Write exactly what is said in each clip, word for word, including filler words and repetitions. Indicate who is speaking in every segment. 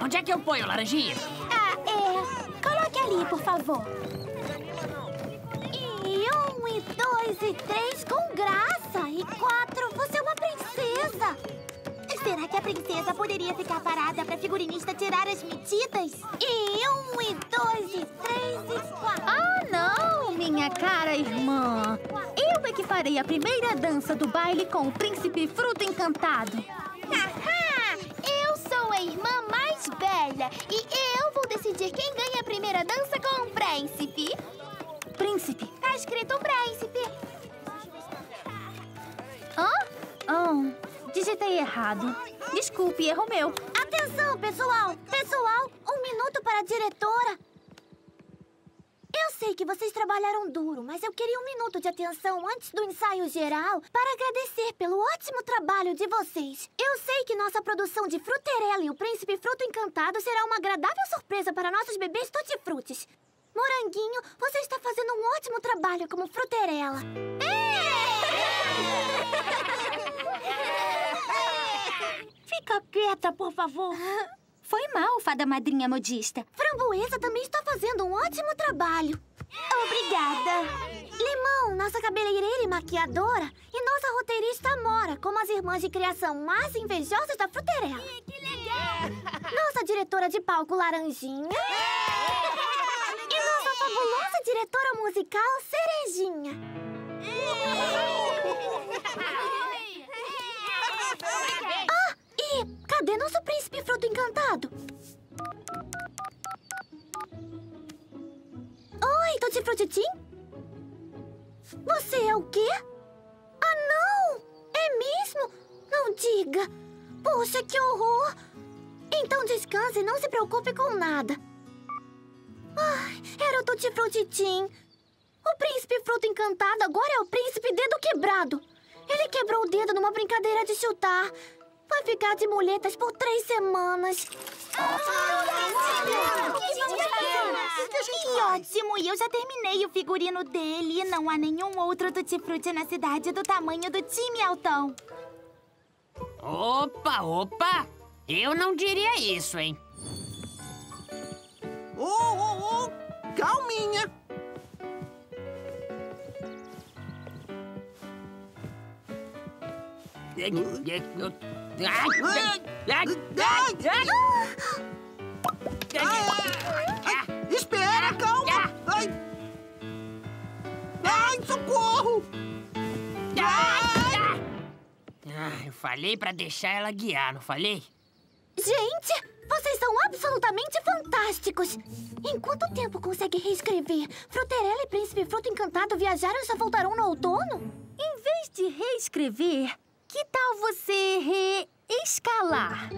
Speaker 1: Onde é que eu ponho, Laranjinha?
Speaker 2: Ah, é... Coloque ali, por favor. E um, e dois, e três, com graça. E quatro, você é uma princesa. Será que a princesa poderia ficar parada para a figurinista tirar as medidas? E um, e dois, e três, e quatro.
Speaker 3: Ah, não, minha cara irmã. Eu é que farei a primeira dança do baile com o príncipe fruto encantado.
Speaker 2: Ahá! Eu sou a irmã mais velha e eu vou decidir quem ganha a primeira dança com o príncipe.
Speaker 3: Príncipe?
Speaker 2: Tá escrito príncipe.
Speaker 3: Hã? Oh. Digitei errado. Desculpe, erro meu.
Speaker 2: Atenção, pessoal! Pessoal, um minuto para a diretora. Eu sei que vocês trabalharam duro, mas eu queria um minuto de atenção antes do ensaio geral para agradecer pelo ótimo trabalho de vocês. Eu sei que nossa produção de Fruterela e o Príncipe Fruto Encantado será uma agradável surpresa para nossos bebês tutti-frutis. Moranguinho, você está fazendo um ótimo trabalho como Fruterela. Fica quieta, por favor.
Speaker 3: Foi mal, fada madrinha modista.
Speaker 2: Framboesa também está fazendo um ótimo trabalho. Obrigada. Limão, nossa cabeleireira e maquiadora. E nossa roteirista Amora, como as irmãs de criação mais invejosas da Fruterela. Que legal! Nossa diretora de palco, Laranjinha. E nossa fabulosa diretora musical, Cerejinha. Ah, e cadê nosso príncipe fruto encantado? Oi, Tutti Frutitim? Você é o quê? Ah, não! É mesmo? Não diga! Poxa, que horror! Então descanse e não se preocupe com nada. Ai, era o Tutti Frutitim. O príncipe fruto encantado agora é o príncipe dedo quebrado. Ele quebrou o dedo numa brincadeira de chutar. Vai ficar de muletas por três semanas.
Speaker 4: Que ótimo! E eu já terminei o figurino dele. E não há nenhum outro tutti-frutti na cidade do tamanho do time Altão.
Speaker 1: Opa, opa! Eu não diria isso, hein?
Speaker 5: Ô, ô, ô! Calminha! Espera, calma! Ai! Ai, socorro!
Speaker 1: Ah, eu falei pra deixar ela guiar, não falei?
Speaker 2: Gente, vocês são absolutamente fantásticos! Em quanto tempo consegue reescrever? Fruterela e Príncipe Fruto Encantado viajaram e só voltarão no outono?
Speaker 3: Em vez de reescrever, que tal você reescalar?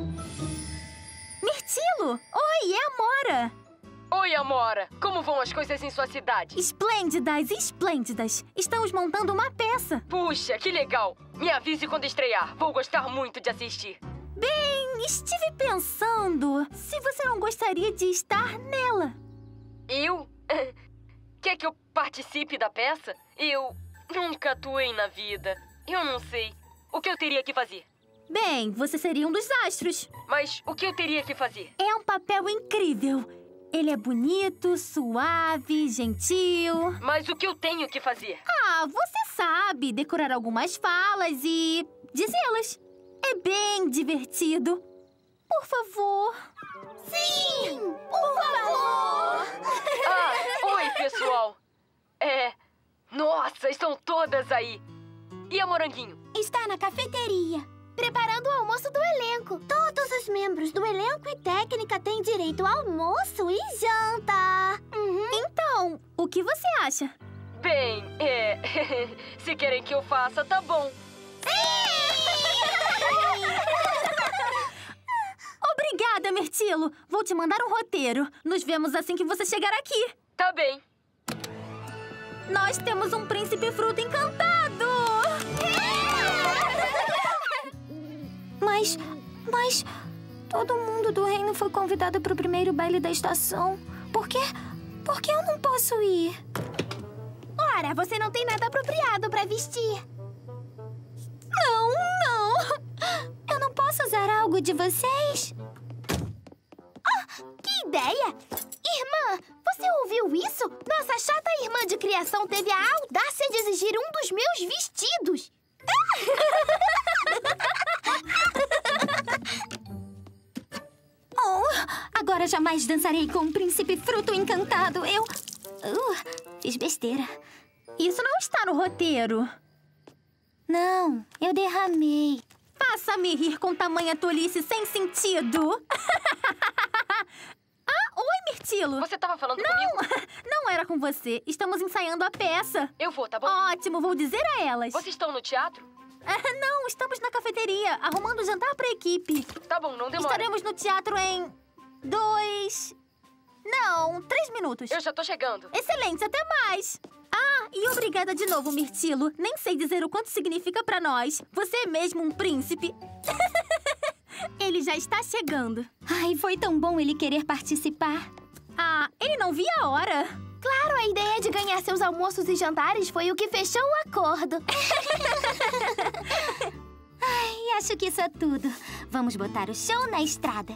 Speaker 3: Mirtilo! Oi, é a Amora!
Speaker 6: Oi, Amora! Como vão as coisas em sua cidade?
Speaker 3: Esplêndidas, esplêndidas! Estamos montando uma peça.
Speaker 6: Puxa, que legal! Me avise quando estrear. Vou gostar muito de assistir.
Speaker 3: Bem, estive pensando se você não gostaria de estar nela.
Speaker 6: Eu? Quer que eu participe da peça? Eu nunca atuei na vida. Eu não sei. O que eu teria que fazer?
Speaker 3: Bem, você seria um dos astros.
Speaker 6: Mas o que eu teria que fazer?
Speaker 3: É um papel incrível. Ele é bonito, suave, gentil.
Speaker 6: Mas o que eu tenho que fazer?
Speaker 3: Ah, você sabe, decorar algumas falas e dizê-las. É bem divertido. Por favor.
Speaker 2: Sim! Por favor!
Speaker 6: Ah, oi, pessoal. É... Nossa, estão todas aí. E a Moranguinho?
Speaker 2: Está na cafeteria, preparando o almoço do elenco. Todos os membros do elenco e técnica têm direito ao almoço e janta.
Speaker 3: Uhum. Então, o que você acha?
Speaker 6: Bem, é... se querem que eu faça, tá bom.
Speaker 3: Obrigada, Mirtilo. Vou te mandar um roteiro. Nos vemos assim que você chegar aqui.
Speaker 6: Tá bem.
Speaker 3: Nós temos um príncipe fruto encantado!
Speaker 2: Mas, mas... todo mundo do reino foi convidado para o primeiro baile da estação. Por quê? Por que eu não posso ir? Ora, você não tem nada apropriado para vestir. Não, não. Eu não posso usar algo de vocês?
Speaker 4: ideia! Irmã, você ouviu isso? Nossa chata irmã de criação teve a audácia de exigir um dos meus vestidos!
Speaker 3: Oh, agora jamais dançarei com o príncipe fruto encantado. Eu... Uh, fiz besteira. Isso não está no roteiro. Não, eu derramei. Faça-me rir com tamanha tolice sem sentido. Ah, oi, Mirtilo.
Speaker 6: Você tava falando
Speaker 3: Não,
Speaker 6: comigo?
Speaker 3: não era com você. Estamos ensaiando a peça.
Speaker 6: Eu vou, tá bom?
Speaker 3: Ótimo, vou dizer a elas.
Speaker 6: Vocês estão no teatro?
Speaker 3: Ah, não, estamos na cafeteria, arrumando jantar para a equipe.
Speaker 6: Tá bom, não demora.
Speaker 3: Estaremos no teatro em dois... Não, três minutos.
Speaker 6: Eu já tô chegando.
Speaker 3: Excelente, até mais. Ah, e obrigada de novo, Mirtilo. Nem sei dizer o quanto significa pra nós. Você é mesmo um príncipe. Ele já está chegando. Ai, foi tão bom ele querer participar. Ah, ele não via a hora.
Speaker 4: Claro, a ideia de ganhar seus almoços e jantares foi o que fechou o acordo.
Speaker 3: Ai, acho que isso é tudo. Vamos botar o show na estrada.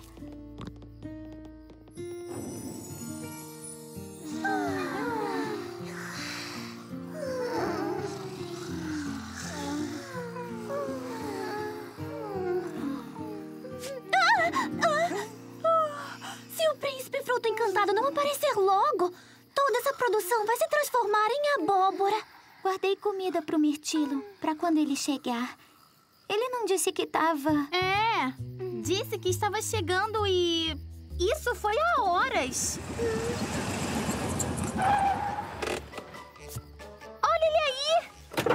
Speaker 2: Se o príncipe fruto encantado não aparecer logo, toda essa produção vai se transformar em abóbora.
Speaker 3: Guardei comida pro Mirtilo, pra quando ele chegar. Ele não disse que tava... É, disse que estava chegando e... Isso foi há horas. Olha ele aí!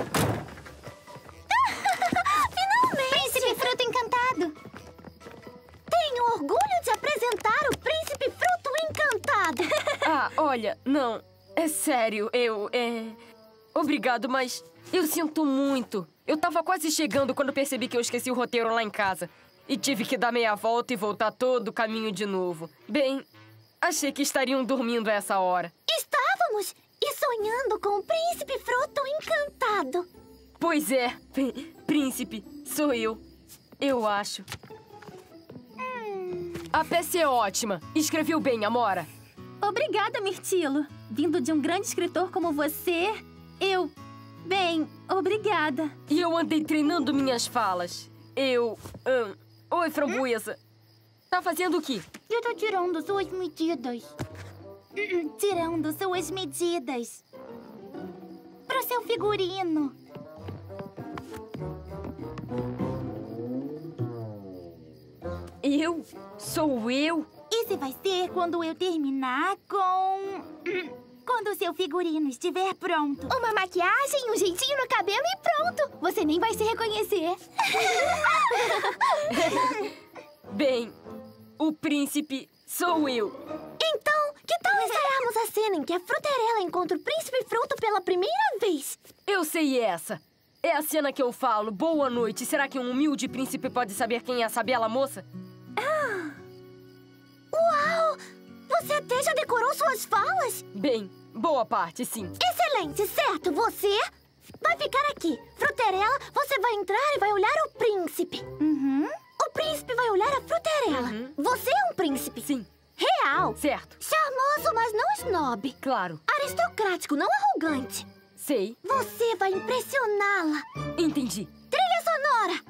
Speaker 2: Finalmente!
Speaker 3: Príncipe fruto encantado!
Speaker 2: Tenho orgulho de apresentar o príncipe fruto encantado.
Speaker 6: Ah, olha, não. É sério, eu... É... Obrigado, mas eu sinto muito. Eu tava quase chegando quando percebi que eu esqueci o roteiro lá em casa. E tive que dar meia volta e voltar todo o caminho de novo. Bem, achei que estariam dormindo a essa hora.
Speaker 2: Estávamos! E sonhando com o príncipe fruto encantado.
Speaker 6: Pois é, príncipe, sou eu. Eu acho. A peça é ótima. Escreveu bem, Amora.
Speaker 3: Obrigada, Mirtilo. Vindo de um grande escritor como você, eu... Bem, obrigada.
Speaker 6: E eu andei treinando minhas falas. Eu... hum, Oi, Framboesa. Tá fazendo o quê?
Speaker 4: Eu tô tirando suas medidas. Tirando suas medidas. Pro seu figurino.
Speaker 6: Eu? Sou eu?
Speaker 4: Esse vai ser quando eu terminar com... Quando o seu figurino estiver pronto. Uma maquiagem, um jeitinho no cabelo e pronto. Você nem vai se reconhecer.
Speaker 6: Bem, o príncipe sou eu.
Speaker 2: Então, que tal ensaiarmos a cena em que a Fruterela encontra o príncipe fruto pela primeira vez?
Speaker 6: Eu sei essa. É a cena que eu falo. Boa noite. Será que um humilde príncipe pode saber quem é essa bela moça?
Speaker 2: Uau! Você até já decorou suas falas?
Speaker 6: Bem, boa parte, sim.
Speaker 2: Excelente, certo? Você vai ficar aqui. Fruterela, você vai entrar e vai olhar o príncipe.
Speaker 3: Uhum.
Speaker 2: O príncipe vai olhar a Fruterela.
Speaker 6: Uhum.
Speaker 2: Você é um príncipe.
Speaker 6: Sim.
Speaker 2: Real.
Speaker 6: Certo.
Speaker 2: Charmoso, mas não snob.
Speaker 6: Claro.
Speaker 2: Aristocrático, não arrogante.
Speaker 6: Sei.
Speaker 2: Você vai impressioná-la.
Speaker 6: Entendi.
Speaker 2: Trilha sonora.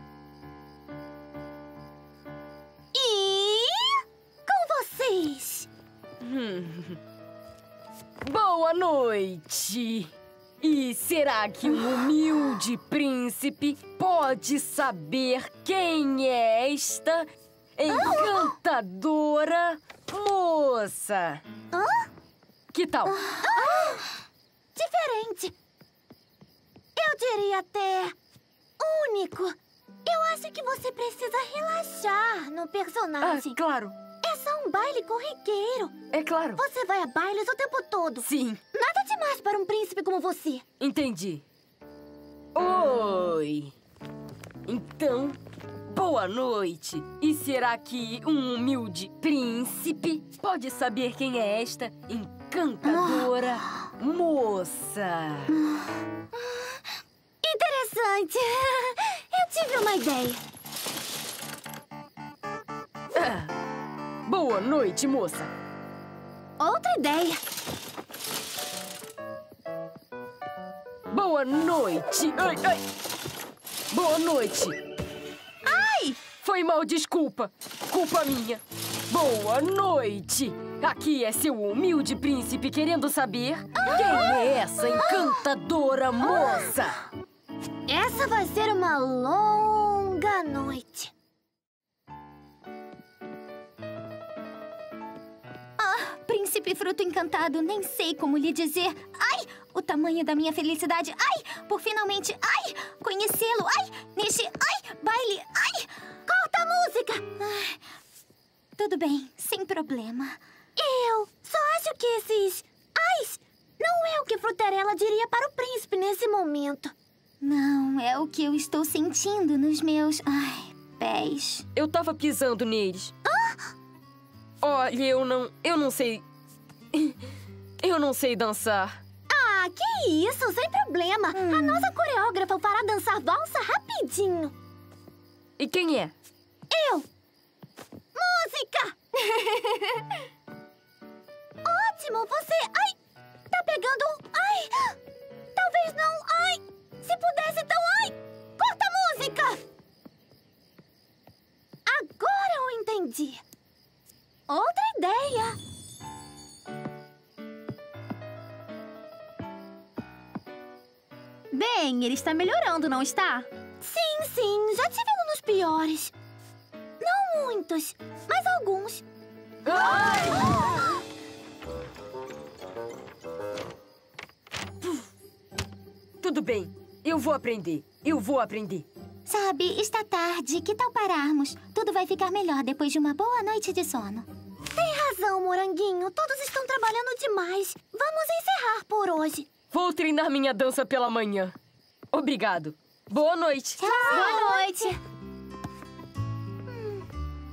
Speaker 2: E... com vocês.
Speaker 6: Hum. Boa noite. E será que um humilde príncipe pode saber quem é esta encantadora moça?
Speaker 2: Hã?
Speaker 6: Que tal?
Speaker 2: Ah, diferente. Eu diria até único. Eu acho que você precisa relaxar no
Speaker 6: Ah,
Speaker 2: personagem.
Speaker 6: claro.
Speaker 2: É só um baile corriqueiro.
Speaker 6: É claro.
Speaker 2: Você vai a bailes o tempo todo.
Speaker 6: Sim.
Speaker 2: Nada demais para um príncipe como você.
Speaker 6: Entendi. Oi. Então, boa noite. E será que um humilde príncipe pode saber quem é esta encantadora moça?
Speaker 2: Interessante. Eu tive uma ideia.
Speaker 6: Ah, boa noite, moça.
Speaker 2: outra ideia.
Speaker 6: Boa noite. Ai, ai. Boa noite.
Speaker 3: Ai!
Speaker 6: Foi mal, desculpa. Culpa minha. Boa noite. Aqui é seu humilde príncipe querendo saber quem é essa encantadora moça.
Speaker 2: Essa vai ser uma longa noite.
Speaker 3: Ah, príncipe fruto encantado, nem sei como lhe dizer. Ai, o tamanho da minha felicidade. Ai, por finalmente, ai, conhecê-lo. Ai, neste, ai, baile. Ai,
Speaker 2: Corta a música!
Speaker 3: ai, tudo bem, sem problema.
Speaker 2: Eu só acho que esses ais não é o que Frutarella diria para o príncipe nesse momento.
Speaker 3: Não, é o que eu estou sentindo nos meus, ai, pés.
Speaker 6: Eu tava pisando neles. Olha, eu não... Eu não sei... Eu não sei dançar.
Speaker 2: Ah, que isso, sem problema.
Speaker 3: Hum.
Speaker 2: A nossa coreógrafa fará dançar valsa rapidinho.
Speaker 6: E quem é?
Speaker 2: Eu! Música! Ótimo, você... Ai! Tá pegando... Ai! Talvez não... Ai! Se pudesse, então... Ai! Corta a música! Agora eu entendi. Outra ideia.
Speaker 3: Bem, ele está melhorando, não está?
Speaker 2: Sim, sim. Já tive nos piores. Não muitos, mas alguns.
Speaker 6: Tudo bem. Eu vou aprender. Eu vou aprender.
Speaker 3: Sabe, está tarde. Que tal pararmos? Tudo vai ficar melhor depois de uma boa noite de sono.
Speaker 2: Tem razão, Moranguinho. Todos estão trabalhando demais. Vamos encerrar por hoje.
Speaker 6: Vou treinar minha dança pela manhã. Obrigado. Boa noite.
Speaker 3: Tchau. Boa noite.
Speaker 2: Hum.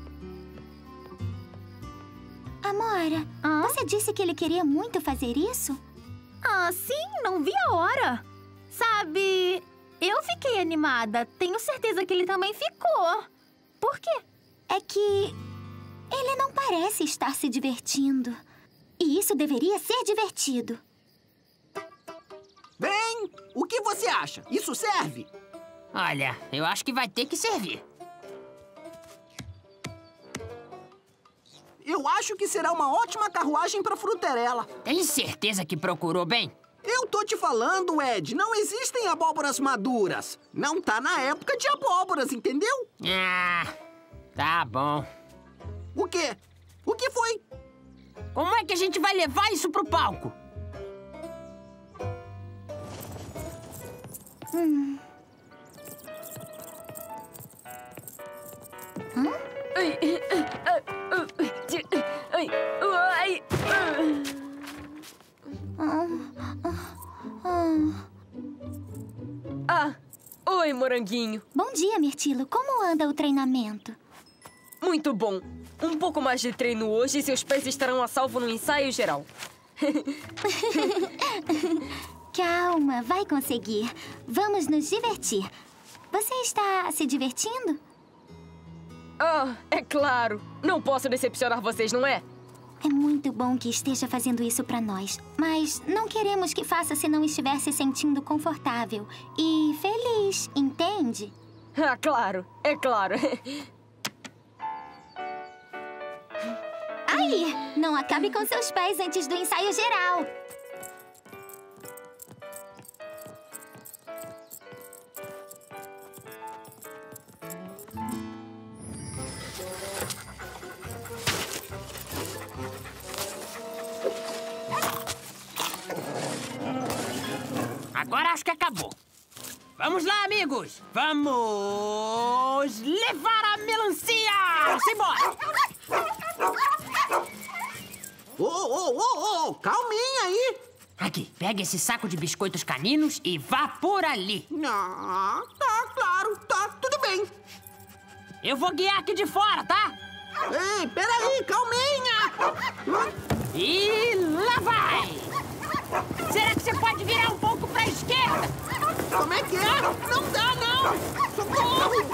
Speaker 3: Amora,
Speaker 4: Hã?
Speaker 3: você disse que ele queria muito fazer isso?
Speaker 4: Ah, sim, não vi a hora. Sabe, eu fiquei animada. Tenho certeza que ele também ficou. Por quê?
Speaker 3: É que ele não parece estar se divertindo. E isso deveria ser divertido.
Speaker 5: Bem, o que você acha? Isso serve?
Speaker 1: Olha, eu acho que vai ter que servir.
Speaker 5: Eu acho que será uma ótima carruagem para Frutarella.
Speaker 1: Tem certeza que procurou bem?
Speaker 5: Eu tô te falando, Ed, não existem abóboras maduras. Não tá na época de abóboras, entendeu?
Speaker 1: Ah, tá bom.
Speaker 5: O quê? O que foi?
Speaker 1: Como é que a gente vai levar isso pro palco?
Speaker 3: Hum. Hã?
Speaker 6: Ai, ai, ai, ai, ai, ai. Ah, oi, Moranguinho.
Speaker 3: Bom dia, Mirtilo. Como anda o treinamento?
Speaker 6: Muito bom. Um pouco mais de treino hoje e seus pés estarão a salvo no ensaio geral.
Speaker 3: Calma, vai conseguir. Vamos nos divertir. Você está se divertindo?
Speaker 6: Ah, é claro. Não posso decepcionar vocês, não é?
Speaker 3: É muito bom que esteja fazendo isso pra nós. Mas não queremos que faça se não estiver se sentindo confortável e feliz, entende?
Speaker 6: Ah, claro. É claro.
Speaker 3: Aí, não acabe com seus pés antes do ensaio geral.
Speaker 1: Agora acho que acabou. Vamos lá, amigos. Vamos levar a melancia! Simbora!
Speaker 5: Ô, ô, ô, ô, calminha aí.
Speaker 1: Aqui, pega esse saco de biscoitos caninos e vá por ali.
Speaker 5: Ah, tá, claro, tá, tudo bem.
Speaker 1: Eu vou guiar aqui de fora, tá?
Speaker 5: Ei, peraí, calminha.
Speaker 1: E lá vai! Será que você pode virar um pouco pra esquerda?
Speaker 5: Como é que é? Não dá, não. Socorro.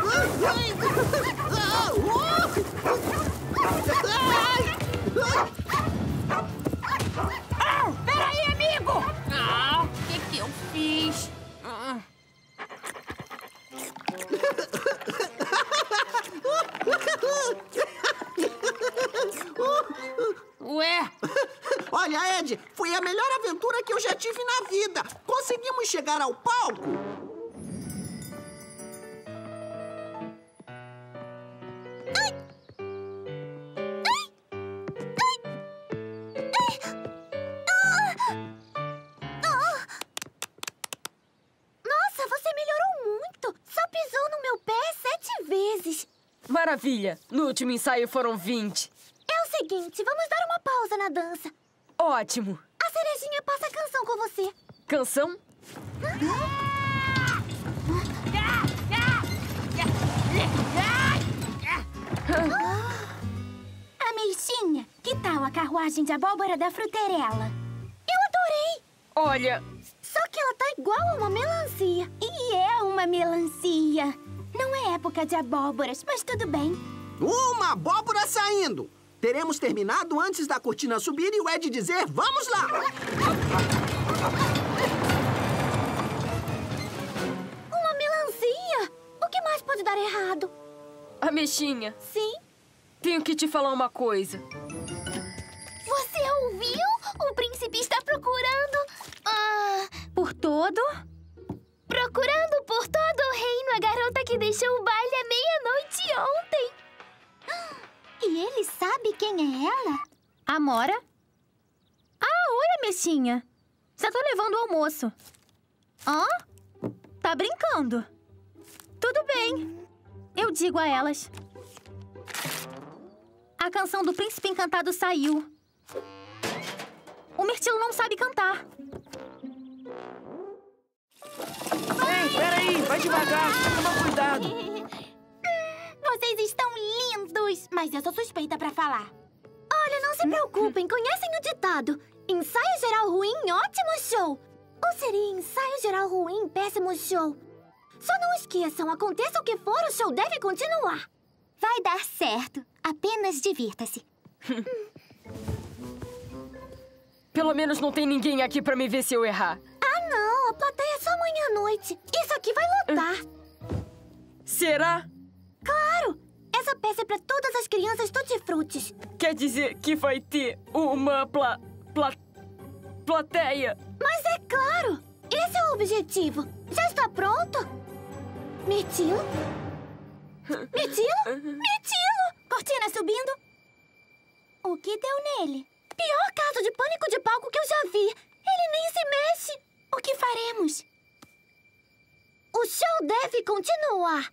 Speaker 5: Ai, ai. Ah, uh. Ai.
Speaker 1: nariz. Ah. Ué?
Speaker 5: Olha, Ed, foi a melhor aventura que eu já tive na vida. Conseguimos chegar ao palco.
Speaker 2: Nossa, você melhorou muito. Só pisou no meu pé sete vezes.
Speaker 6: Maravilha! No último ensaio foram vinte.
Speaker 2: É o seguinte, vamos dar uma pausa na dança.
Speaker 6: Ótimo!
Speaker 2: A Cerejinha passa a canção com você.
Speaker 6: Canção?
Speaker 4: Ameixinha, que tal a carruagem de abóbora da fruterela?
Speaker 2: Eu adorei.
Speaker 6: Olha,
Speaker 2: Só que ela tá igual a uma melancia.
Speaker 4: E é uma melancia. Não é época de abóboras, mas tudo bem.
Speaker 5: Uma abóbora saindo. Teremos terminado antes da cortina subir e o Ed dizer, vamos lá!
Speaker 2: Uma melancia? O que mais pode dar errado?
Speaker 6: Ameixinha,
Speaker 2: Sim?
Speaker 6: tenho que te falar uma coisa.
Speaker 4: Você ouviu? O príncipe está procurando... Ah,
Speaker 3: Por todo?
Speaker 4: procurando por todo o reino a garota que deixou o baile à meia-noite ontem. E ele sabe quem é ela?
Speaker 3: Amora? Ah, oi, Ameixinha. Já tô levando o almoço. Hã? Tá brincando? Tudo bem. Eu digo a elas. A canção do Príncipe Encantado saiu. O Mirtilo não sabe cantar.
Speaker 1: Ei, peraí, vai devagar. Toma cuidado.
Speaker 4: Vocês estão lindos, mas eu sou suspeita pra falar.
Speaker 2: Olha, não se preocupem, conhecem o ditado. Ensaio geral ruim, ótimo show. Ou seria ensaio geral ruim, péssimo show? Só não esqueçam, aconteça o que for, o show deve continuar.
Speaker 4: Vai dar certo. Apenas divirta-se.
Speaker 6: Pelo menos não tem ninguém aqui pra me ver se eu errar.
Speaker 2: Ah, não, a plateia é só amanhã à noite. Isso aqui vai lotar.
Speaker 6: Será?
Speaker 2: Claro, essa peça é pra todas as crianças tutti-frutis.
Speaker 6: Quer dizer que vai ter uma pla... pla... plateia?
Speaker 2: Mas é claro, esse é o objetivo. Já está pronto? Mirtilo? Mirtilo? Mirtilo!
Speaker 4: Cortina subindo. O que deu nele?
Speaker 2: Pior caso de pânico de palco que eu já vi. Ele nem se mexe.
Speaker 4: O que faremos?
Speaker 2: O show deve continuar.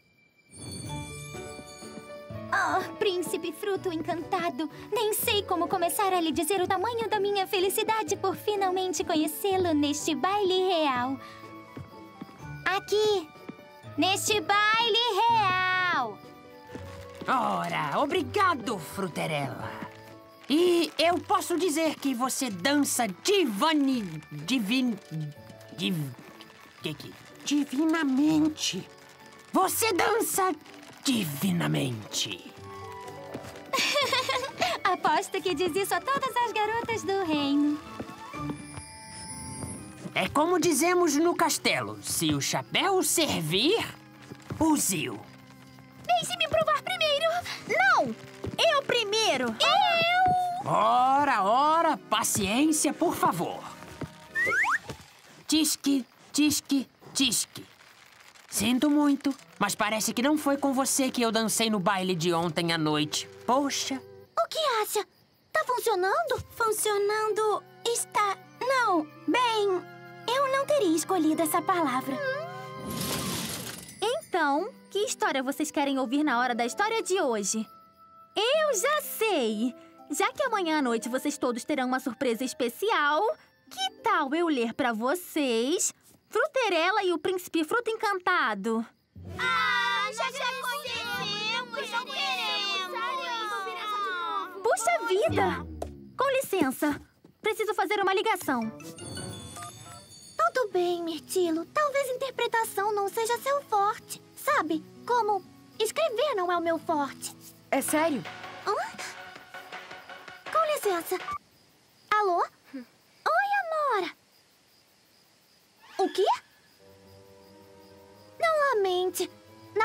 Speaker 4: Oh, príncipe fruto encantado. Nem sei como começar a lhe dizer o tamanho da minha felicidade por finalmente conhecê-lo neste baile real. Aqui, neste baile real.
Speaker 1: Ora, obrigado, Fruterela. E eu posso dizer que você dança divani... divin... div... que que... divinamente. Você dança divinamente.
Speaker 4: Aposto que diz isso a todas as garotas do reino.
Speaker 1: É como dizemos no castelo. Se o chapéu servir, use-o.
Speaker 4: Deixe-me provar primeiro.
Speaker 3: Não! Eu primeiro!
Speaker 4: Eu!
Speaker 1: Ora, ora, paciência, por favor. Tisque, tisque, tisque. Sinto muito, mas parece que não foi com você que eu dancei no baile de ontem à noite. Poxa.
Speaker 2: O que acha? Tá funcionando?
Speaker 4: Funcionando está... Não, bem... Eu não teria escolhido essa palavra.
Speaker 3: Então, que história vocês querem ouvir na hora da história de hoje? Eu já sei! Já que amanhã à noite vocês todos terão uma surpresa especial, que tal eu ler pra vocês Fruterela e o Príncipe Fruto Encantado?
Speaker 4: Ah, já conhecemos! Já queremos!
Speaker 3: Puxa vida! Com licença, preciso fazer uma ligação.
Speaker 2: Tudo bem, Mirtilo. Talvez interpretação não seja seu forte. Sabe, como escrever não é o meu forte.
Speaker 6: É sério?
Speaker 2: Hã? Com licença. Alô? Oi, Amora. O quê?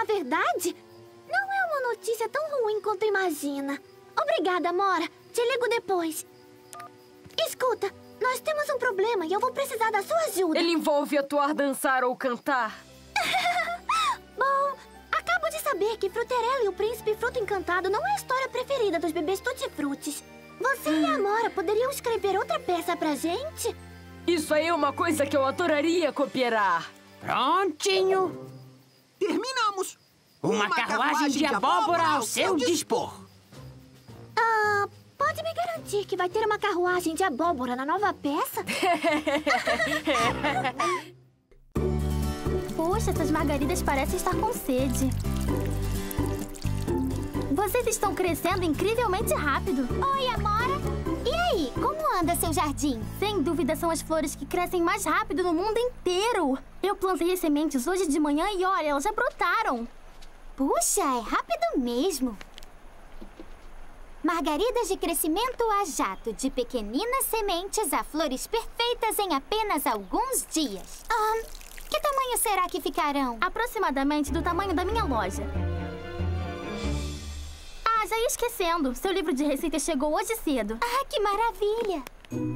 Speaker 2: Na verdade, não é uma notícia tão ruim quanto imagina. Obrigada, Mora. Te ligo depois. Escuta, nós temos um problema e eu vou precisar da sua ajuda.
Speaker 6: Ele envolve atuar, dançar ou cantar?
Speaker 2: Bom, acabo de saber que Fruterella e o Príncipe Fruto Encantado não é a história preferida dos bebês tutti-frutis. Você e a Mora poderiam escrever outra peça pra gente?
Speaker 6: Isso aí é uma coisa que eu adoraria copiar.
Speaker 1: Prontinho.
Speaker 5: Terminamos.
Speaker 1: Uma, Uma carruagem de abóbora ao seu dispor.
Speaker 2: Ah, pode me garantir que vai ter uma carruagem de abóbora na nova peça?
Speaker 3: Poxa, essas margaridas parecem estar com sede. Vocês estão crescendo incrivelmente rápido.
Speaker 4: Oi, Amora. E aí, como anda seu jardim?
Speaker 3: Sem dúvida, são as flores que crescem mais rápido no mundo inteiro. Eu plantei as sementes hoje de manhã e olha, elas já brotaram.
Speaker 4: Puxa, é rápido mesmo. Margaridas de crescimento a jato, de pequeninas sementes a flores perfeitas em apenas alguns dias. Ah, que tamanho será que ficarão?
Speaker 3: Aproximadamente do tamanho da minha loja. Ah, já ia esquecendo. Seu livro de receitas chegou hoje cedo.
Speaker 4: Ah, que maravilha!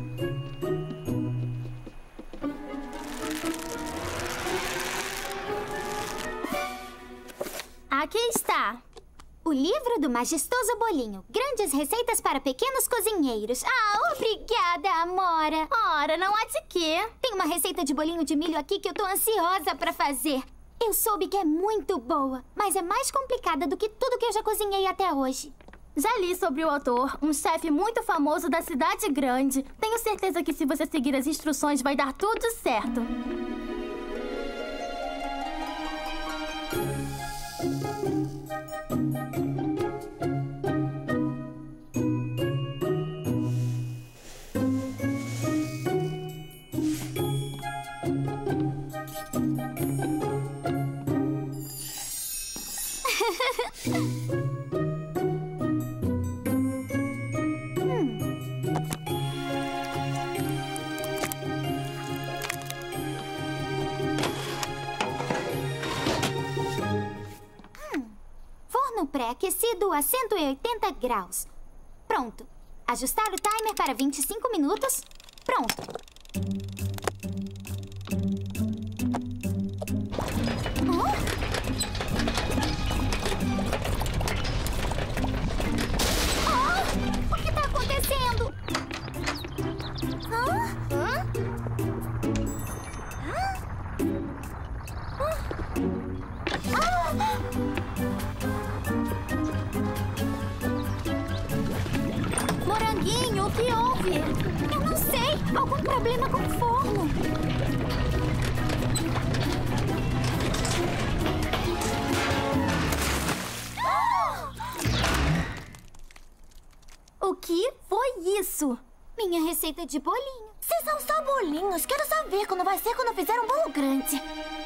Speaker 3: Aqui está.
Speaker 4: O livro do majestoso bolinho. Grandes receitas para pequenos cozinheiros. Ah, obrigada, Amora.
Speaker 3: Ora, não há de quê.
Speaker 4: Tem uma receita de bolinho de milho aqui que eu tô ansiosa pra fazer. Eu soube que é muito boa, mas é mais complicada do que tudo que eu já cozinhei até hoje.
Speaker 3: Já li sobre o autor, um chefe muito famoso da cidade grande. Tenho certeza que se você seguir as instruções vai dar tudo certo.
Speaker 4: Pré-aquecido a cento e oitenta graus. Pronto. Ajustar o timer para vinte e cinco minutos. Pronto. Oh? Oh, o que está acontecendo? Hã? Hã? Hã? Ah!
Speaker 3: Moranguinho, o que houve?
Speaker 4: Eu não sei. Algum problema com o forno.
Speaker 3: O que foi isso?
Speaker 4: Minha receita de bolinho.
Speaker 2: Se são só bolinhos, quero só ver quando vai ser quando fizer um bolo grande.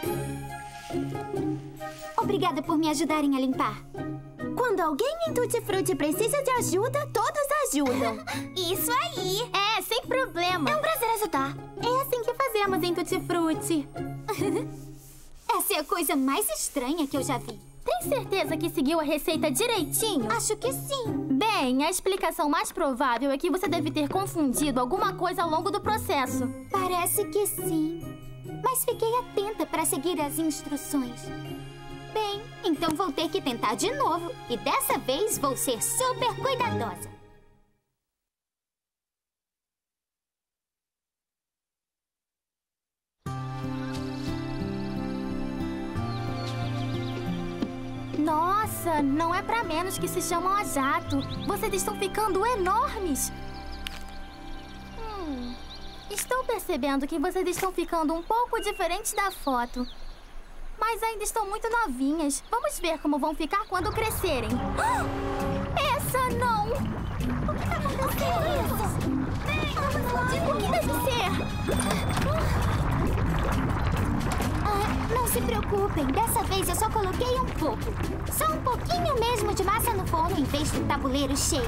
Speaker 4: Obrigada por me ajudarem a limpar.
Speaker 2: Quando alguém em Tutti Frutti precisa de ajuda, todos ajudam.
Speaker 4: Isso aí.
Speaker 3: É, sem problema.
Speaker 2: É um prazer ajudar.
Speaker 3: É assim que fazemos em Tutti Frutti.
Speaker 4: Essa é a coisa mais estranha que eu já vi.
Speaker 3: Tem certeza que seguiu a receita direitinho?
Speaker 4: Acho que sim.
Speaker 3: Bem, a explicação mais provável é que você deve ter confundido alguma coisa ao longo do processo.
Speaker 4: Parece que sim. Mas fiquei atenta para seguir as instruções. Bem, então vou ter que tentar de novo. E dessa vez vou ser super cuidadosa.
Speaker 3: Nossa, não é pra menos que se chamam a jato. Vocês estão ficando enormes. Hum, estou percebendo que vocês estão ficando um pouco diferentes da foto. Mas ainda estão muito novinhas. Vamos ver como vão ficar quando crescerem. Ah! Essa não! O que está acontecendo? O que deve ser?
Speaker 4: Ah, não se preocupem. Dessa vez eu só coloquei um pouco. Só um pouquinho mesmo de massa no forno em vez do tabuleiro cheio.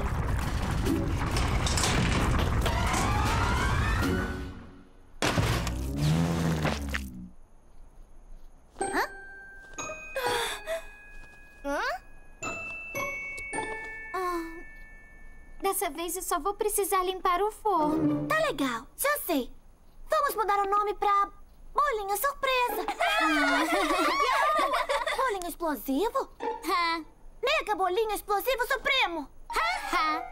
Speaker 4: Dessa vez eu só vou precisar limpar o forno.
Speaker 2: Tá legal, já sei. Vamos mudar o nome pra Bolinho Surpresa. Bolinho Explosivo?
Speaker 4: Ha.
Speaker 2: Mega Bolinho Explosivo Supremo.
Speaker 4: Ha.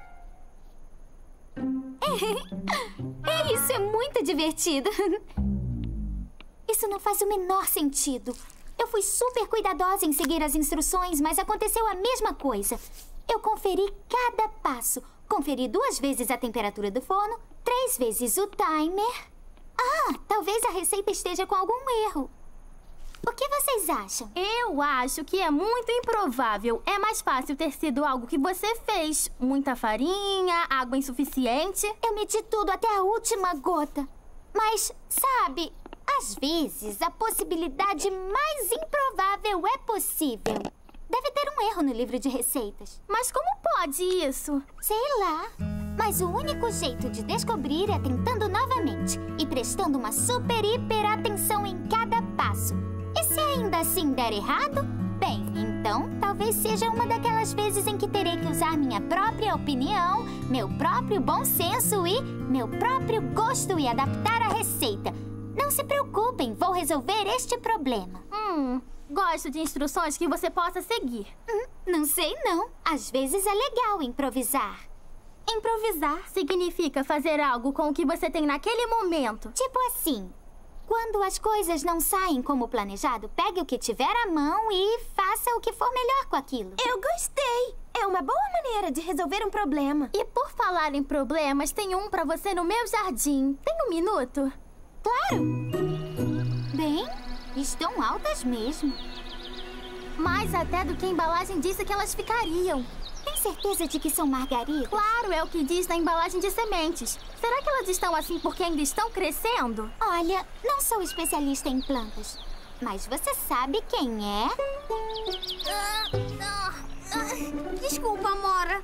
Speaker 4: É, isso é muito divertido. Isso não faz o menor sentido. Eu fui super cuidadosa em seguir as instruções, mas aconteceu a mesma coisa. Eu conferi cada passo. Conferi duas vezes a temperatura do forno, três vezes o timer. Ah, talvez a receita esteja com algum erro. O que vocês acham?
Speaker 3: Eu acho que é muito improvável. É mais fácil ter sido algo que você fez. Muita farinha, água insuficiente.
Speaker 4: Eu medi tudo até a última gota. Mas, sabe, às vezes a possibilidade mais improvável é possível. Deve ter um erro no livro de receitas.
Speaker 3: Mas como pode isso?
Speaker 4: Sei lá. Mas o único jeito de descobrir é tentando novamente e prestando uma super hiper atenção em cada passo. E se ainda assim der errado, bem, então talvez seja uma daquelas vezes em que terei que usar minha própria opinião, meu próprio bom senso e meu próprio gosto e adaptar a receita. Não se preocupem, vou resolver este problema.
Speaker 3: Hum, gosto de instruções que você possa seguir.
Speaker 4: Hum, não sei não. Às vezes é legal improvisar.
Speaker 3: Improvisar significa fazer algo com o que você tem naquele momento.
Speaker 4: Tipo assim, quando as coisas não saem como planejado, pegue o que tiver à mão e faça o que for melhor com aquilo.
Speaker 2: Eu gostei. É uma boa maneira de resolver um problema.
Speaker 3: E por falar em problemas, tem um pra você no meu jardim. Tem um minuto?
Speaker 4: Claro! Bem, estão altas mesmo.
Speaker 3: Mais até do que a embalagem disse que elas ficariam.
Speaker 4: Tem certeza de que são margaridas?
Speaker 3: Claro, é o que diz na embalagem de sementes. Será que elas estão assim porque ainda estão crescendo?
Speaker 4: Olha, não sou especialista em plantas, mas você sabe quem é?
Speaker 3: Ah, ah, ah, desculpa, Amora.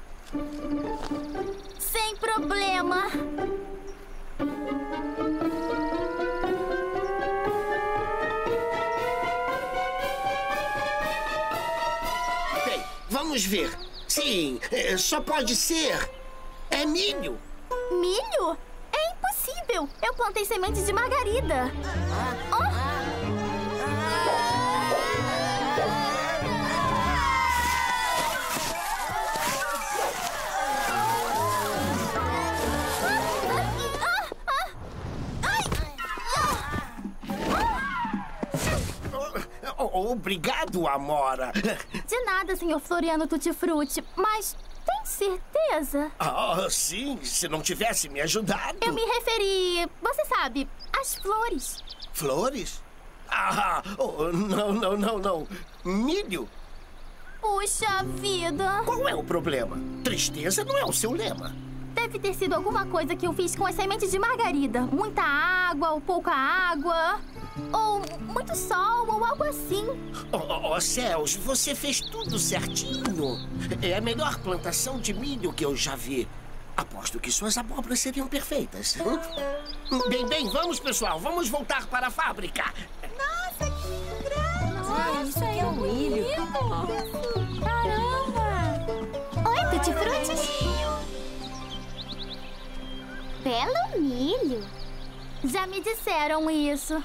Speaker 3: Sem problema.
Speaker 7: Bem, vamos ver. Sim, é, só pode ser. É milho.
Speaker 3: Milho? É impossível. Eu plantei sementes de margarida. Oh!
Speaker 7: Obrigado, Amora.
Speaker 3: De nada, senhor Floriano Tutti-Frutti, mas tem certeza?
Speaker 7: Ah, sim, se não tivesse me ajudado.
Speaker 3: Eu me referi, você sabe, às flores.
Speaker 7: Flores? Ah, oh, não, não, não, não. Milho?
Speaker 3: Puxa vida.
Speaker 7: Qual é o problema? Tristeza não é o seu lema.
Speaker 3: Deve ter sido alguma coisa que eu fiz com as sementes de margarida. Muita água ou pouca água. Ou muito sol, ou algo assim.
Speaker 7: Oh, oh, oh, céus, você fez tudo certinho. É a melhor plantação de milho que eu já vi. Aposto que suas abóboras seriam perfeitas. Hum? Bem, bem, vamos, pessoal. Vamos voltar para a fábrica.
Speaker 2: Nossa, que grande!
Speaker 6: Nossa, isso aqui é um milho.
Speaker 3: Caramba!
Speaker 4: Oi, Tutti-Frutis. Belo milho.
Speaker 3: Já me disseram isso.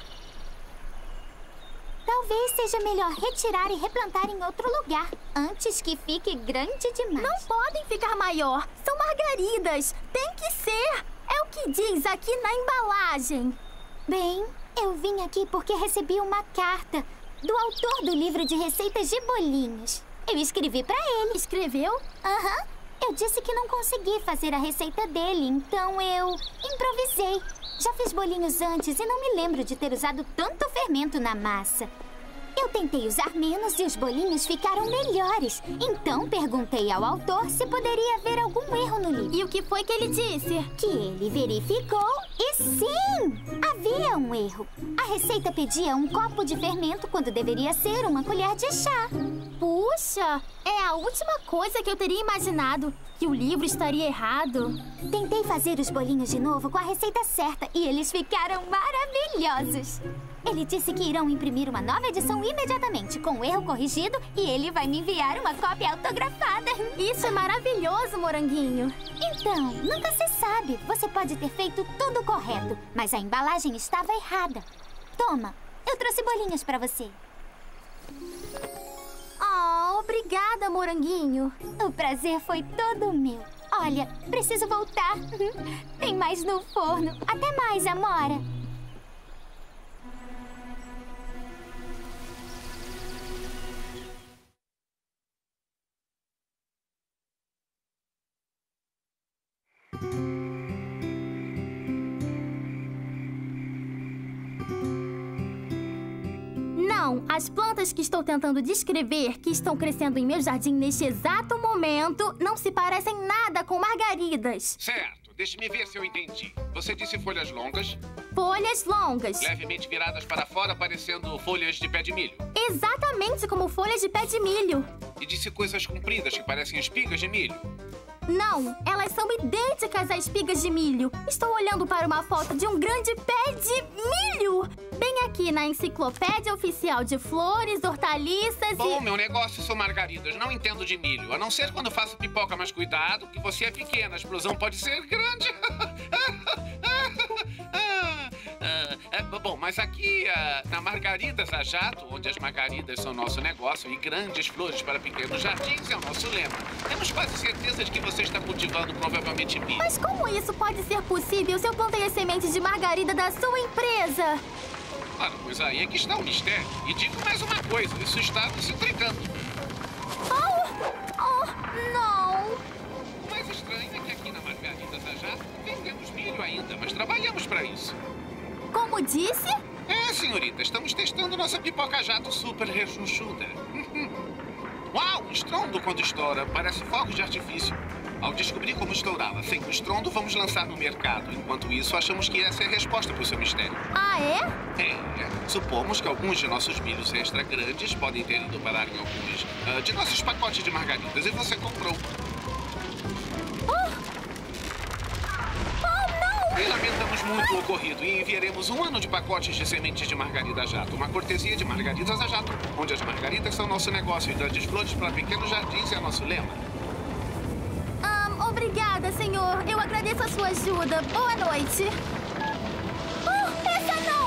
Speaker 4: Talvez seja melhor retirar e replantar em outro lugar, antes que fique grande demais.
Speaker 3: Não podem ficar maior. São margaridas. Tem que ser. É o que diz aqui na embalagem.
Speaker 4: Bem, eu vim aqui porque recebi uma carta do autor do livro de receitas de bolinhos. Eu escrevi pra ele.
Speaker 3: Escreveu?
Speaker 4: Aham. Eu disse que não consegui fazer a receita dele, então eu improvisei. Já fiz bolinhos antes e não me lembro de ter usado tanto fermento na massa. Eu tentei usar menos e os bolinhos ficaram melhores. Então perguntei ao autor se poderia haver algum erro no livro.
Speaker 3: E o que foi que ele disse?
Speaker 4: Que ele verificou e sim! Havia um erro. A receita pedia um copo de fermento quando deveria ser uma colher de chá. Por
Speaker 3: Puxa, é a última coisa que eu teria imaginado. Que o livro estaria errado.
Speaker 4: Tentei fazer os bolinhos de novo com a receita certa e eles ficaram maravilhosos. Ele disse que irão imprimir uma nova edição imediatamente, com o erro corrigido, e ele vai me enviar uma cópia autografada.
Speaker 3: Isso é maravilhoso, Moranguinho.
Speaker 4: Então, nunca se sabe. Você pode ter feito tudo correto, mas a embalagem estava errada. Toma, eu trouxe bolinhos para você.
Speaker 3: Oh, obrigada, Moranguinho.
Speaker 4: O prazer foi todo meu. Olha, preciso voltar. Tem mais no forno. Até mais, Amora.
Speaker 3: Não, as plantas que estou tentando descrever, que estão crescendo em meu jardim neste exato momento, não se parecem nada com margaridas.
Speaker 8: Certo, deixe-me ver se eu entendi. Você disse folhas longas?
Speaker 3: Folhas longas.
Speaker 8: Levemente viradas para fora, parecendo folhas de pé de milho.
Speaker 3: Exatamente como folhas de pé de milho.
Speaker 8: E disse coisas compridas que parecem espigas de milho.
Speaker 3: Não, elas são idênticas às espigas de milho. Estou olhando para uma foto de um grande pé de milho. Bem aqui na Enciclopédia Oficial de Flores, Hortaliças
Speaker 8: Bom,
Speaker 3: e...
Speaker 8: meu negócio são margaridas. Não entendo de milho. A não ser quando faço pipoca, mas cuidado, que você é pequena. A explosão pode ser grande. É, bom, mas aqui uh, na Margaridas a Jato, onde as margaridas são nosso negócio e grandes flores para pequenos jardins é o nosso lema. Temos quase certeza de que você está cultivando provavelmente milho.
Speaker 3: Mas como isso pode ser possível se eu plantei as sementes de margarida da sua empresa?
Speaker 8: Claro, pois aí é que está o mistério. E digo mais uma coisa, isso está nos entregando.
Speaker 3: Oh, oh, não!
Speaker 8: O mais estranho é que aqui na Margaridas a Jato vendemos milho ainda, mas trabalhamos para isso.
Speaker 3: Como disse?
Speaker 8: É, senhorita, estamos testando nossa pipoca jato super rechonchuda. Uau, estrondo quando estoura, parece fogos de artifício. Ao descobrir como estourá-la sem o estrondo, vamos lançar no mercado. Enquanto isso, achamos que essa é a resposta para o seu mistério.
Speaker 3: Ah, é?
Speaker 8: É, supomos que alguns de nossos milhos extra grandes podem ter ido parar em alguns uh, de nossos pacotes de margaridas e você comprou. E lamentamos muito o ocorrido e enviaremos um ano de pacotes de sementes de margarida jato. Uma cortesia de Margaridas a Jato, onde as margaridas são nosso negócio e grandes flores para pequenos jardins é nosso lema.
Speaker 3: Um, obrigada, senhor. Eu agradeço a sua ajuda. Boa noite. Oh, essa não!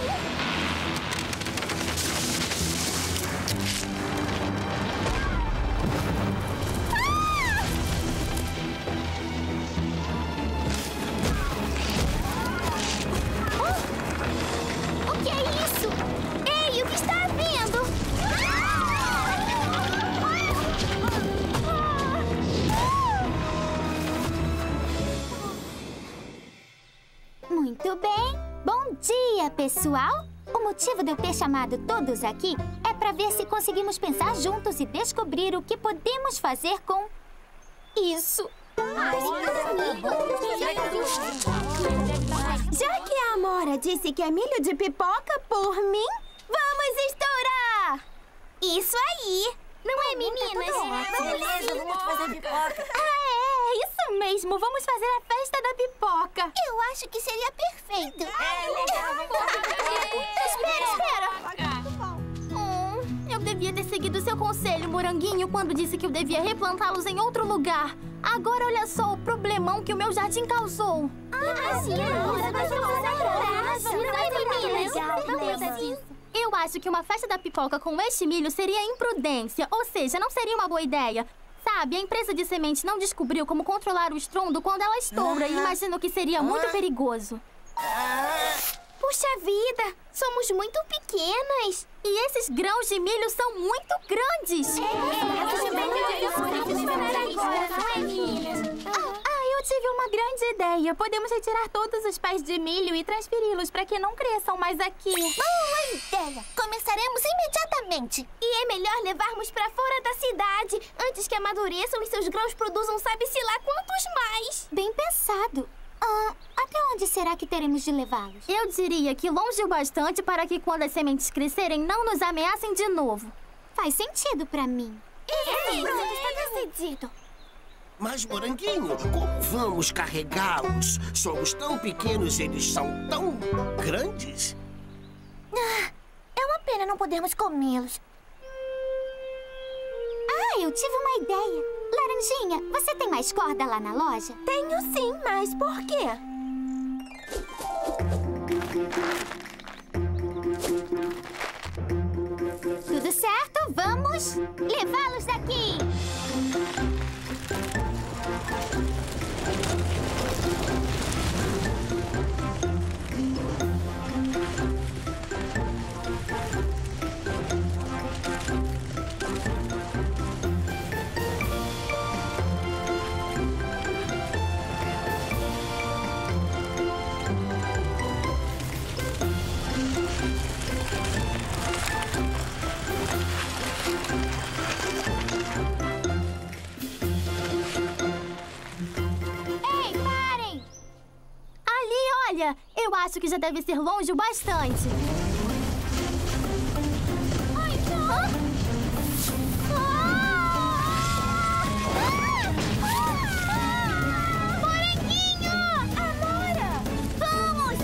Speaker 4: Muito bem. Bom dia, pessoal. O motivo de eu ter chamado todos aqui é para ver se conseguimos pensar juntos e descobrir o que podemos fazer com isso.
Speaker 2: Já que a Amora disse que é milho de pipoca, por mim, vamos estourar! Isso aí! Não é, meninas?
Speaker 9: Beleza, vamos fazer pipoca.
Speaker 3: Ah, é, isso mesmo. Vamos fazer a festa da pipoca.
Speaker 2: Eu acho que seria perfeito.
Speaker 9: É, legal, vamos
Speaker 3: Espera, espera. Hum, eu devia ter seguido seu conselho, Moranguinho, quando disse que eu devia replantá-los em outro lugar. Agora olha só o problemão que o meu jardim causou.
Speaker 2: Ah, sim, Amora, nós vamos adorar.
Speaker 3: Vamos. Eu acho que uma festa da pipoca com este milho seria imprudência, ou seja, não seria uma boa ideia. Sabe, a empresa de semente não descobriu como controlar o estrondo quando ela estoura e imagino que seria muito perigoso.
Speaker 2: Puxa vida, somos muito pequenas.
Speaker 3: E esses grãos de milho são muito grandes. Ah, eu tive uma grande ideia. Podemos retirar todos os pés de milho e transferi-los para que não cresçam mais aqui.
Speaker 2: Boa ideia! Começaremos imediatamente. E é melhor levarmos para fora da cidade antes que amadureçam e seus grãos produzam sabe-se lá quantos mais.
Speaker 4: Bem pensado. Ah, até onde será que teremos de levá-los?
Speaker 3: Eu diria que longe o bastante para que quando as sementes crescerem não nos ameacem de novo.
Speaker 4: Faz sentido para mim.
Speaker 2: É, Pronto, está decidido.
Speaker 7: Mas, Moranguinho, como vamos carregá-los? Somos tão pequenos e eles são tão grandes.
Speaker 2: Ah, é uma pena não podermos comê-los.
Speaker 4: Ah, eu tive uma ideia. Laranjinha, você tem mais corda lá na loja?
Speaker 2: Tenho sim, mas por quê?
Speaker 4: Tudo certo? Vamos levá-los daqui!
Speaker 3: Eu acho que já deve ser longe o bastante.
Speaker 4: Ai, não! Moranguinho! Amora! Vamos!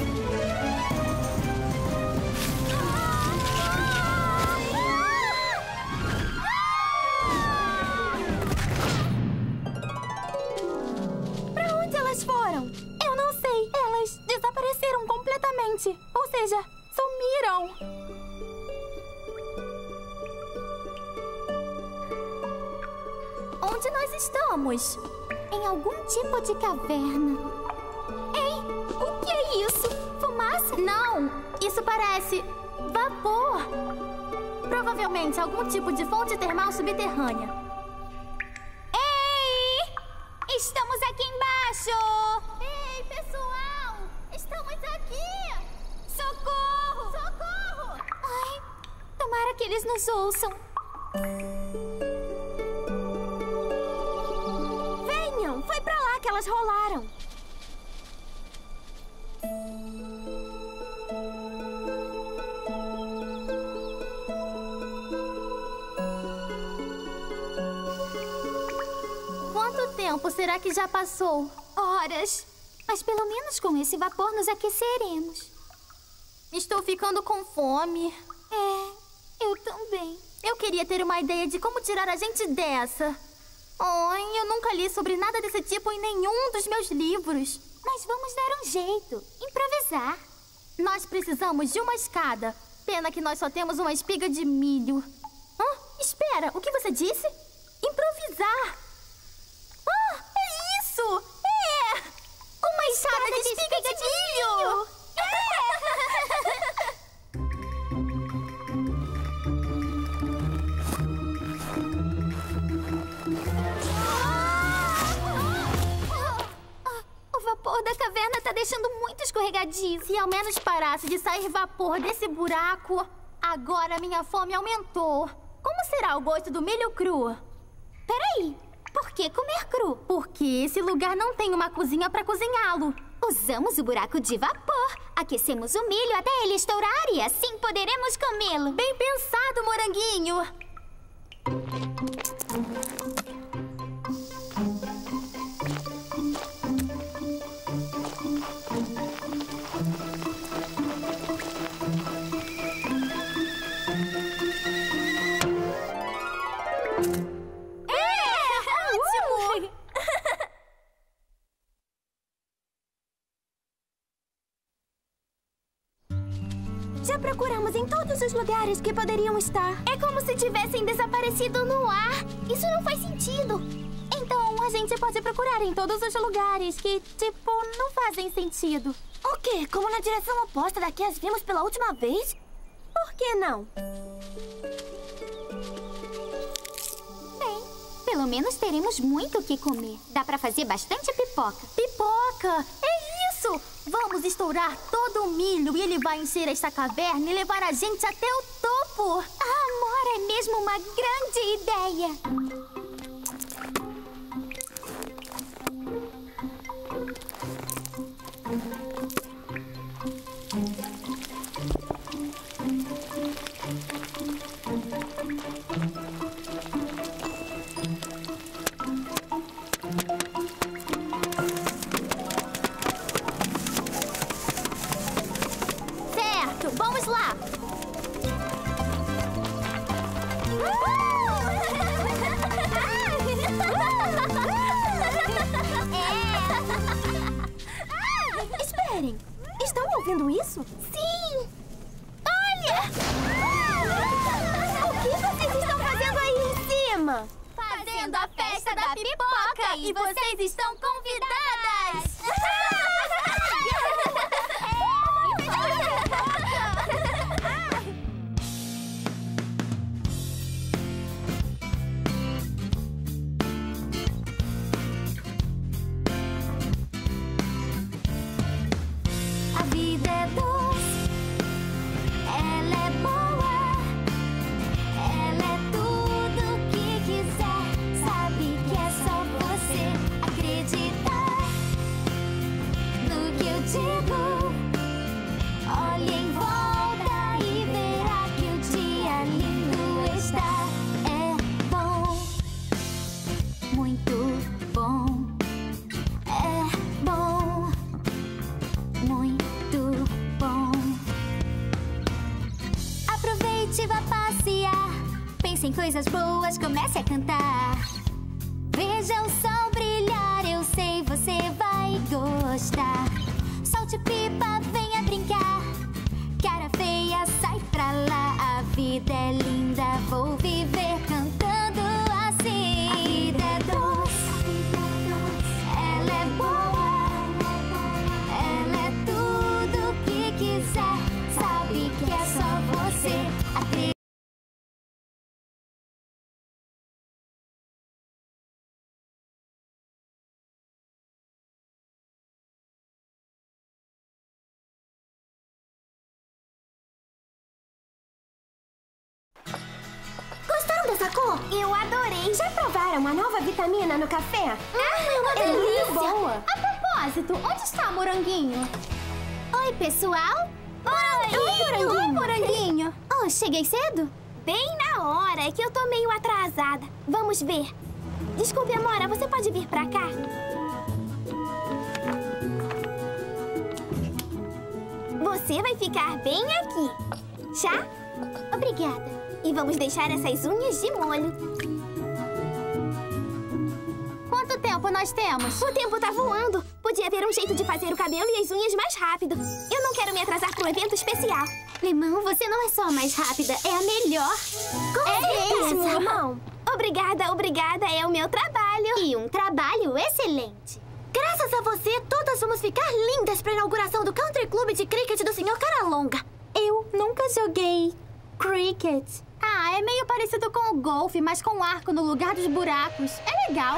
Speaker 3: Pra onde elas foram? Eu não sei. Elas desapareceram completamente. Ou seja, sumiram. Onde nós estamos?
Speaker 4: Em algum tipo de caverna. Ei, o que é isso? Fumaça?
Speaker 3: Não, isso parece vapor. Provavelmente algum tipo de fonte termal subterrânea.
Speaker 4: Ei! Estamos aqui embaixo!
Speaker 3: Ei, pessoal! Estamos aqui!
Speaker 4: Socorro!
Speaker 3: Socorro!
Speaker 4: Ai, tomara que eles nos ouçam.
Speaker 2: Venham! Foi pra lá que elas rolaram.
Speaker 3: Quanto tempo será que já passou?
Speaker 4: Horas. Mas pelo menos com esse vapor nos aqueceremos.
Speaker 3: Estou ficando com fome.
Speaker 4: É, eu também.
Speaker 3: Eu queria ter uma ideia de como tirar a gente dessa. Ai, eu nunca li sobre nada desse tipo em nenhum dos meus livros.
Speaker 4: Mas vamos dar um jeito. Improvisar.
Speaker 3: Nós precisamos de uma escada. Pena que nós só temos uma espiga de milho. Hã? Espera, o que você disse? Improvisar. Ah, é isso! É! Uma escada de espiga de milho!
Speaker 4: O vapor da caverna tá deixando muito escorregadio.
Speaker 3: Se ao menos parasse de sair vapor desse buraco, agora minha fome aumentou. Como será o gosto do milho cru?
Speaker 4: Peraí, por que comer cru?
Speaker 3: Porque esse lugar não tem uma cozinha para cozinhá-lo.
Speaker 4: Usamos o buraco de vapor, aquecemos o milho até ele estourar e assim poderemos comê-lo.
Speaker 3: Bem pensado, moranguinho!
Speaker 2: Já procuramos em todos os lugares que poderiam estar.
Speaker 3: É como se tivessem desaparecido no ar.
Speaker 4: Isso não faz sentido.
Speaker 3: Então, a gente pode procurar em todos os lugares que, tipo, não fazem sentido.
Speaker 2: O quê? Como na direção oposta da que as vimos pela última vez? Por que não?
Speaker 4: Bem, pelo menos teremos muito o que comer. Dá pra fazer bastante pipoca.
Speaker 3: Pipoca! É isso! Vamos estourar todo o milho e ele vai encher esta caverna e levar a gente até o topo!
Speaker 4: Ah, Amora, é mesmo uma grande ideia!
Speaker 2: isso? Sim! Olha! O que vocês estão fazendo aí em cima?
Speaker 3: Fazendo a festa da pipoca e vocês estão convidadas!
Speaker 4: A vida é doce, ela é boa, ela é tudo que quiser. Sabe que é só você acreditar no que eu digo. Olhe em volta e verá que o dia lindo está. É bom, muito bom, é bom. Muito bom. Aproveite e vá passear. Pense em coisas boas, comece a cantar. Veja o sol brilhar, eu sei você vai gostar. Solte pipa, venha brincar. Cara feia, sai pra lá. A vida é linda, vou viver cantando assim. A vida é doce, ela é boa. Ela é tudo que quiser. Sabe que é só você acreditar.
Speaker 2: Gostaram dessa cor? Eu adorei. Já provaram a nova vitamina no café?
Speaker 3: Ah, é uma
Speaker 2: delícia.
Speaker 3: boa! A propósito, onde está o moranguinho?
Speaker 2: Oi, pessoal. Moranguinho.
Speaker 3: Oi, moranguinho! moranguinho!
Speaker 2: Oh, cheguei cedo? Bem na hora, é que eu tô meio atrasada. Vamos ver. Desculpe, Amora, você pode vir pra cá? Você vai ficar bem aqui. Chá? Obrigada. E vamos deixar essas unhas de molho.
Speaker 3: Quanto tempo nós temos?
Speaker 2: O tempo tá voando. Podia haver um jeito de fazer o cabelo e as unhas mais rápido. Eu não quero me atrasar para um evento especial. Limão, você não é só a mais rápida, é a melhor. Com
Speaker 3: É
Speaker 2: certeza,
Speaker 3: mesmo?
Speaker 2: Limão. Obrigada, obrigada, é o meu trabalho.
Speaker 4: E um trabalho excelente.
Speaker 2: Graças a você, todas vamos ficar lindas para a inauguração do Country Club de Cricket do senhor Caralonga.
Speaker 3: Eu nunca joguei cricket. Ah, é meio parecido com o golfe, mas com arco no lugar dos buracos. É legal.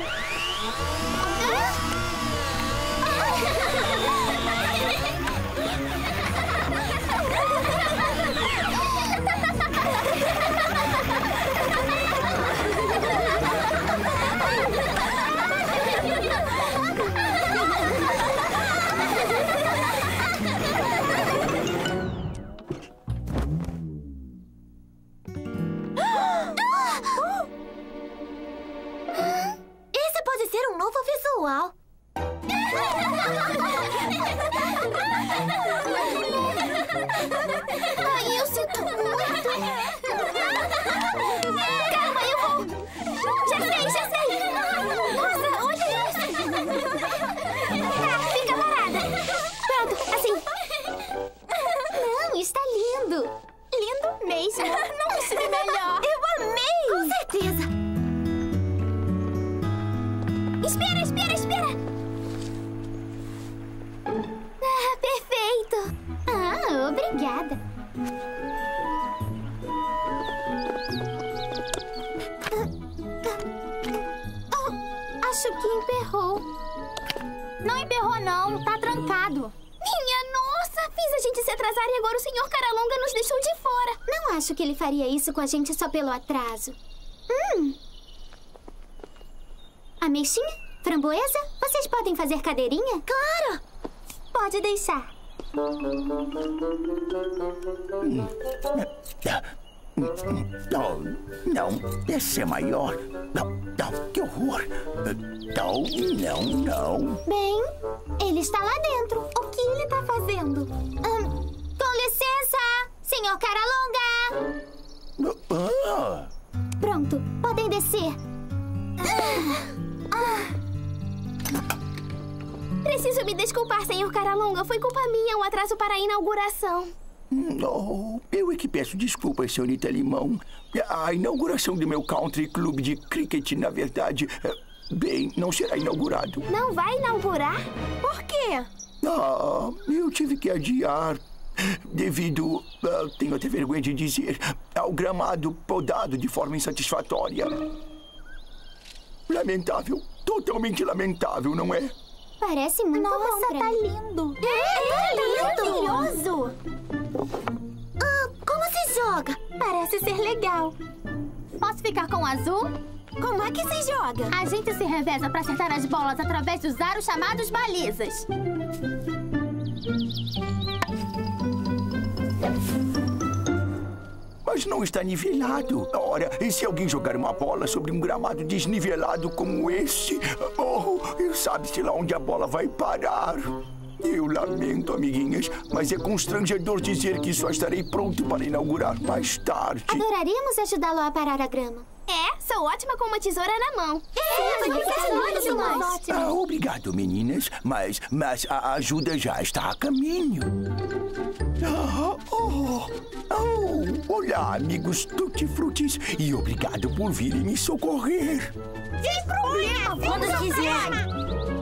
Speaker 2: Esse pode ser um novo visual. Ai, eu sinto muito. Calma, eu vou. Já sei, já sei. Nossa, olha isso. Tá, fica parada. Pronto, assim.
Speaker 4: Não, está lindo.
Speaker 2: Lindo mesmo.
Speaker 3: Não estive melhor.
Speaker 2: Eu amei. Com certeza. Espera, espera, espera. Ah, perfeito.
Speaker 4: Ah, obrigada.
Speaker 2: Oh, acho que emperrou.
Speaker 3: Não emperrou, não. Tá trancado.
Speaker 2: Minha nossa, fiz a gente se atrasar e agora o senhor Caralonga nos deixou de fora.
Speaker 4: Não acho que ele faria isso com a gente só pelo atraso.
Speaker 2: Hum.
Speaker 4: Ameixinha? Framboesa? Vocês podem fazer cadeirinha?
Speaker 2: Claro.
Speaker 4: Pode deixar.
Speaker 10: Não, não, esse é maior. Não, não, que horror. Não, não, não.
Speaker 4: Bem, ele está lá dentro.
Speaker 2: O que ele tá fazendo?
Speaker 4: Hum, com licença, senhor Caralonga.
Speaker 10: Ah.
Speaker 4: Pronto, podem descer.
Speaker 2: Ah. Preciso me desculpar, senhor Caralonga. Foi culpa minha o atraso para a inauguração.
Speaker 10: Oh, eu é que peço desculpas, senhorita Limão. A inauguração do meu country club de cricket, na verdade, bem, não será inaugurado.
Speaker 2: Não vai inaugurar? Por quê?
Speaker 10: Ah, eu tive que adiar devido, uh, tenho até vergonha de dizer, ao gramado podado de forma insatisfatória. Lamentável, totalmente lamentável, não é?
Speaker 4: Parece muito
Speaker 2: Nossa,
Speaker 4: bom pra
Speaker 2: tá
Speaker 4: mim.
Speaker 2: lindo! É, tá maravilhoso! Ah, como se joga? Parece ser legal.
Speaker 3: Posso ficar com o azul?
Speaker 2: Como é que se joga?
Speaker 3: A gente se reveza pra acertar as bolas através dos aros chamados balizas.
Speaker 10: Mas não está nivelado. Ora, e se alguém jogar uma bola sobre um gramado desnivelado como esse? Oh, sabe-se lá onde a bola vai parar. Eu lamento, amiguinhas, mas é constrangedor dizer que só estarei pronto para inaugurar mais tarde.
Speaker 2: Adoraríamos ajudá-lo a parar a grama. É, sou ótima com uma tesoura na mão. É, é, é,
Speaker 10: ah, obrigado, meninas, mas, mas a ajuda já está a caminho. Ah, oh, oh, olá, amigos tutti-frutis, e obrigado por virem me socorrer.
Speaker 2: Sem problema, quando quiser.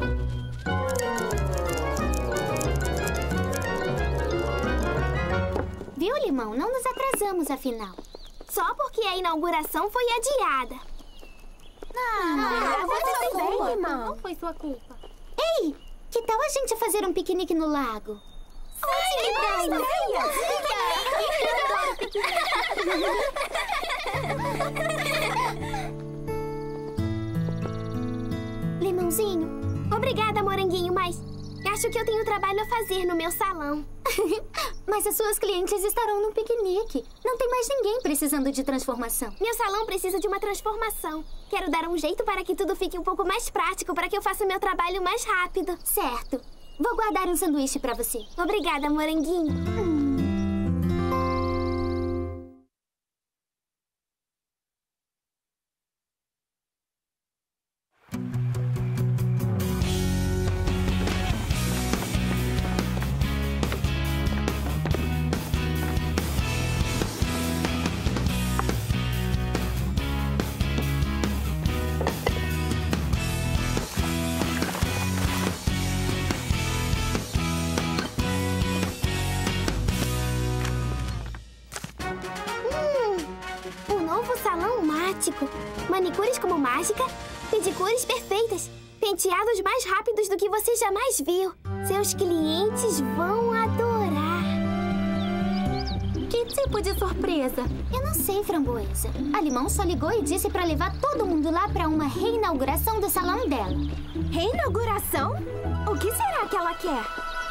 Speaker 4: Viu, Limão? Não nos atrasamos, afinal.
Speaker 2: Só porque a inauguração foi adiada.
Speaker 4: Ah,
Speaker 2: você
Speaker 4: foi
Speaker 2: bem,
Speaker 4: culpa.
Speaker 2: Limão.
Speaker 3: Não foi sua culpa.
Speaker 4: Ei, que tal a gente fazer um piquenique no lago?
Speaker 2: Ai, que boa Limãozinho, obrigada, Moranguinho, mas acho que eu tenho trabalho a fazer no meu salão.
Speaker 4: Mas as suas clientes estarão no piquenique. Não tem mais ninguém precisando de transformação.
Speaker 2: Meu salão precisa de uma transformação. Quero dar um jeito para que tudo fique um pouco mais prático, para que eu faça meu trabalho mais rápido.
Speaker 4: Certo. Vou guardar um sanduíche para você.
Speaker 2: Obrigada, Moranguinho. Hum. Salão mático. Manicures como mágica, pedicures perfeitas, penteados mais rápidos do que você jamais viu. Seus clientes vão adorar.
Speaker 3: Que tipo de surpresa?
Speaker 4: Eu não sei, Framboesa. A Limão só ligou e disse pra levar todo mundo lá pra uma reinauguração do salão dela.
Speaker 2: Reinauguração? O que será que ela quer?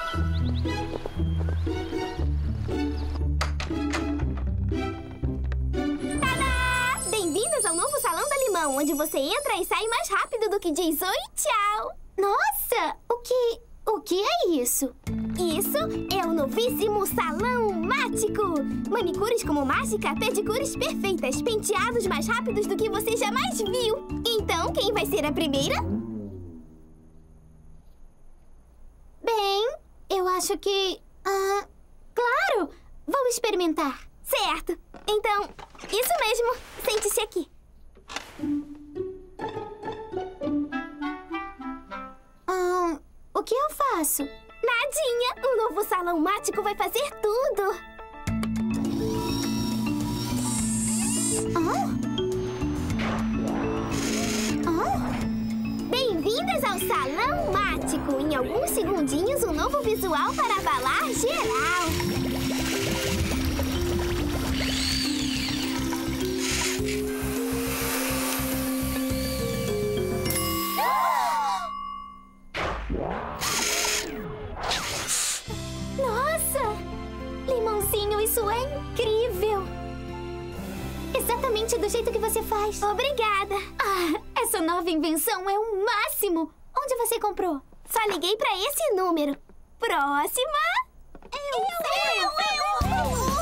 Speaker 2: Bem-vindos ao novo Salão da Limão, onde você entra e sai mais rápido do que diz oi e tchau.
Speaker 4: Nossa, o que... o que é isso?
Speaker 2: Isso é o novíssimo Salão Mático. Manicures como mágica, pedicures perfeitas, penteados mais rápidos do que você jamais viu. Então, quem vai ser a primeira?
Speaker 4: Bem, eu acho que... Ah, claro! Vou experimentar.
Speaker 2: Certo. Então, isso mesmo. Sente-se aqui.
Speaker 4: Ah, o que eu faço?
Speaker 2: Nadinha! O novo Salão Mático vai fazer tudo.
Speaker 4: Ah? Ah?
Speaker 2: Bem-vindas ao Salão Mático. Em alguns segundinhos, um novo visual para abalar geral.
Speaker 4: Nossa! Limãozinho, isso é incrível! Exatamente do jeito que você faz.
Speaker 2: Obrigada.
Speaker 4: Ah, essa nova invenção é o máximo! Onde você comprou?
Speaker 2: Só liguei pra esse número. Próxima! Eu, eu, eu, eu.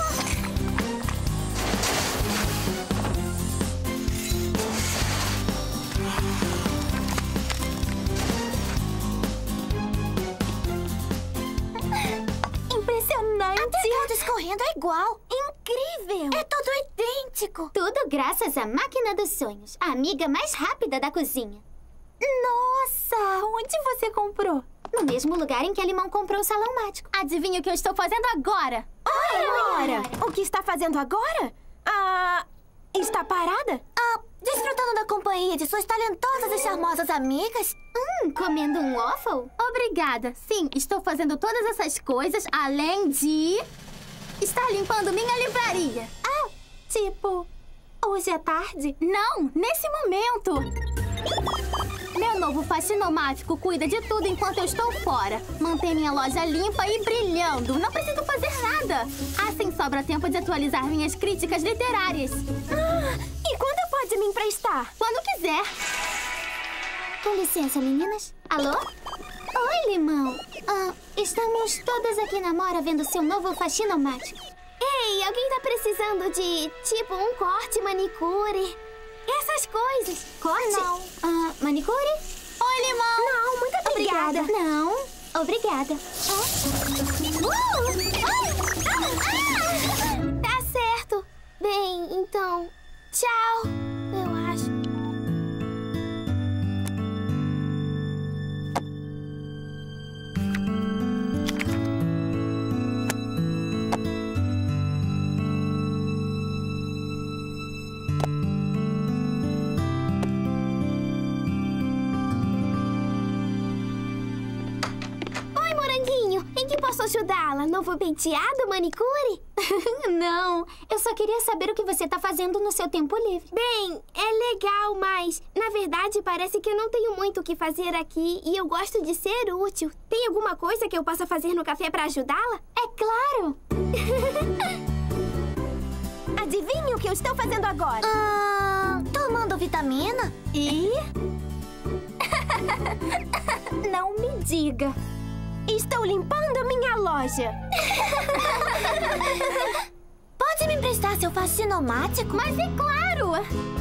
Speaker 2: igual. Incrível. É tudo idêntico.
Speaker 4: Tudo graças à máquina dos sonhos, a amiga mais rápida da cozinha.
Speaker 3: Nossa, onde você comprou?
Speaker 4: No mesmo lugar em que a Limão comprou o salão mágico.
Speaker 3: Adivinha o que eu estou fazendo agora?
Speaker 2: Ora,
Speaker 11: O que está fazendo agora? Ah, está parada?
Speaker 2: Ah, desfrutando da companhia de suas talentosas e charmosas amigas.
Speaker 4: Hum, comendo um waffle?
Speaker 3: Obrigada. Sim, estou fazendo todas essas coisas, além de... estar limpando minha livraria.
Speaker 11: Ah, tipo, hoje é tarde?
Speaker 3: Não, nesse momento. Meu novo faxinomático cuida de tudo enquanto eu estou fora. Mantém minha loja limpa e brilhando. Não preciso fazer nada. Assim sobra tempo de atualizar minhas críticas literárias.
Speaker 11: Ah, e quando pode me emprestar?
Speaker 3: Quando quiser.
Speaker 4: Com licença, meninas. Alô? Oi, Limão. Ah, estamos todas aqui na Mora vendo seu novo faxinomático.
Speaker 2: Ei, alguém tá precisando de, tipo, um corte, manicure? Essas coisas.
Speaker 4: Corte?
Speaker 2: Não.
Speaker 4: Ah, manicure?
Speaker 3: Oi, Limão.
Speaker 11: Não, muito obrigada.
Speaker 4: Não, obrigada.
Speaker 2: Uh! Ah! Ah! Tá certo. Bem, então, tchau, eu acho. Posso ajudá-la? Novo penteado, manicure?
Speaker 4: Não, eu só queria saber o que você tá fazendo no seu tempo livre.
Speaker 2: Bem, é legal, mas na verdade parece que eu não tenho muito o que fazer aqui e eu gosto de ser útil. Tem alguma coisa que eu possa fazer no café pra ajudá-la?
Speaker 4: É claro!
Speaker 11: Adivinha o que eu estou fazendo agora?
Speaker 2: Ah, tomando vitamina?
Speaker 11: E? Não me diga. Estou limpando minha loja.
Speaker 2: Pode me emprestar seu faxinomático?
Speaker 3: Mas é claro!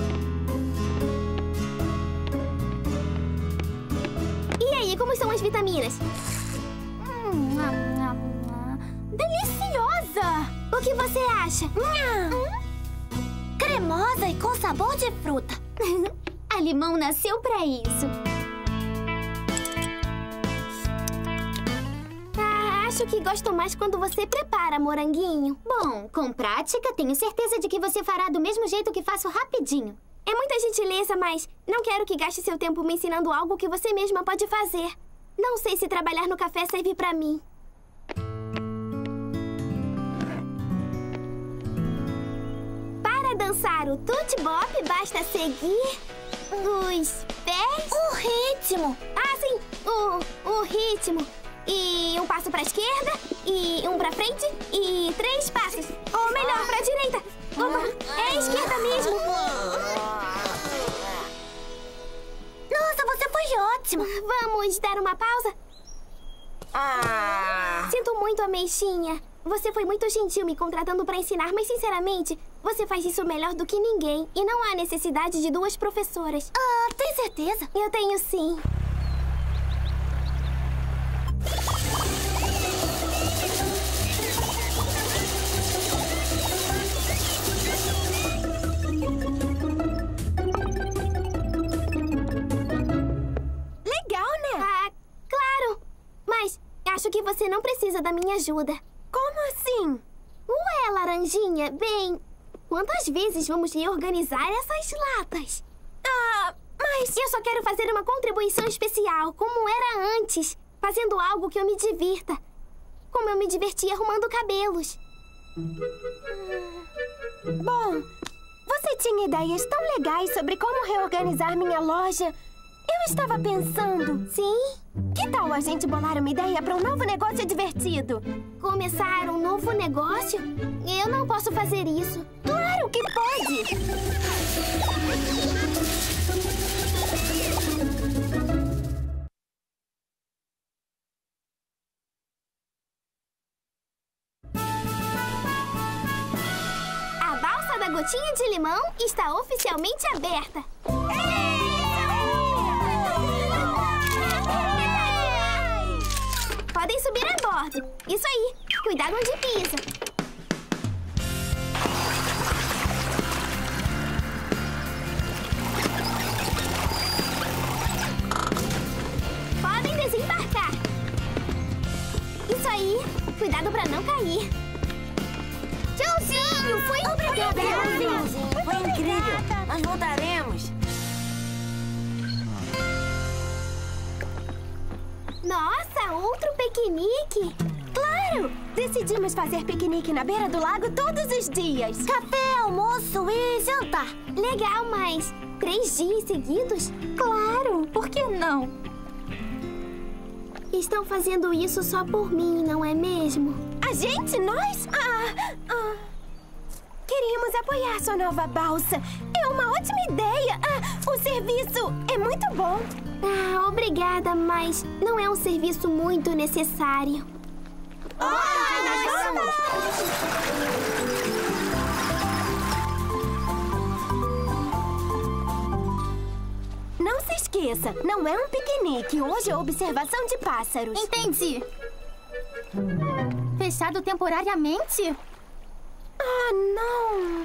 Speaker 2: E aí, como estão as vitaminas?
Speaker 3: Hum, deliciosa!
Speaker 2: O que você acha? Hum? Cremosa e com sabor de fruta.
Speaker 4: A Limão nasceu pra isso.
Speaker 2: Acho que gosto mais quando você prepara, moranguinho.
Speaker 4: Bom, com prática, tenho certeza de que você fará do mesmo jeito que faço rapidinho.
Speaker 2: É muita gentileza, mas não quero que gaste seu tempo me ensinando algo que você mesma pode fazer. Não sei se trabalhar no café serve pra mim. Para dançar o Toot Bop, basta seguir os pés... O ritmo! Ah, sim! O, o ritmo! E um passo pra esquerda, e um pra frente, e três passos. Ou melhor, pra direita. Opa, é a esquerda mesmo. Nossa, você foi ótima. Vamos dar uma pausa?
Speaker 7: Ah!
Speaker 2: Sinto muito, Ameixinha. Você foi muito gentil me contratando pra ensinar, mas sinceramente, você faz isso melhor do que ninguém. E não há necessidade de duas professoras. Ah, tem certeza? Eu tenho sim.
Speaker 11: Legal, né?
Speaker 2: Ah, claro. Mas acho que você não precisa da minha ajuda.
Speaker 11: Como assim?
Speaker 2: Ué, laranjinha, bem... Quantas vezes vamos reorganizar essas latas?
Speaker 11: Ah, mas...
Speaker 2: Eu só quero fazer uma contribuição especial, como era antes. Fazendo algo que eu me divirta. Como eu me divertia arrumando cabelos.
Speaker 11: Bom, você tinha ideias tão legais sobre como reorganizar minha loja. Eu estava pensando...
Speaker 2: Sim?
Speaker 11: Que tal a gente bolar uma ideia para um novo negócio divertido?
Speaker 2: Começar um novo negócio? Eu não posso fazer isso.
Speaker 11: Claro que pode!
Speaker 2: A balsa da gotinha de limão está oficialmente aberta. Podem subir a bordo. Isso aí. Cuidado onde pisa.
Speaker 9: filho. Nós voltaremos.
Speaker 11: Nossa, outro piquenique! Claro! Decidimos fazer piquenique na beira do lago todos os dias.
Speaker 2: Café, almoço e jantar.
Speaker 4: Legal, mas três dias seguidos?
Speaker 3: Claro, por que não?
Speaker 4: Estão fazendo isso só por mim, não é mesmo?
Speaker 11: A gente? Nós? Ah, ah. Queríamos apoiar sua nova balsa. É uma ótima ideia. Ah, o serviço é muito bom.
Speaker 4: Ah, obrigada, mas não é um serviço muito necessário.
Speaker 11: Ah, nós vamos! Não se esqueça, não é um piquenique. Hoje é observação de pássaros.
Speaker 3: Entendi. Fechado temporariamente?
Speaker 11: Ah, não.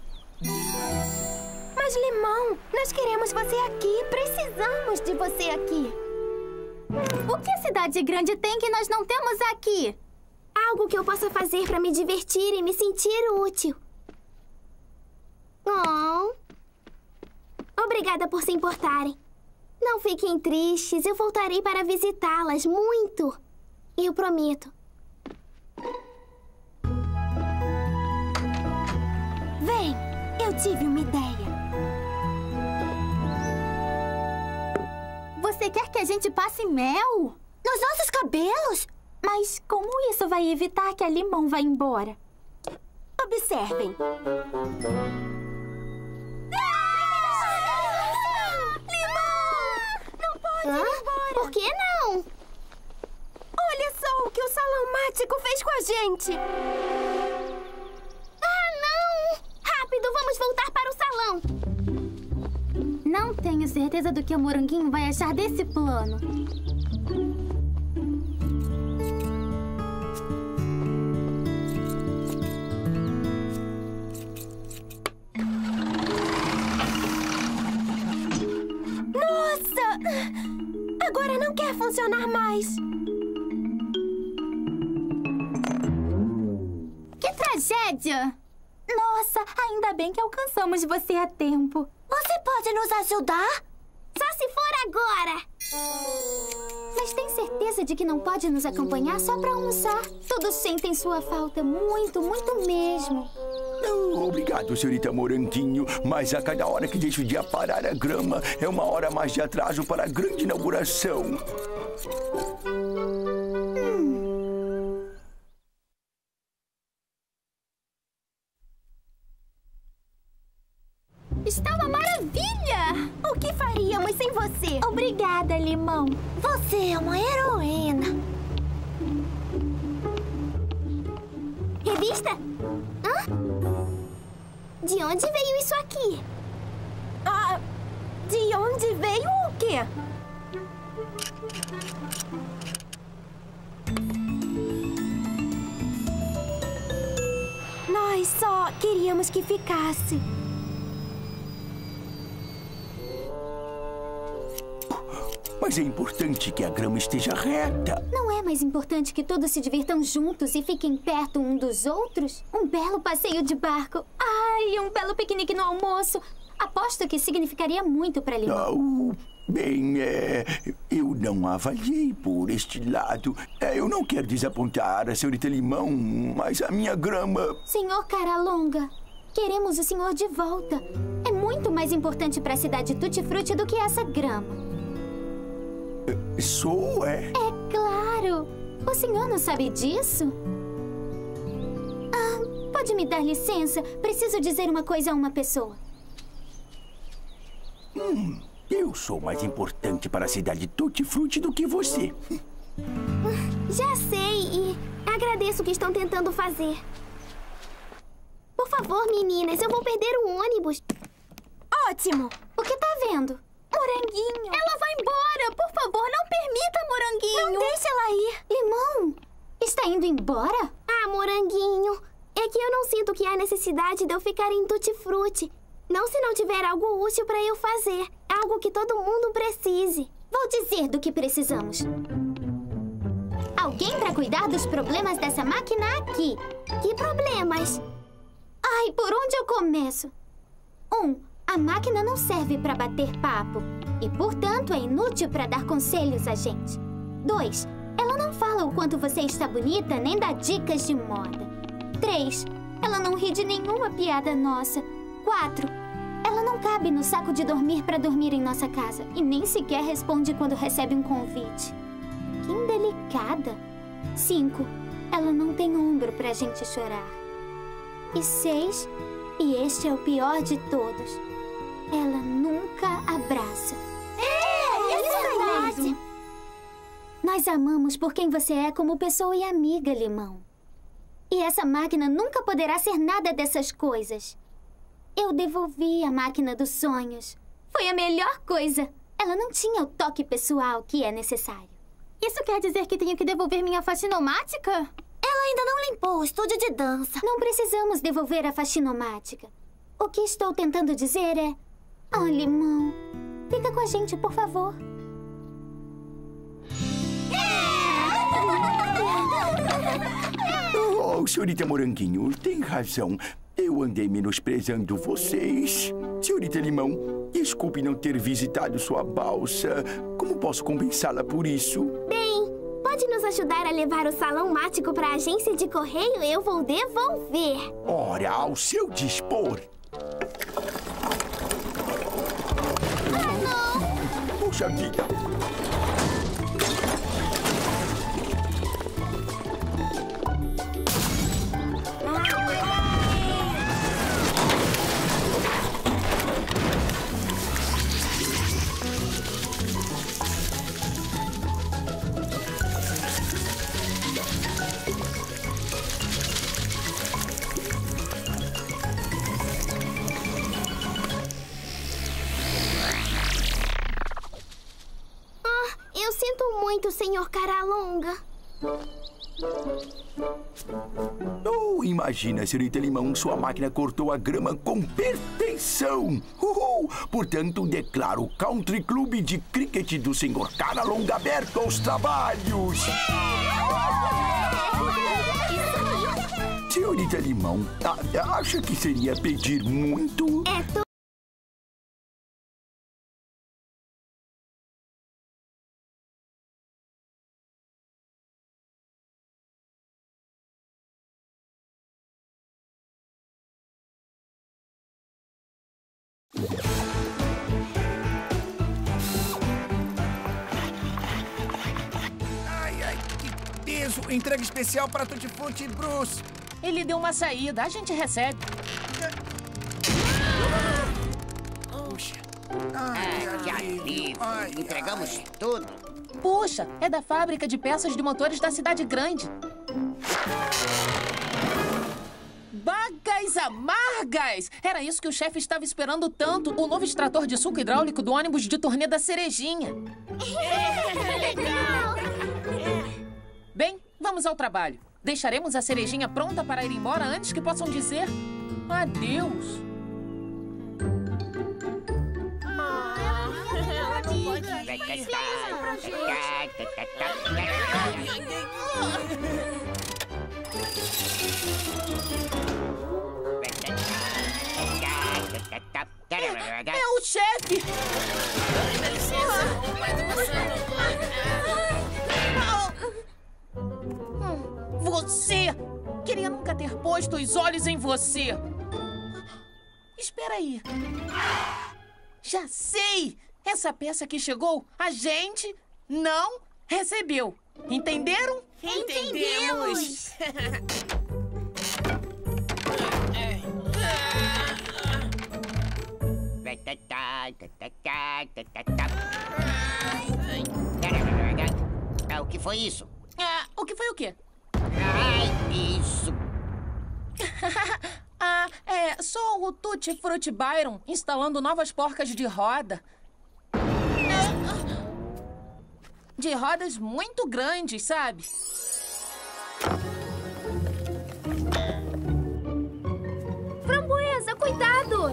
Speaker 11: Mas, Limão, nós queremos você aqui. Precisamos de você aqui.
Speaker 3: O que a cidade grande tem que nós não temos aqui?
Speaker 4: Algo que eu possa fazer para me divertir e me sentir útil. Oh. Obrigada por se importarem. Não fiquem tristes, eu voltarei para visitá-las muito. Eu prometo.
Speaker 11: Vem, eu tive uma ideia.
Speaker 3: Você quer que a gente passe mel?
Speaker 2: Nos nossos cabelos?
Speaker 3: Mas como isso vai evitar que a Limão vá embora?
Speaker 11: Observem.
Speaker 4: Hã? Por que não?
Speaker 11: Olha só o que o salão mágico fez com a gente.
Speaker 4: Ah, não! Rápido, vamos voltar para o salão.
Speaker 3: Não tenho certeza do que o Moranguinho vai achar desse plano.
Speaker 11: Agora não quer funcionar mais.
Speaker 3: Que tragédia! Nossa, ainda bem que alcançamos você a tempo.
Speaker 2: Você pode nos ajudar?
Speaker 4: Só se for agora.
Speaker 3: Mas tem certeza de que não pode nos acompanhar só para almoçar? Todos sentem sua falta muito, muito mesmo.
Speaker 10: Não, obrigado, senhorita Moranguinho, mas a cada hora que deixo de aparar a grama é uma hora mais de atraso para a grande inauguração.
Speaker 3: Hum. Está uma maravilha!
Speaker 11: O que faríamos sem você?
Speaker 3: Obrigada, Limão.
Speaker 2: Você é uma heroína.
Speaker 4: Revista? Hã? De onde veio isso aqui?
Speaker 11: Ah, de onde veio o quê? Nós só queríamos que ficasse.
Speaker 10: Mas é importante que a grama esteja reta.
Speaker 3: Não é mais importante que todos se divirtam juntos e fiquem perto um dos outros? Um belo passeio de barco. Ai, um belo piquenique no almoço. Aposto que significaria muito para Limão.
Speaker 10: Não, bem, é, eu não avaliei por este lado. É, eu não quero desapontar a senhorita Limão, mas a minha grama...
Speaker 3: Senhor Caralonga, queremos o senhor de volta. É muito mais importante para a cidade Tutti Frutti do que essa grama.
Speaker 10: Sou, é?
Speaker 3: É claro. O senhor não sabe disso? Ah, pode me dar licença? Preciso dizer uma coisa a uma pessoa.
Speaker 10: Hum, eu sou mais importante para a cidade Tutti Frutti do que você.
Speaker 4: Já sei e agradeço o que estão tentando fazer. Por favor, meninas, eu vou perder o ônibus.
Speaker 11: Ótimo!
Speaker 3: O que tá vendo? Moranguinho! Ela vai embora! Por favor, não permita, Moranguinho!
Speaker 11: Não deixe ela ir!
Speaker 3: Limão! Está indo embora?
Speaker 4: Ah, Moranguinho! É que eu não sinto que há necessidade de eu ficar em Tutti Frutti. Não se não tiver algo útil para eu fazer. Algo que todo mundo precise.
Speaker 3: Vou dizer do que precisamos. Alguém para cuidar dos problemas dessa máquina aqui.
Speaker 4: Que problemas?
Speaker 3: Ai, por onde eu começo?
Speaker 4: Um, a máquina não serve para bater papo e, portanto, é inútil para dar conselhos a gente. Dois, ela não fala o quanto você está bonita nem dá dicas de moda. Três, ela não ri de nenhuma piada nossa. Quatro, ela não cabe no saco de dormir para dormir em nossa casa e nem sequer responde quando recebe um convite. Que indelicada. Cinco, ela não tem ombro pra gente chorar. E seis, e este é o pior de todos, ela nunca abraça.
Speaker 2: É, isso é verdade.
Speaker 4: Nós amamos por quem você é como pessoa e amiga, Limão. E essa máquina nunca poderá ser nada dessas coisas. Eu devolvi a máquina dos sonhos. Foi a melhor coisa. Ela não tinha o toque pessoal que é necessário.
Speaker 3: Isso quer dizer que tenho que devolver minha faxinomática?
Speaker 2: Ela ainda não limpou o estúdio de dança.
Speaker 4: Não precisamos devolver a faxinomática. O que estou tentando dizer é... Oh, Limão, fica com a gente, por favor.
Speaker 10: Oh, senhorita Moranguinho, tem razão. Eu andei menosprezando vocês. Senhorita Limão, desculpe não ter visitado sua balsa. Como posso compensá-la por isso?
Speaker 11: Bem, pode nos ajudar a levar o salão mático para a agência de correio? Eu vou devolver.
Speaker 10: Ora, ao seu dispor.
Speaker 11: Ah, não!
Speaker 10: Puxa vida.
Speaker 11: Eu sinto muito, senhor Caralonga.
Speaker 10: Oh, imagina, senhorita Limão, sua máquina cortou a grama com perfeição. Uhul! Portanto, declaro o Country Club de Cricket do senhor Caralonga aberto aos trabalhos. Senhorita Limão, a- acha que seria pedir muito?
Speaker 11: É tudo.
Speaker 12: Ai, ai, que peso! Entrega especial para Tutti Frutti, Bruce.
Speaker 13: Ele deu uma saída, a gente recebe.
Speaker 12: Puxa.
Speaker 7: Ai, que alívio. Entregamos tudo.
Speaker 13: Puxa, é da fábrica de peças de motores da cidade grande. Bagas amargas! Era isso que o chefe estava esperando tanto. O novo extrator de suco hidráulico do ônibus de turnê da Cerejinha.
Speaker 11: Legal!
Speaker 13: Bem, vamos ao trabalho. Deixaremos a Cerejinha pronta para ir embora antes que possam dizer adeus. É o chefe! Você! Queria nunca ter posto os olhos em você. Espera aí. Já sei! Essa peça que chegou, a gente não recebeu. Entenderam?
Speaker 11: Entendemos!
Speaker 7: Ah, o que foi isso?
Speaker 13: Ah, o que foi o quê?
Speaker 7: Ai, isso!
Speaker 13: Ah, é só o Tutti Frutti Byron instalando novas porcas de roda. De rodas muito grandes, sabe?
Speaker 3: Framboesa, cuidado!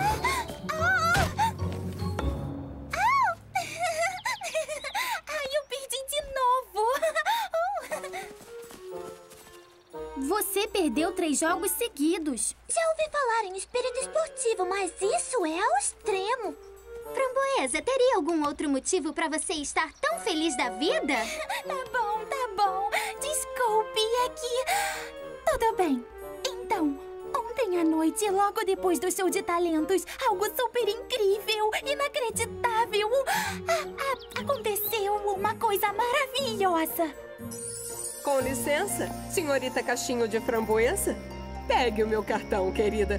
Speaker 11: Ai, eu perdi de novo!
Speaker 3: Você perdeu perdeu três jogos seguidos.
Speaker 2: Já ouvi falar em espírito esportivo, mas isso é ao extremo.
Speaker 4: Framboesa, teria algum outro motivo pra você estar tão feliz da vida?
Speaker 3: Tá bom, tá bom. Desculpe, é que... Tudo bem. Então, ontem à noite, logo depois do show de talentos, algo super incrível, inacreditável. A, a, aconteceu uma coisa maravilhosa.
Speaker 14: Com licença, senhorita Cachinho de Framboesa? Pegue o meu cartão, querida.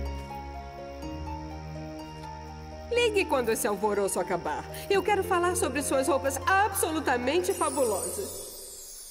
Speaker 14: Ligue quando esse alvoroço acabar. Eu quero falar sobre suas roupas absolutamente fabulosas.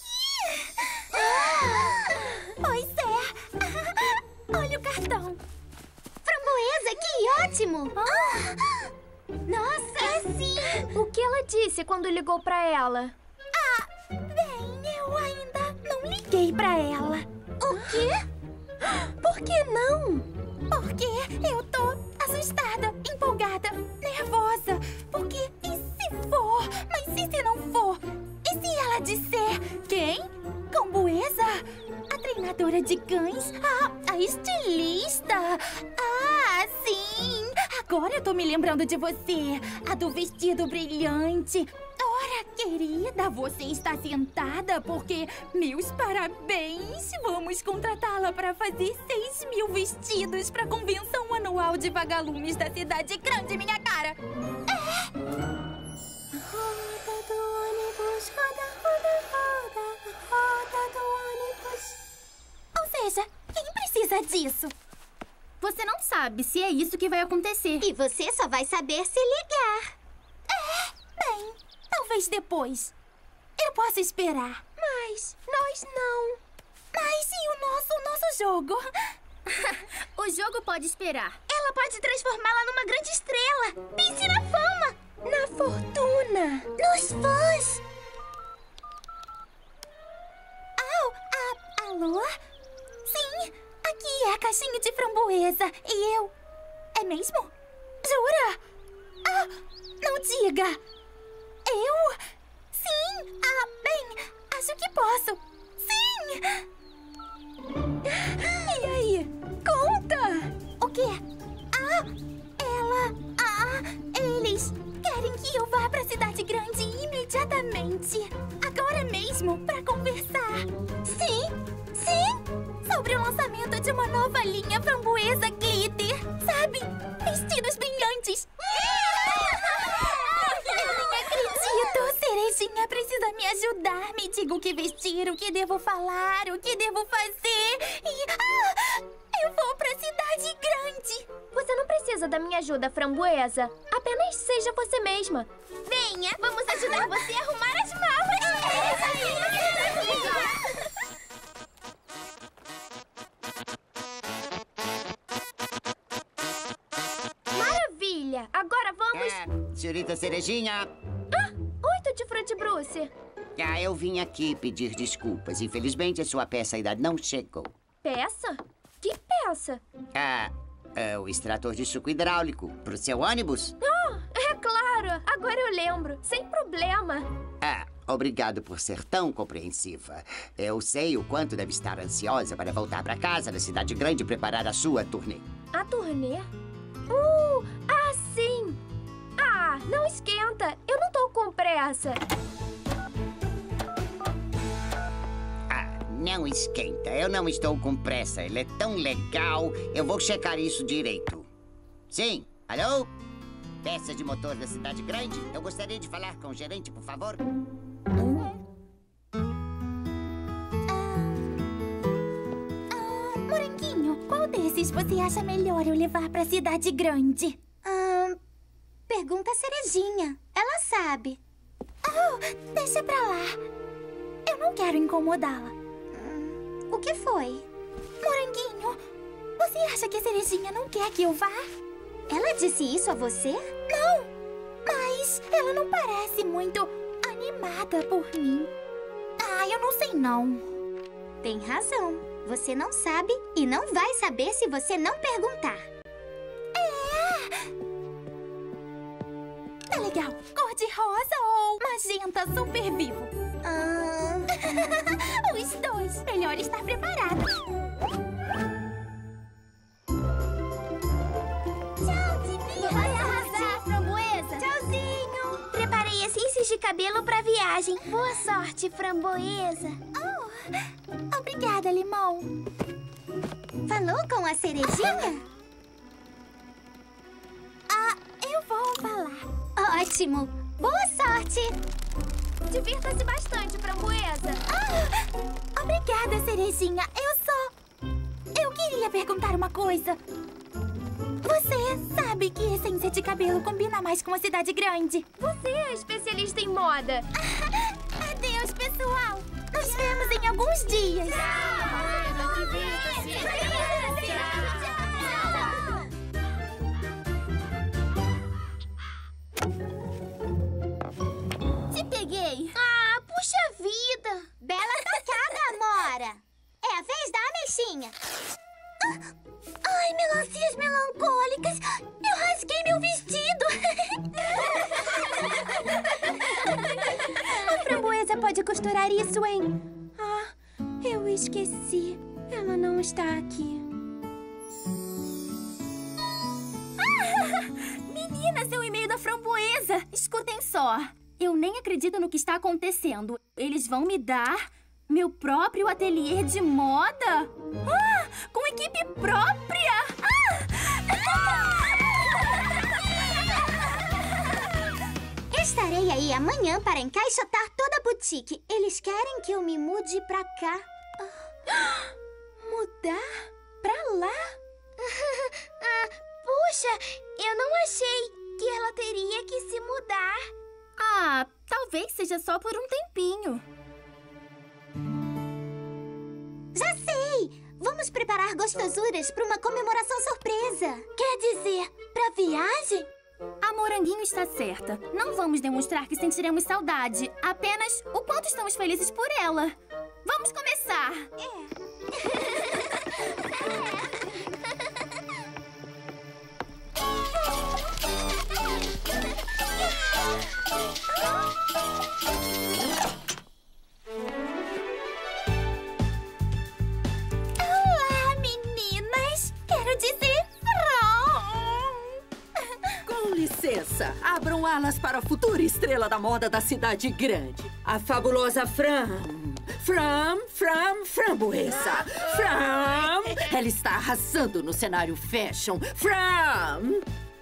Speaker 3: Pois é. Olha o cartão.
Speaker 4: Framboesa, que ótimo!
Speaker 3: Ah.
Speaker 4: Nossa!
Speaker 11: É sim! O que ela disse quando ligou pra ela?
Speaker 3: Ah, bem, eu ainda não liguei pra ela.
Speaker 11: O quê? Por que não?
Speaker 3: Porque eu tô assustada, empolgada, nervosa. Porque e se for? Mas e se não for? E se ela disser quem? Framboesa? A treinadora de cães? Ah, a estilista? Ah, sim! Agora eu tô me lembrando de você. A do vestido brilhante. Ora, querida, você está sentada porque... Meus parabéns! Vamos contratá-la para fazer seis mil vestidos para a convenção anual de vagalumes da cidade grande, minha cara! É! Roda do ônibus, roda, roda, roda, roda do ônibus. Ou seja, quem precisa disso? Você não sabe se é isso que vai acontecer.
Speaker 4: E você só vai saber se ligar.
Speaker 3: É, bem... Talvez depois. Eu posso esperar.
Speaker 11: Mas nós não.
Speaker 3: Mas e o nosso, o nosso jogo? O jogo pode esperar.
Speaker 11: Ela pode transformá-la numa grande estrela. Pense na fama. Na fortuna.
Speaker 2: Nos fãs.
Speaker 3: Oh, a, alô? Sim, aqui é a caixinha de framboesa. E eu... É mesmo? Jura? Ah, não diga. Eu? Sim! Ah, bem, acho que posso. Sim! E aí? Conta! O quê? Ah, ela... Ah, eles querem que eu vá pra cidade grande imediatamente. Agora mesmo, pra conversar. Sim, sim! Sobre o lançamento de uma nova linha framboesa glitter. Sabe? Vestidos brilhantes. Acredito, Cerejinha precisa me ajudar. Me diga o que vestir, o que devo falar, o que devo fazer. E... Ah! Eu vou pra cidade grande.
Speaker 11: Você não precisa da minha ajuda, Framboesa. Apenas seja você mesma.
Speaker 2: Venha, vamos ajudar você a arrumar as malas.
Speaker 11: Maravilha! Agora vamos...
Speaker 15: É, senhorita Cerejinha.
Speaker 11: Ah, oi, Tutti Frutti Bruce.
Speaker 15: Ah, eu vim aqui pedir desculpas. Infelizmente, a sua peça ainda não chegou.
Speaker 11: Peça? Que peça?
Speaker 15: Ah, é o extrator de suco hidráulico pro seu ônibus.
Speaker 11: Ah, é claro. Agora eu lembro. Sem problema.
Speaker 15: Ah, obrigado por ser tão compreensiva. Eu sei o quanto deve estar ansiosa para voltar para casa da cidade grande e preparar a sua turnê.
Speaker 11: A turnê? Uh, ah, sim. Ah, não esquenta. Eu não tô com pressa.
Speaker 15: Não esquenta, eu não estou com pressa. Ele é tão legal. Eu vou checar isso direito. Sim, alô? Peça de motor da cidade grande? Eu gostaria de falar com o gerente, por favor.
Speaker 3: Ah, Moranguinho, qual desses você acha melhor eu levar pra cidade grande?
Speaker 2: Ah, pergunta a Cerejinha. Ela sabe.
Speaker 3: Oh, deixa pra lá. Eu não quero incomodá-la.
Speaker 2: O que foi?
Speaker 3: Moranguinho, você acha que a Cerejinha não quer que eu vá?
Speaker 2: Ela disse isso a você?
Speaker 3: Não, mas ela não parece muito animada por mim. Ah, eu não sei não.
Speaker 2: Tem razão. Você não sabe e não vai saber se você não perguntar.
Speaker 3: É! Tá legal. Cor de rosa ou magenta super vivo?
Speaker 2: Ah...
Speaker 3: Os dois. Melhor estar preparada.
Speaker 2: fios de cabelo pra viagem. Boa sorte, Framboesa.
Speaker 3: Oh, obrigada, Limão.
Speaker 2: Falou com a cerejinha?
Speaker 3: Ah, eu vou falar.
Speaker 2: Ótimo. Boa sorte.
Speaker 11: Divirta-se bastante, Framboesa.
Speaker 3: Ah, obrigada, cerejinha. Eu só... Eu queria perguntar uma coisa. Você sabe que essência de cabelo combina mais com a cidade grande.
Speaker 11: Você é especialista em moda.
Speaker 3: Adeus, pessoal. Nos vemos em alguns dias.
Speaker 2: Te peguei. Ah, puxa vida. Bela sacada, Amora. É a vez da ameixinha. Ai, melancias melancólicas. Eu rasguei meu vestido.
Speaker 11: A Framboesa pode costurar isso em... Ah, eu esqueci. Ela não está aqui.
Speaker 3: Ah, meninas, é o e-mail da Framboesa. Escutem só. Eu nem acredito no que está acontecendo. Eles vão me dar meu próprio ateliê de moda? Ah, com equipe própria! Ah!
Speaker 2: Ah! Estarei aí amanhã para encaixotar toda a boutique. Eles querem que eu me mude pra cá.
Speaker 11: Ah, mudar? Pra lá?
Speaker 2: ah, puxa, eu não achei que ela teria que se mudar.
Speaker 3: Ah, talvez seja só por um tempinho.
Speaker 2: Já sei! Vamos preparar gostosuras para uma comemoração surpresa. Quer dizer, pra viagem?
Speaker 3: A Moranguinho está certa. Não vamos demonstrar que sentiremos saudade. Apenas o quanto estamos felizes por ela. Vamos começar!
Speaker 2: É.
Speaker 3: Olá, meninas! Quero dizer...
Speaker 16: Com licença, abram alas para a futura estrela da moda da cidade grande, a fabulosa Fram. Fram, Fram, Framboesa. Fram! Ela está arrasando no cenário fashion. Fram!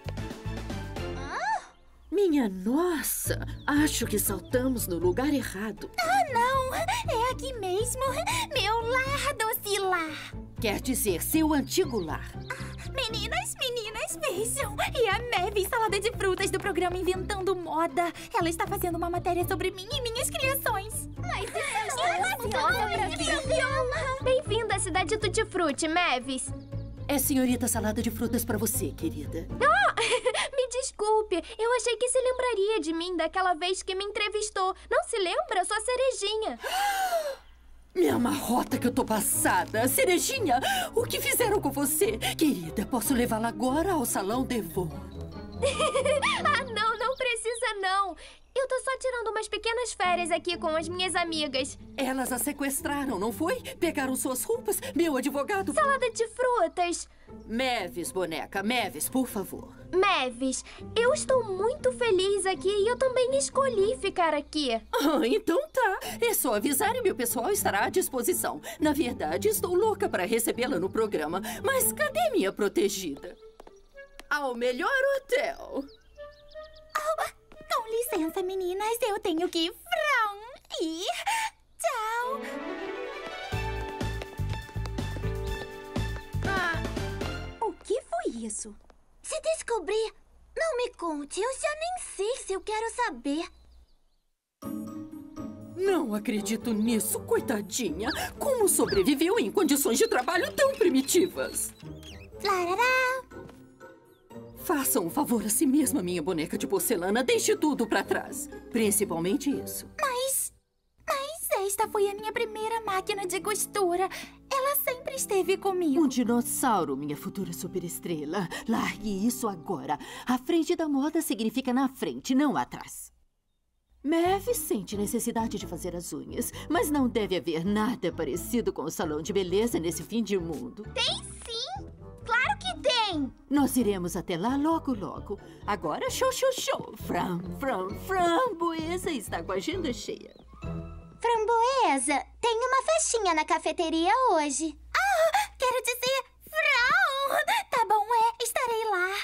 Speaker 16: Minha nossa, acho que saltamos no lugar errado.
Speaker 3: Ah, não! É aqui mesmo. Meu lar, doce lar.
Speaker 16: Quer dizer, seu antigo lar.
Speaker 3: Ah, meninas, meninas, vejam. E a Maeve, salada de frutas do programa Inventando Moda. Ela está fazendo uma matéria sobre mim e minhas criações.
Speaker 11: Mas isso é ansiosa pra ver. Bem-vinda à cidade Tutti Frutti, Mavis.
Speaker 16: É senhorita salada de frutas pra você, querida.
Speaker 11: Ah, me desculpe. Eu achei que se lembraria de mim daquela vez que me entrevistou. Não se lembra? Sua cerejinha.
Speaker 16: Minha marrota que eu tô passada. Cerejinha, o que fizeram com você? Querida, posso levá-la agora ao Salão Devon?
Speaker 11: Ah, não, não precisa não. Eu tô só tirando umas pequenas férias aqui com as minhas amigas.
Speaker 16: Elas a sequestraram, não foi? Pegaram suas roupas? Meu advogado...
Speaker 11: Salada de frutas.
Speaker 16: Mavis, boneca. Mavis, por favor.
Speaker 11: Mavis, eu estou muito feliz aqui e eu também escolhi ficar aqui.
Speaker 16: Ah, então tá. É só avisar e meu pessoal estará à disposição. Na verdade, estou louca para recebê-la no programa. Mas cadê minha protegida? Ao melhor hotel.
Speaker 3: Oh, com licença, meninas, eu tenho que ir. E tchau.
Speaker 2: Ah, o que foi isso? Se descobrir, não me conte. Eu já nem sei se eu quero saber.
Speaker 16: Não acredito nisso, coitadinha. Como sobreviveu em condições de trabalho tão primitivas?
Speaker 2: Larará.
Speaker 16: Faça um favor a si mesma, minha boneca de porcelana. Deixe tudo pra trás. Principalmente isso.
Speaker 3: Mas... Mas esta foi a minha primeira máquina de costura. Ela sempre esteve comigo.
Speaker 16: Um dinossauro, minha futura superestrela. Largue isso agora. A frente da moda significa na frente, não atrás. Maeve sente necessidade de fazer as unhas, mas não deve haver nada parecido com o salão de beleza nesse fim de mundo.
Speaker 2: Tem sim! Claro que tem! bem!
Speaker 16: Nós iremos até lá logo, logo. Agora, show, show, show. Fram, fram, framboesa está com a agenda cheia.
Speaker 2: Framboesa, tem uma festinha na cafeteria hoje.
Speaker 3: Ah, quero dizer, Frau! Tá bom, é, estarei lá.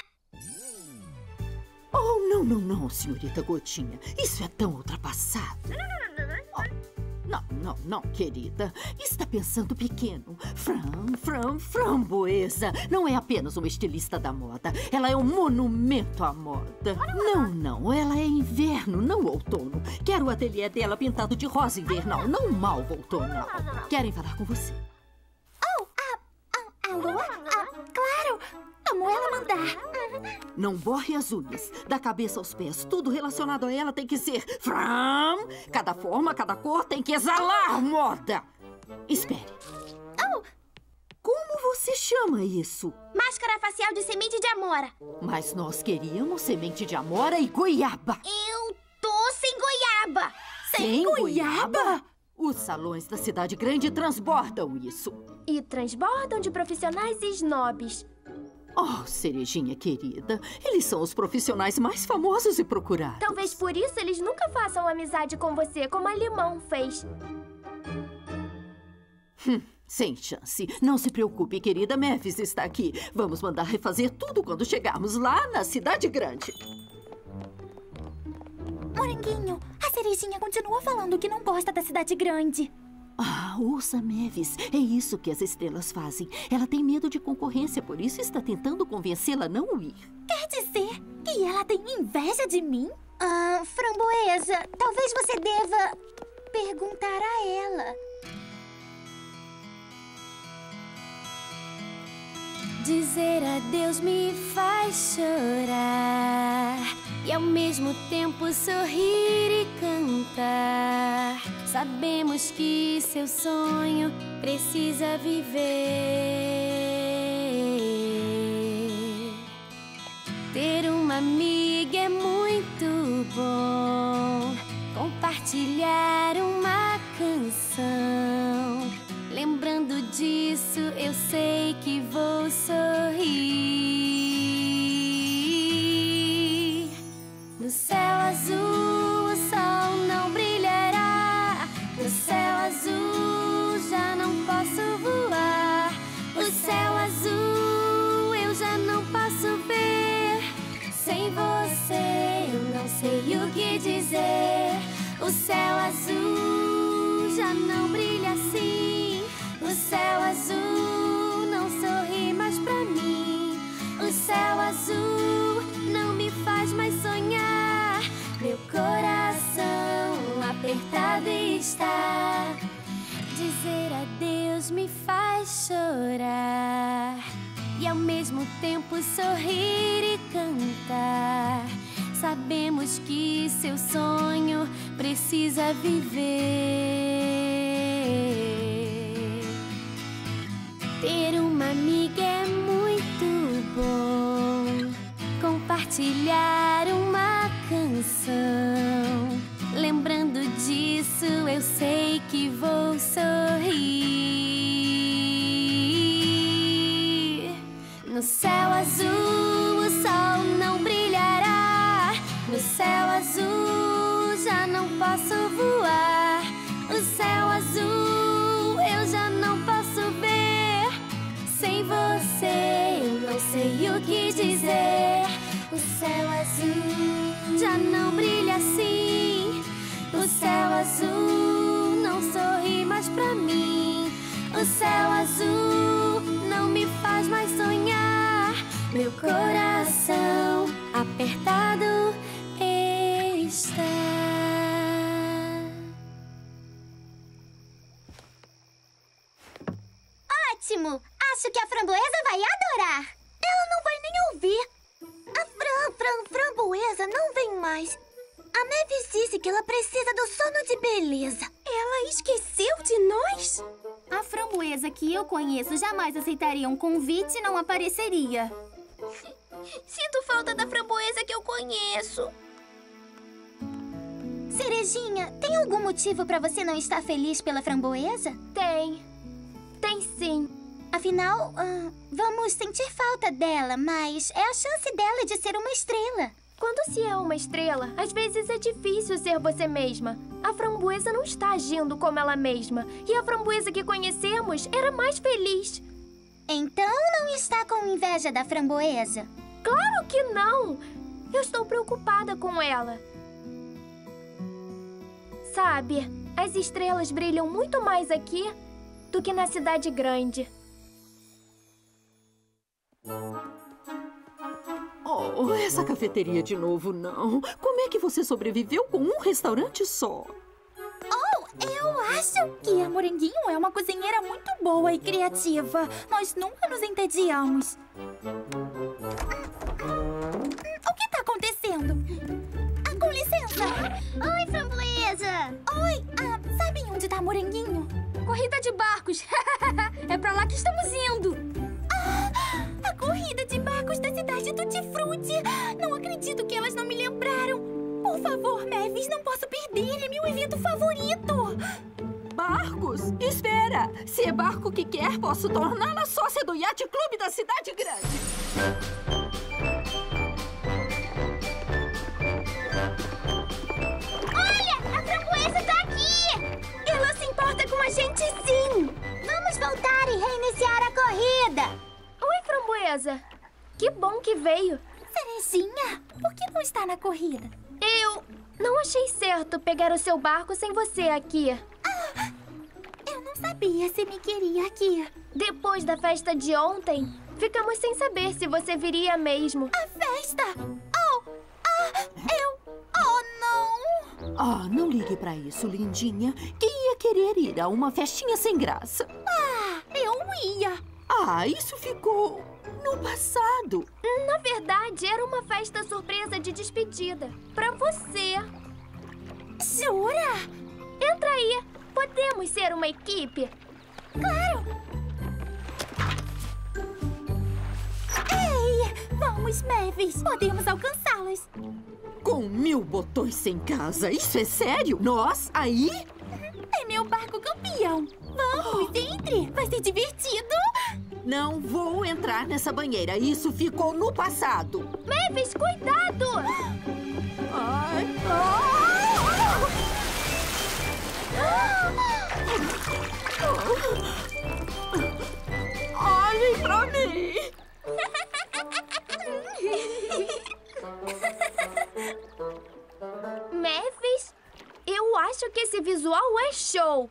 Speaker 16: Oh, não, não, não, senhorita Gotinha. Isso é tão ultrapassado. Oh, não, não, não, querida. Está pensando pequeno. Fram, Fram, Framboesa não é apenas uma estilista da moda. Ela é um monumento à moda. Não, não, ela é inverno, não outono. Quero o ateliê dela pintado de rosa invernal, não malva outonal. Querem falar com você?
Speaker 3: Oh, ah, ah, alô? Ah, claro! Como ela mandar.
Speaker 16: Não borre as unhas, da cabeça aos pés. Tudo relacionado a ela tem que ser Fram. Cada forma, cada cor tem que exalar moda. Espere.
Speaker 3: Oh.
Speaker 16: Como você chama isso?
Speaker 2: Máscara facial de semente de amora.
Speaker 16: Mas nós queríamos semente de amora e goiaba.
Speaker 2: Eu tô sem goiaba.
Speaker 16: Sem, sem goiaba? goiaba? Os salões da cidade grande transbordam isso.
Speaker 11: E transbordam de profissionais snobs.
Speaker 16: Oh, Cerejinha querida, eles são os profissionais mais famosos e procurados.
Speaker 11: Talvez por isso eles nunca façam amizade com você, como a Limão fez.
Speaker 16: Hum, sem chance. Não se preocupe, querida. Mavis está aqui. Vamos mandar refazer tudo quando chegarmos lá na cidade grande.
Speaker 3: Moranguinho, a Cerejinha continua falando que não gosta da cidade grande.
Speaker 16: Ah, ouça, Mavis. É isso que as estrelas fazem. Ela tem medo de concorrência, por isso está tentando convencê-la a não ir.
Speaker 3: Quer dizer que ela tem inveja de mim?
Speaker 2: Ah, Framboesa, talvez você deva perguntar a ela.
Speaker 17: Dizer adeus me faz chorar e ao mesmo tempo sorrir e cantar. Sabemos que seu sonho precisa viver. Ter uma amiga é muito bom. Compartilhar uma canção. Lembrando disso, eu sei que vou sorrir. No céu azul, o sol não brilhará. No céu azul, já não posso voar. O céu azul, eu já não posso ver. Sem você, eu não sei o que dizer. O céu azul já não brilha assim. O céu azul não sorri mais pra mim. O céu azul não me faz mais sonhar. Meu coração apertado está. Dizer adeus me faz chorar e ao mesmo tempo sorrir e cantar. Sabemos que seu sonho precisa viver. Ter uma amiga é muito bom. Compartilhar uma canção. Lembrando disso, eu sei que vou sorrir. No céu azul, o sol não brilhará. No céu azul, já não posso voar. O céu azul, eu já não posso ver. Sem você, eu não sei o que dizer. O céu azul já não brilha assim. O céu azul não sorri mais pra mim. O céu azul não me faz mais sonhar. Meu coração apertado está.
Speaker 2: Ótimo! Acho que a Framboesa vai adorar. Ela não vai nem ouvir. A Fran, Fran, Framboesa não vem mais. A Mavis disse que ela precisa do sono de beleza.
Speaker 11: Ela esqueceu de nós?
Speaker 3: A Framboesa que eu conheço jamais aceitaria um convite e não apareceria.
Speaker 2: Sinto falta da Framboesa que eu conheço. Cerejinha, tem algum motivo pra você não estar feliz pela Framboesa?
Speaker 11: Tem. Tem sim.
Speaker 2: Afinal, ah, vamos sentir falta dela, mas é a chance dela de ser uma estrela.
Speaker 11: Quando se é uma estrela, às vezes é difícil ser você mesma. A framboesa não está agindo como ela mesma. E a framboesa que conhecemos era mais feliz.
Speaker 2: Então não está com inveja da framboesa?
Speaker 11: Claro que não! Eu estou preocupada com ela. Sabe, as estrelas brilham muito mais aqui do que na cidade grande.
Speaker 16: Oh, essa cafeteria de novo, não. Como é que você sobreviveu com um restaurante só?
Speaker 3: Oh, eu acho que a Moranguinho é uma cozinheira muito boa e criativa. Nós nunca nos entediamos. O que está acontecendo? Ah, com licença.
Speaker 2: Oi, framboesa.
Speaker 3: Oi, ah, sabem onde está a Moranguinho?
Speaker 11: Corrida de barcos. É pra lá que estamos indo.
Speaker 3: Ah, a corrida de barcos da cidade Tutti Frutti. Não acredito que elas não me lembraram. Por favor, Mavis, não posso perder. Ele é meu evento favorito.
Speaker 16: Barcos? Espera! Se é barco que quer, posso torná-la sócia do Yacht Clube da Cidade Grande.
Speaker 2: Olha, a framboesa tá aqui!
Speaker 11: Ela se importa com a gente, sim!
Speaker 2: Vamos voltar e reiniciar a corrida!
Speaker 11: Oi, framboesa! Que bom que veio!
Speaker 3: Cerezinha, por que não está na corrida?
Speaker 11: Eu não achei certo pegar o seu barco sem você aqui.
Speaker 3: Ah, eu não sabia se me queria aqui.
Speaker 11: Depois da festa de ontem, ficamos sem saber se você viria mesmo.
Speaker 3: A festa? Oh, ah, eu... Oh, não!
Speaker 16: Ah, não ligue pra isso, lindinha. Quem ia querer ir a uma festinha sem graça?
Speaker 3: Ah, eu ia.
Speaker 16: Ah, isso ficou no passado.
Speaker 11: Na verdade, era uma festa surpresa de despedida. Pra você.
Speaker 3: Jura?
Speaker 11: Entra aí. Podemos ser uma equipe?
Speaker 3: Claro! Ei! Vamos, Mavis! Podemos alcançá-las!
Speaker 16: Com mil botões sem casa, isso é sério? Nós? Aí?
Speaker 3: É meu barco campeão! Vamos, entre! Vai ser divertido!
Speaker 16: Não vou entrar nessa banheira, isso ficou no passado!
Speaker 11: Mavis, cuidado!
Speaker 16: Ai! Ah! Olhem pra mim!
Speaker 11: Mavis, eu acho que esse visual é show!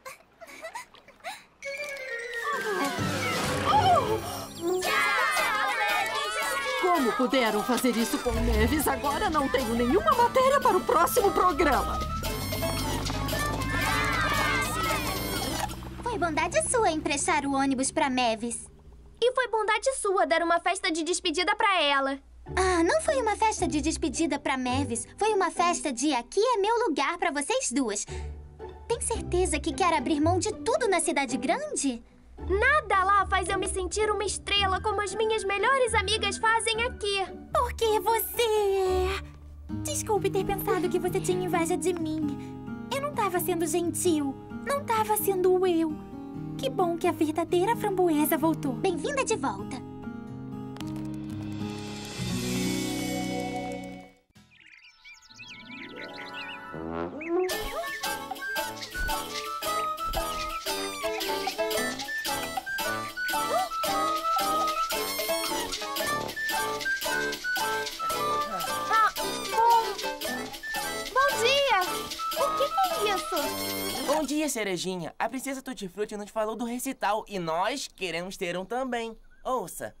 Speaker 16: Como puderam fazer isso com Mavis? Agora não tenho nenhuma matéria para o próximo programa!
Speaker 2: Foi bondade sua emprestar o ônibus pra Mavis.
Speaker 11: E foi bondade sua dar uma festa de despedida pra ela.
Speaker 2: Ah, não foi uma festa de despedida pra Mavis. Foi uma festa de aqui é meu lugar pra vocês duas. Tem certeza que quer abrir mão de tudo na cidade grande?
Speaker 11: Nada lá faz eu me sentir uma estrela como as minhas melhores amigas fazem aqui.
Speaker 3: Porque você... Desculpe ter pensado que você tinha inveja de mim. Eu não tava sendo gentil. Não tava sendo eu. Que bom que a verdadeira framboesa voltou.
Speaker 2: Bem-vinda de volta.
Speaker 11: Ah, bom... Bom dia! O que é isso?
Speaker 18: Bom dia, Cerejinha. A princesa Tutti Frutti nos falou do recital e nós queremos ter um também. Ouça.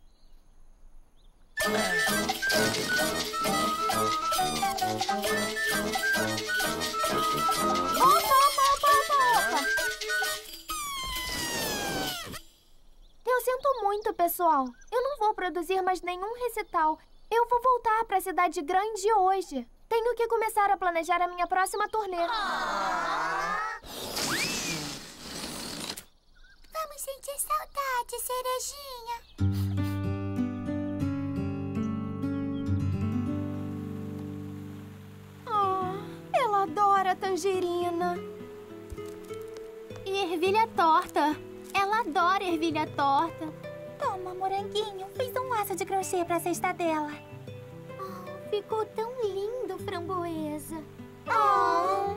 Speaker 11: Opa, opa, opa, opa, opa! Eu sinto muito, pessoal. Eu não vou produzir mais nenhum recital. Eu vou voltar para a cidade grande hoje. Tenho que começar a planejar a minha próxima turnê.
Speaker 2: Vamos sentir saudade, Cerejinha.
Speaker 11: Oh, ela adora tangerina.
Speaker 3: E ervilha torta. Ela Ela adora ervilha torta. Toma, moranguinho. Fiz um laço de crochê pra cesta dela.
Speaker 4: Oh, ficou tão lindo, Framboesa.
Speaker 3: Oh.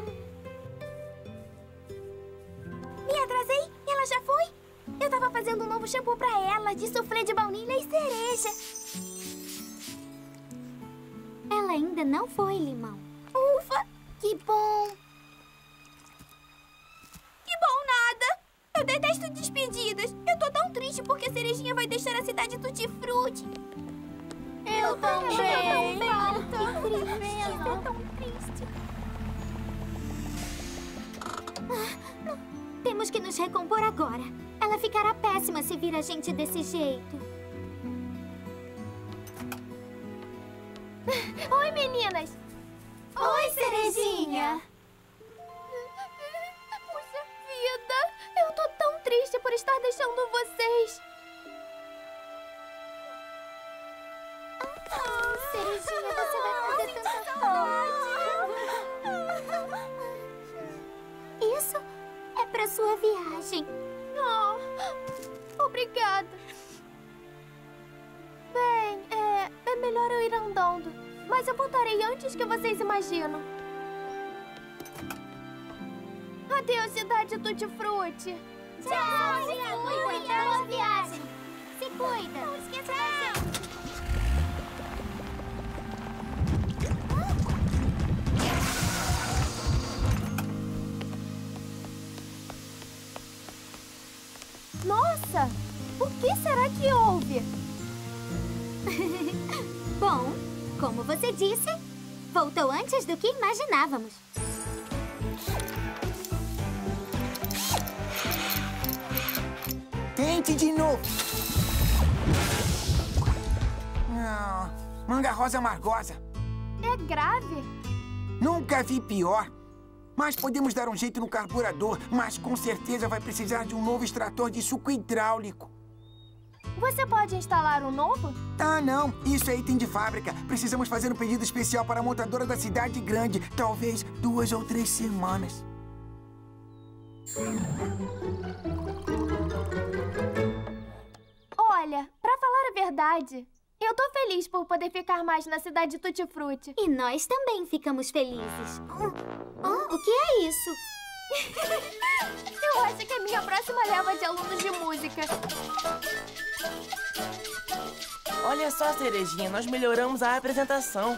Speaker 11: Me atrasei? Ela já foi? Eu tava fazendo um novo shampoo pra ela, de suflê de baunilha e cereja.
Speaker 4: Ela ainda não foi, Limão.
Speaker 11: Ufa, que bom. Que bom nada. Eu detesto despedidas. Eu tô tão triste porque a Cerejinha vai deixar a cidade tutti-frutti.
Speaker 3: Eu também.
Speaker 11: Eu tô triste. Eu tô tão triste.
Speaker 4: Ah, temos que nos recompor agora. Ela ficará péssima se vir a gente desse jeito.
Speaker 11: Oi, meninas.
Speaker 3: Oi, Cerejinha.
Speaker 11: Puxa vida, eu tô tão triste por estar deixando vocês.
Speaker 4: Oh, Cerejinha, você vai fazer tanta saudade. Isso é pra sua viagem.
Speaker 11: Oh, obrigada. Bem, é, é melhor eu ir andando. Mas eu voltarei antes que vocês imaginam. Adeus, cidade tutti-frutti.
Speaker 4: Tchau, Cia. Boa viagem. Se cuida.
Speaker 11: Não esqueça da gente. Nossa! O que será que houve?
Speaker 4: Bom, como você disse, voltou antes do que imaginávamos.
Speaker 12: Tente de novo. Ah, manga rosa amargosa.
Speaker 11: É grave?
Speaker 12: Nunca vi pior. Mas podemos dar um jeito no carburador, mas com certeza vai precisar de um novo extrator de suco hidráulico.
Speaker 11: Você pode instalar um novo?
Speaker 12: Ah, não. Isso é item de fábrica. Precisamos fazer um pedido especial para a montadora da cidade grande. Talvez duas ou três semanas.
Speaker 11: Olha, pra falar a verdade, eu tô feliz por poder ficar mais na cidade tutti-frutti.
Speaker 4: E nós também ficamos felizes. Oh, o que é isso?
Speaker 11: Eu acho que é a minha próxima leva de alunos de música.
Speaker 18: Olha só, Cerejinha, nós melhoramos a apresentação.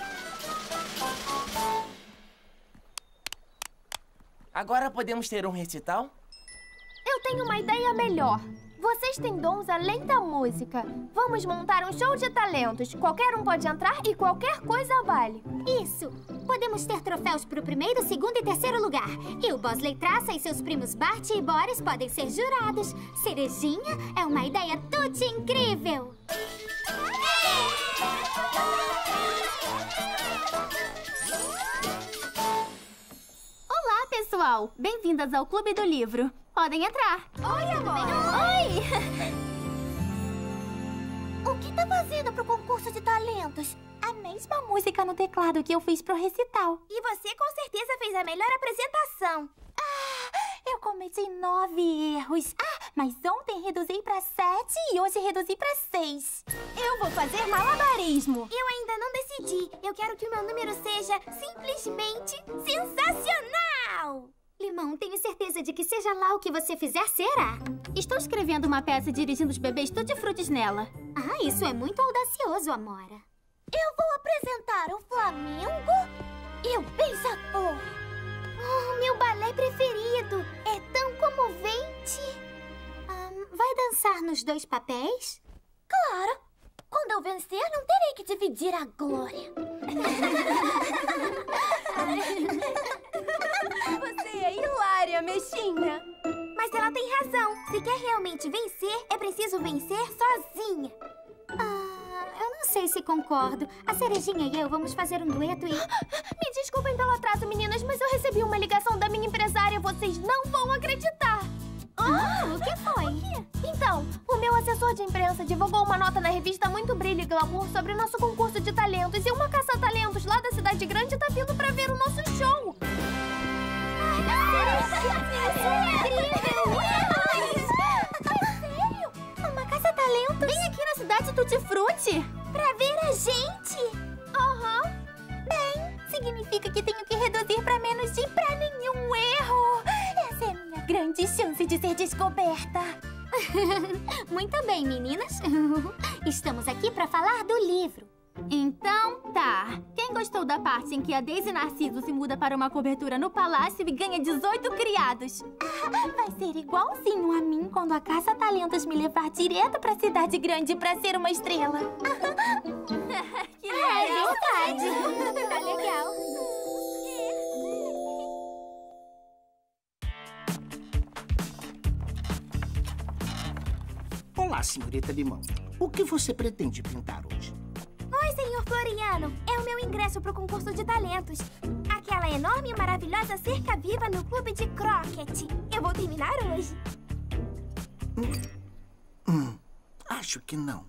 Speaker 18: Agora podemos ter um recital?
Speaker 11: Eu tenho uma ideia melhor. Vocês têm dons além da música. Vamos montar um show de talentos. Qualquer um pode entrar e qualquer coisa vale.
Speaker 4: Isso! Podemos ter troféus para o primeiro, segundo e terceiro lugar. E o Bosley Traça e seus primos Bart e Boris podem ser jurados. Cerejinha é uma ideia tudo incrível!
Speaker 3: Olá, pessoal! Bem-vindas ao Clube do Livro. Podem entrar.
Speaker 11: Oi, amor!
Speaker 3: Oi!
Speaker 11: O que tá fazendo pro concurso de talentos?
Speaker 3: A mesma música no teclado que eu fiz pro recital.
Speaker 11: E você com certeza fez a melhor apresentação.
Speaker 3: Ah, eu cometi nove erros. Ah, mas ontem reduzi pra sete e hoje reduzi pra seis. Eu vou fazer malabarismo.
Speaker 11: Eu ainda não decidi. Eu quero que o meu número seja simplesmente sensacional.
Speaker 4: Limão, tenho certeza de que seja lá o que você fizer, será.
Speaker 3: Estou escrevendo uma peça dirigindo os bebês tutti-frutis nela.
Speaker 4: Ah, isso é muito audacioso, Amora.
Speaker 11: Eu vou apresentar o Flamengo e o Beija-Flor. Oh, meu balé preferido. É tão comovente.
Speaker 4: Um, vai dançar nos dois papéis?
Speaker 11: Claro. Quando eu vencer, não terei que dividir a glória.
Speaker 3: Você é hilária, Mexinha.
Speaker 11: Mas ela tem razão. Se quer realmente vencer, é preciso vencer sozinha.
Speaker 4: Ah, eu não sei se concordo. A Cerejinha e eu vamos fazer um dueto e...
Speaker 11: Me desculpem pelo atraso, meninas, mas eu recebi uma ligação da minha empresária. Vocês não vão acreditar.
Speaker 4: Ah, o que foi?
Speaker 11: Então, o meu assessor de imprensa divulgou uma nota na revista Muito Brilho e Glamour sobre o nosso concurso de talentos. E uma caça-talentos lá da cidade grande tá vindo pra ver o nosso show.
Speaker 4: Ai, isso é incrível!
Speaker 3: verdade, Tutti Frutti?
Speaker 2: Pra ver a gente?
Speaker 3: Aham. Uhum. Bem, significa que tenho que reduzir pra menos de pra nenhum erro. Essa é a minha grande chance de ser descoberta.
Speaker 4: Muito bem, meninas. Estamos aqui pra falar do livro.
Speaker 3: Então, tá. Quem gostou da parte em que a Daisy Narciso se muda para uma cobertura no palácio e ganha dezoito criados? Vai ser igualzinho a mim quando a Caça-Talentos me levar direto pra cidade grande pra ser uma estrela. Que legal.
Speaker 4: É verdade. Tá legal.
Speaker 7: Olá, senhorita Limão. O que você pretende pintar hoje?
Speaker 2: Oi, senhor Floriano. É o meu ingresso pro concurso de talentos. Aquela enorme e maravilhosa cerca viva no clube de croquete. Eu vou terminar hoje.
Speaker 7: Hum, hum, acho que não.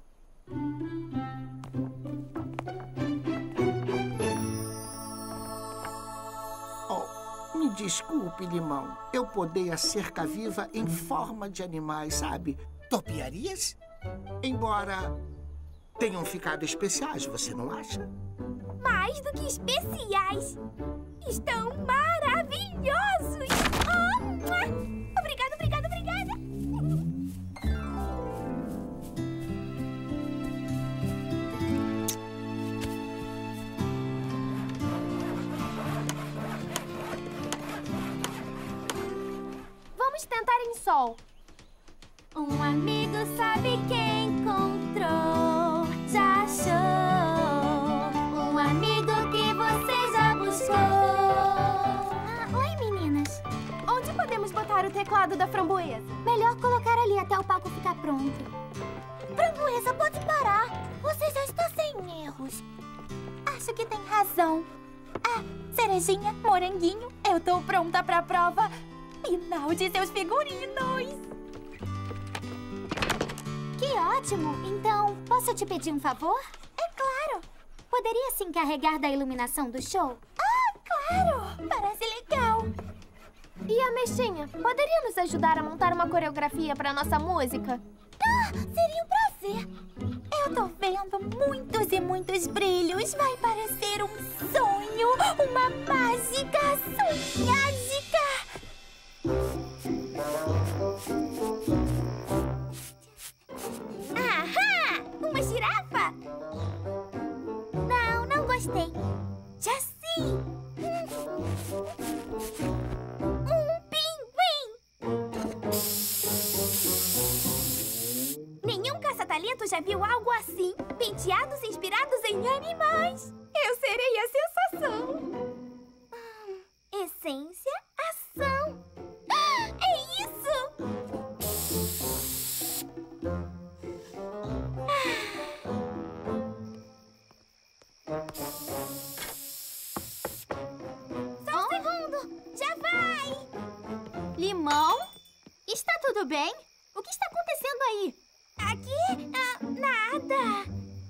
Speaker 7: Oh, me desculpe, Limão. Eu podei a cerca viva em forma de animais, sabe? Topiarias? Embora tenham ficado especiais, você não acha?
Speaker 2: Mais do que especiais. Estão maravilhosos. Oh, mua. Obrigada, obrigada, obrigada.
Speaker 11: Vamos tentar em sol.
Speaker 3: Um amigo sabe quem encontrou, já achou. Um amigo que você já buscou.
Speaker 2: Ah, oi, meninas.
Speaker 11: Onde podemos botar o teclado da framboesa?
Speaker 2: Melhor colocar ali até o palco ficar pronto. Framboesa, pode parar. Você já está sem erros.
Speaker 3: Acho que tem razão. Ah, cerejinha, moranguinho, eu tô pronta pra prova final de seus figurinos.
Speaker 4: Que ótimo! Então, posso te pedir um favor?
Speaker 2: É claro!
Speaker 4: Poderia se encarregar da iluminação do show?
Speaker 2: Ah, claro! Parece legal!
Speaker 11: E a Mexinha, poderia nos ajudar a montar uma coreografia para nossa música?
Speaker 2: Ah, seria um prazer!
Speaker 3: Eu tô vendo muitos e muitos brilhos. Vai parecer um sonho, uma mágica sonhágica!
Speaker 2: Ahá! Uma girafa? Não, não gostei. Já sim! Um pinguim! Nenhum caça-talento já viu algo assim. Penteados inspirados em animais. Eu serei a sensação. Hum, essência, ação. Ah, é isso! Só um segundo! Já vai!
Speaker 3: Limão? Está tudo bem? O que está acontecendo aí?
Speaker 2: Aqui? Ah, nada.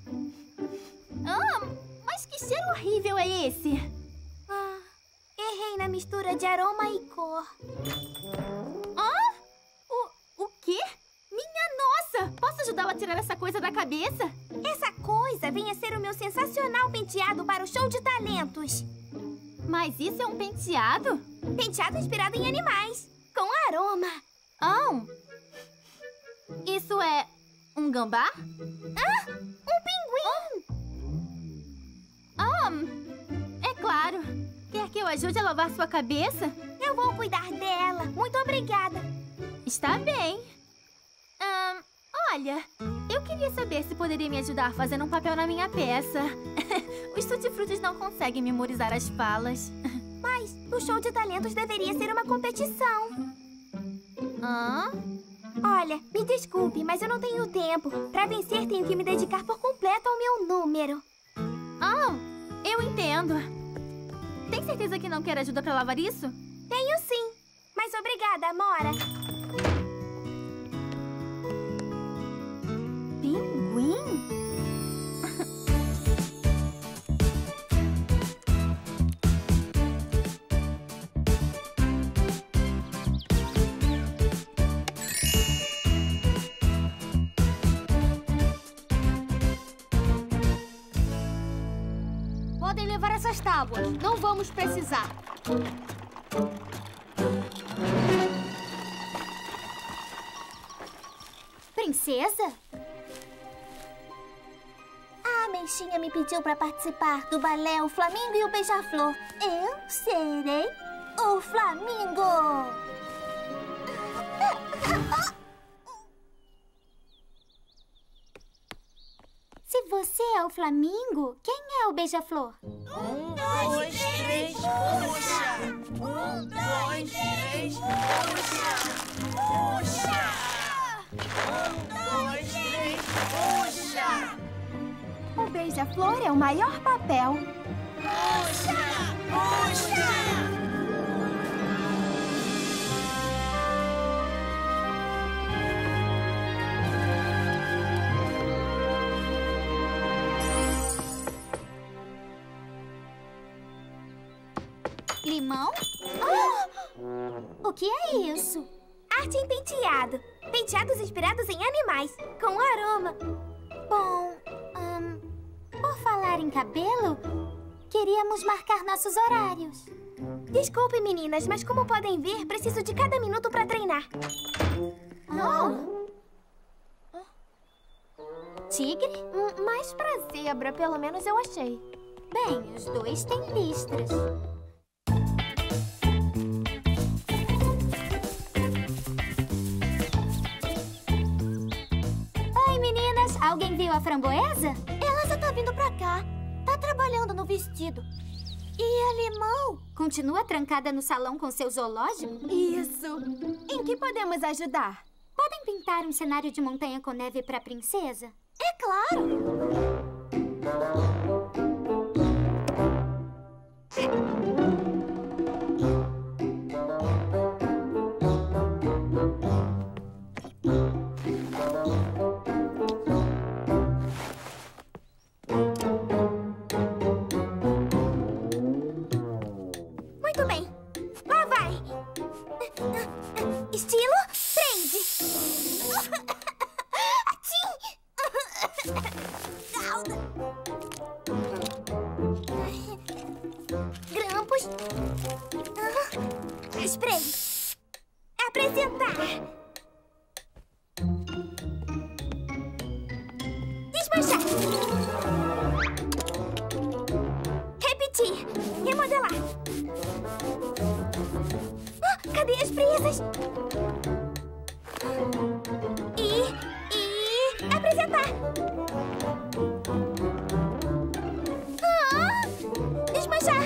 Speaker 3: Ah, mas que cheiro horrível é esse?
Speaker 2: Ah, errei na mistura de aroma e cor.
Speaker 3: Ah? O, o quê? Minha nossa! Posso ajudá-la a tirar essa coisa da cabeça?
Speaker 2: Essa coisa vem a ser o meu sensacional penteado para o show de talentos.
Speaker 3: Mas isso é um penteado?
Speaker 2: Penteado inspirado em animais, com aroma.
Speaker 3: Oh! Isso é um gambá?
Speaker 2: Ah! Um
Speaker 3: pinguim! Oh! É claro. Quer que eu ajude a lavar sua cabeça?
Speaker 2: Eu vou cuidar dela. Muito obrigada.
Speaker 3: Está bem. Hum, olha, eu queria saber se poderia me ajudar fazendo um papel na minha peça. Os tutti-frutis não conseguem memorizar as falas.
Speaker 2: Mas o show de talentos deveria ser uma competição.
Speaker 3: Hã?
Speaker 2: Olha, me desculpe, mas eu não tenho tempo. Para vencer, tenho que me dedicar por completo ao meu número.
Speaker 3: Ah, eu entendo. Tem certeza que não quer ajuda para lavar isso?
Speaker 2: Tenho sim. Mas obrigada, Amora.
Speaker 3: Pinguim?
Speaker 11: levar essas tábuas. Não vamos precisar.
Speaker 4: Princesa? A Ameixinha me pediu para participar do balé O Flamingo e o Beija-Flor. Eu serei o Flamingo! Se você é o Flamingo, quem é o Beija-Flor?
Speaker 17: Um, dois, três, puxa! Um, dois, três, puxa! Puxa! Um, dois, três, puxa!
Speaker 11: O Beija-Flor é o maior papel.
Speaker 17: Puxa! Puxa!
Speaker 4: Limão? Oh! O que é isso?
Speaker 11: Arte em penteado. Penteados inspirados em animais, com aroma.
Speaker 4: Bom, hum, por falar em cabelo, queríamos marcar nossos horários.
Speaker 11: Desculpe, meninas, mas como podem ver, preciso de cada minuto para treinar.
Speaker 4: Oh. Tigre?
Speaker 11: Hum, mais pra zebra, pelo menos eu achei.
Speaker 4: Bem, os dois têm listras. Oi, meninas! Alguém viu a Framboesa?
Speaker 2: Ela já tá vindo pra cá. Tá trabalhando no vestido. E a Limão?
Speaker 4: Continua trancada no salão com seu zoológico?
Speaker 11: Isso! Em que podemos ajudar?
Speaker 4: Podem pintar um cenário de montanha com neve pra princesa?
Speaker 2: É claro!
Speaker 11: Muito bem. Lá vai. Estilo trend. Grampos. Spray. Apresentar. Desmanchar. Repetir. Remodelar. Ah, cadê as presas? E... e... apresentar. Ah, desmanchar.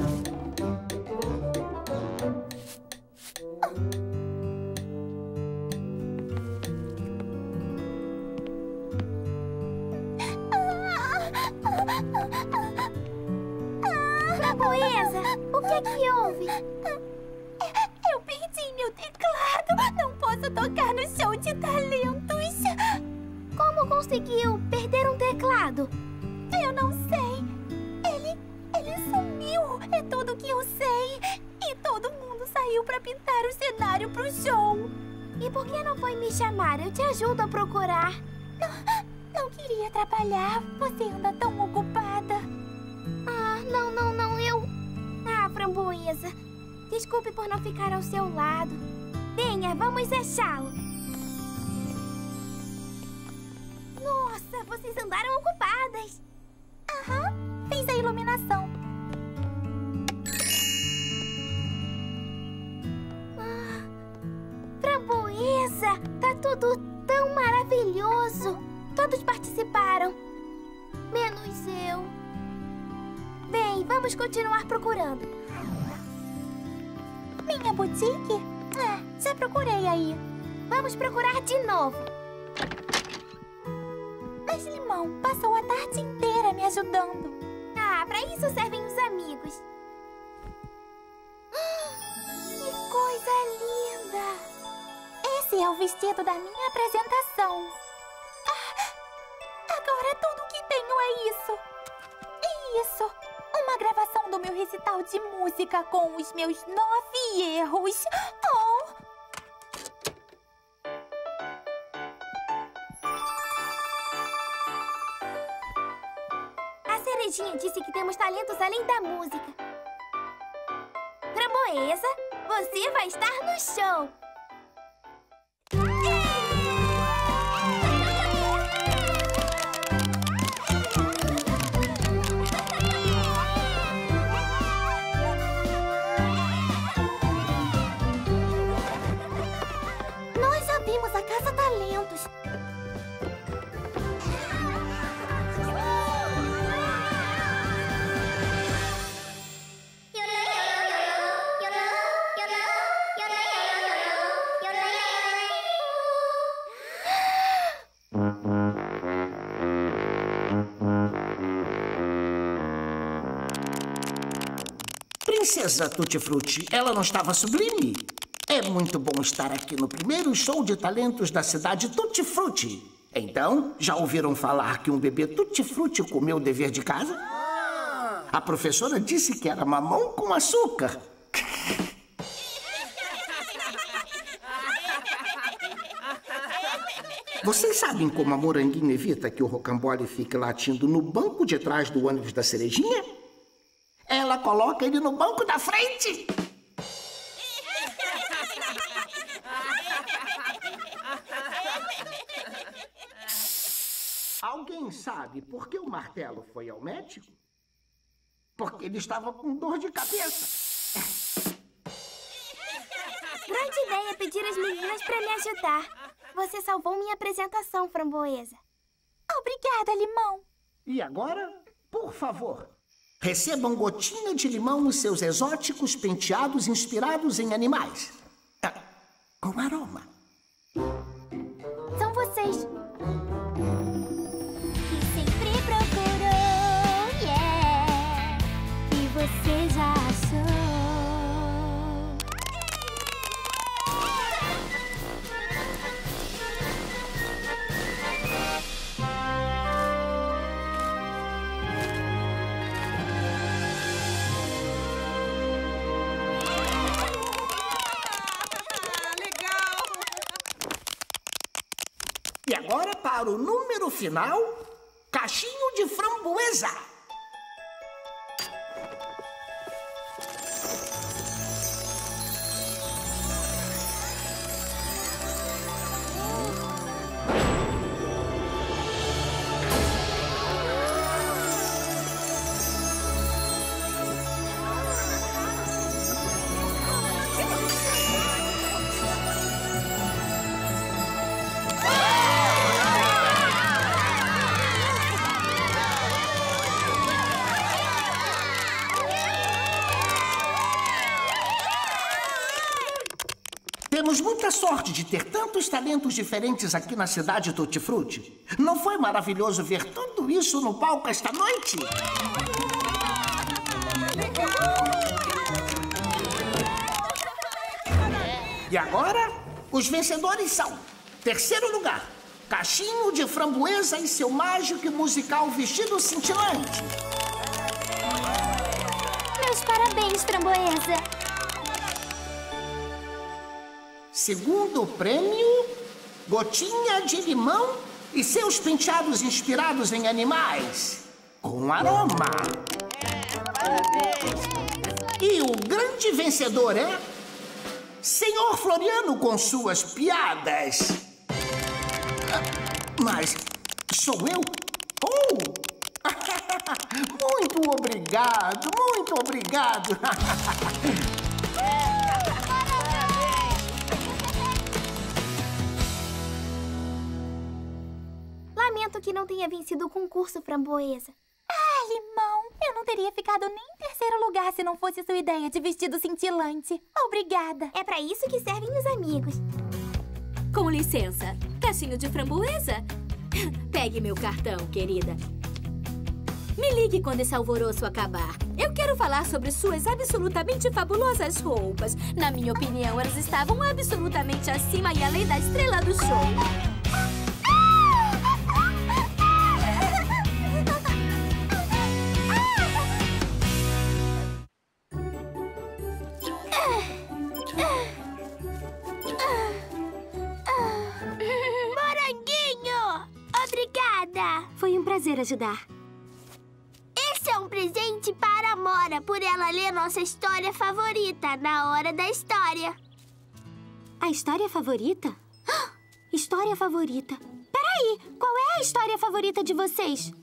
Speaker 11: Framboesa, o que é que houve? Eu perdi meu teclado. Não posso tocar no show de talentos. Como conseguiu perder um teclado? Eu não sei. Ele... ele sumiu. É tudo que eu sei. E todo mundo saiu pra pintar o cenário pro show. E por que não foi me chamar? Eu te ajudo a procurar. Não, não queria atrapalhar. Você anda tão ocupada. Ah, não, não, não, eu... Ah, Framboesa, desculpe por não ficar ao seu lado. Venha, vamos achá-lo. Nossa, vocês andaram ocupadas. Aham, fiz a iluminação. Ah, Framboesa, tá tudo tão maravilhoso. Todos participaram, menos eu. Bem, vamos continuar procurando. Minha boutique? Ah, já procurei aí. Vamos procurar de novo. Mas Limão passou a tarde inteira me ajudando. Ah, pra isso servem os amigos. Que coisa linda! Esse é o vestido da minha apresentação. Ah, agora tudo que tenho é isso. E isso. Uma gravação do meu recital de música com os meus nove erros. Oh! A Cerejinha disse que temos talentos além da música. Framboesa, você vai estar no show.
Speaker 2: Nós abrimos a Casa Talentos.
Speaker 7: Princesa Tutti Frutti, ela não estava sublime? É muito bom estar aqui no primeiro show de talentos da cidade Tutti Frutti. Então, já ouviram falar que um bebê Tutti Frutti comeu o dever de casa? A professora disse que era mamão com açúcar. Vocês sabem como a Moranguinho evita que o Rocambole fique latindo no banco de trás do ônibus da Cerejinha? Ela coloca ele no banco da frente. Alguém sabe por que o Martelo foi ao médico? Porque ele estava com dor de cabeça.
Speaker 11: Grande ideia pedir às meninas para me ajudar. Você salvou minha apresentação, Framboesa. Obrigada, Limão.
Speaker 7: E agora, por favor, recebam gotinha de limão nos seus exóticos penteados inspirados em animais. Ah, com aroma.
Speaker 11: São vocês. Que sempre procurou, yeah. E você já achou.
Speaker 7: E agora, para o número final, cachinho de framboesa. Temos muita sorte de ter tantos talentos diferentes aqui na cidade Tutti Frutti. Não foi maravilhoso ver tudo isso no palco esta noite? E agora, os vencedores são: terceiro lugar, Cachinho de Framboesa e seu mágico e musical vestido cintilante.
Speaker 11: Meus parabéns, Framboesa.
Speaker 7: Segundo prêmio, Gotinha de Limão e seus penteados inspirados em animais, com aroma. E o grande vencedor é Senhor Floriano com suas piadas. Mas sou eu? Oh! Muito obrigado, muito obrigado.
Speaker 11: Lamento que não tenha vencido o concurso, Framboesa. Ah, Limão, eu não teria ficado nem em terceiro lugar se não fosse sua ideia de vestido cintilante. Obrigada. É pra isso que servem os amigos.
Speaker 19: Com licença, Cachinho de Framboesa? Pegue meu cartão, querida. Me ligue quando esse alvoroço acabar. Eu quero falar sobre suas absolutamente fabulosas roupas. Na minha opinião, elas estavam absolutamente acima e além da estrela do show.
Speaker 11: Moranguinho! Obrigada!
Speaker 19: Foi um prazer ajudar.
Speaker 11: Esse presente para a Mora, por ela ler nossa história favorita na hora da história.
Speaker 3: A história favorita? Ah, história favorita. Peraí, qual é a história favorita de vocês?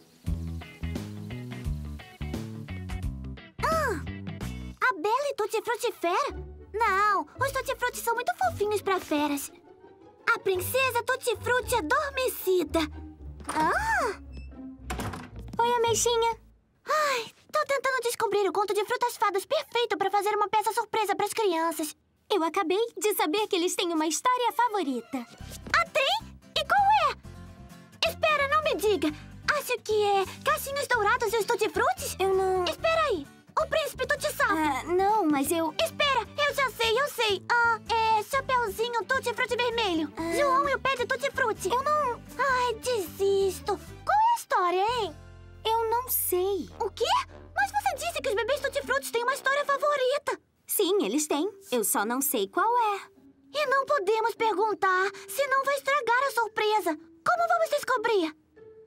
Speaker 2: Ah, a Bela e Tutti Frutti Fera? Não, os Tutti Frutti são muito fofinhos pra feras. A princesa Tutti Frutti adormecida. Ah!
Speaker 3: Oi, Ameixinha.
Speaker 2: Ai, tô tentando descobrir o conto de frutas fadas perfeito pra fazer uma peça surpresa pras crianças.
Speaker 3: Eu acabei de saber que eles têm uma história favorita.
Speaker 2: Ah, tem? E qual é? Espera, não me diga. Acho que é Caixinhos Dourados e os Tutti Frutis?
Speaker 3: Eu não...
Speaker 2: Espera aí. O Príncipe Tutti Salto.
Speaker 3: Ah, não, mas eu...
Speaker 2: Espera, eu já sei, eu sei. Ah, é Chapeuzinho Tutti Frutti Vermelho. Ah. João e o Pé de Tutti Frutti.
Speaker 3: Eu não...
Speaker 2: Ai, desisto. Qual é a história, hein?
Speaker 3: Eu não sei.
Speaker 2: O quê? Mas você disse que os bebês Tutti Frutti têm uma história favorita.
Speaker 3: Sim, eles têm. Eu só não sei qual é.
Speaker 2: E não podemos perguntar, senão vai estragar a surpresa. Como vamos descobrir?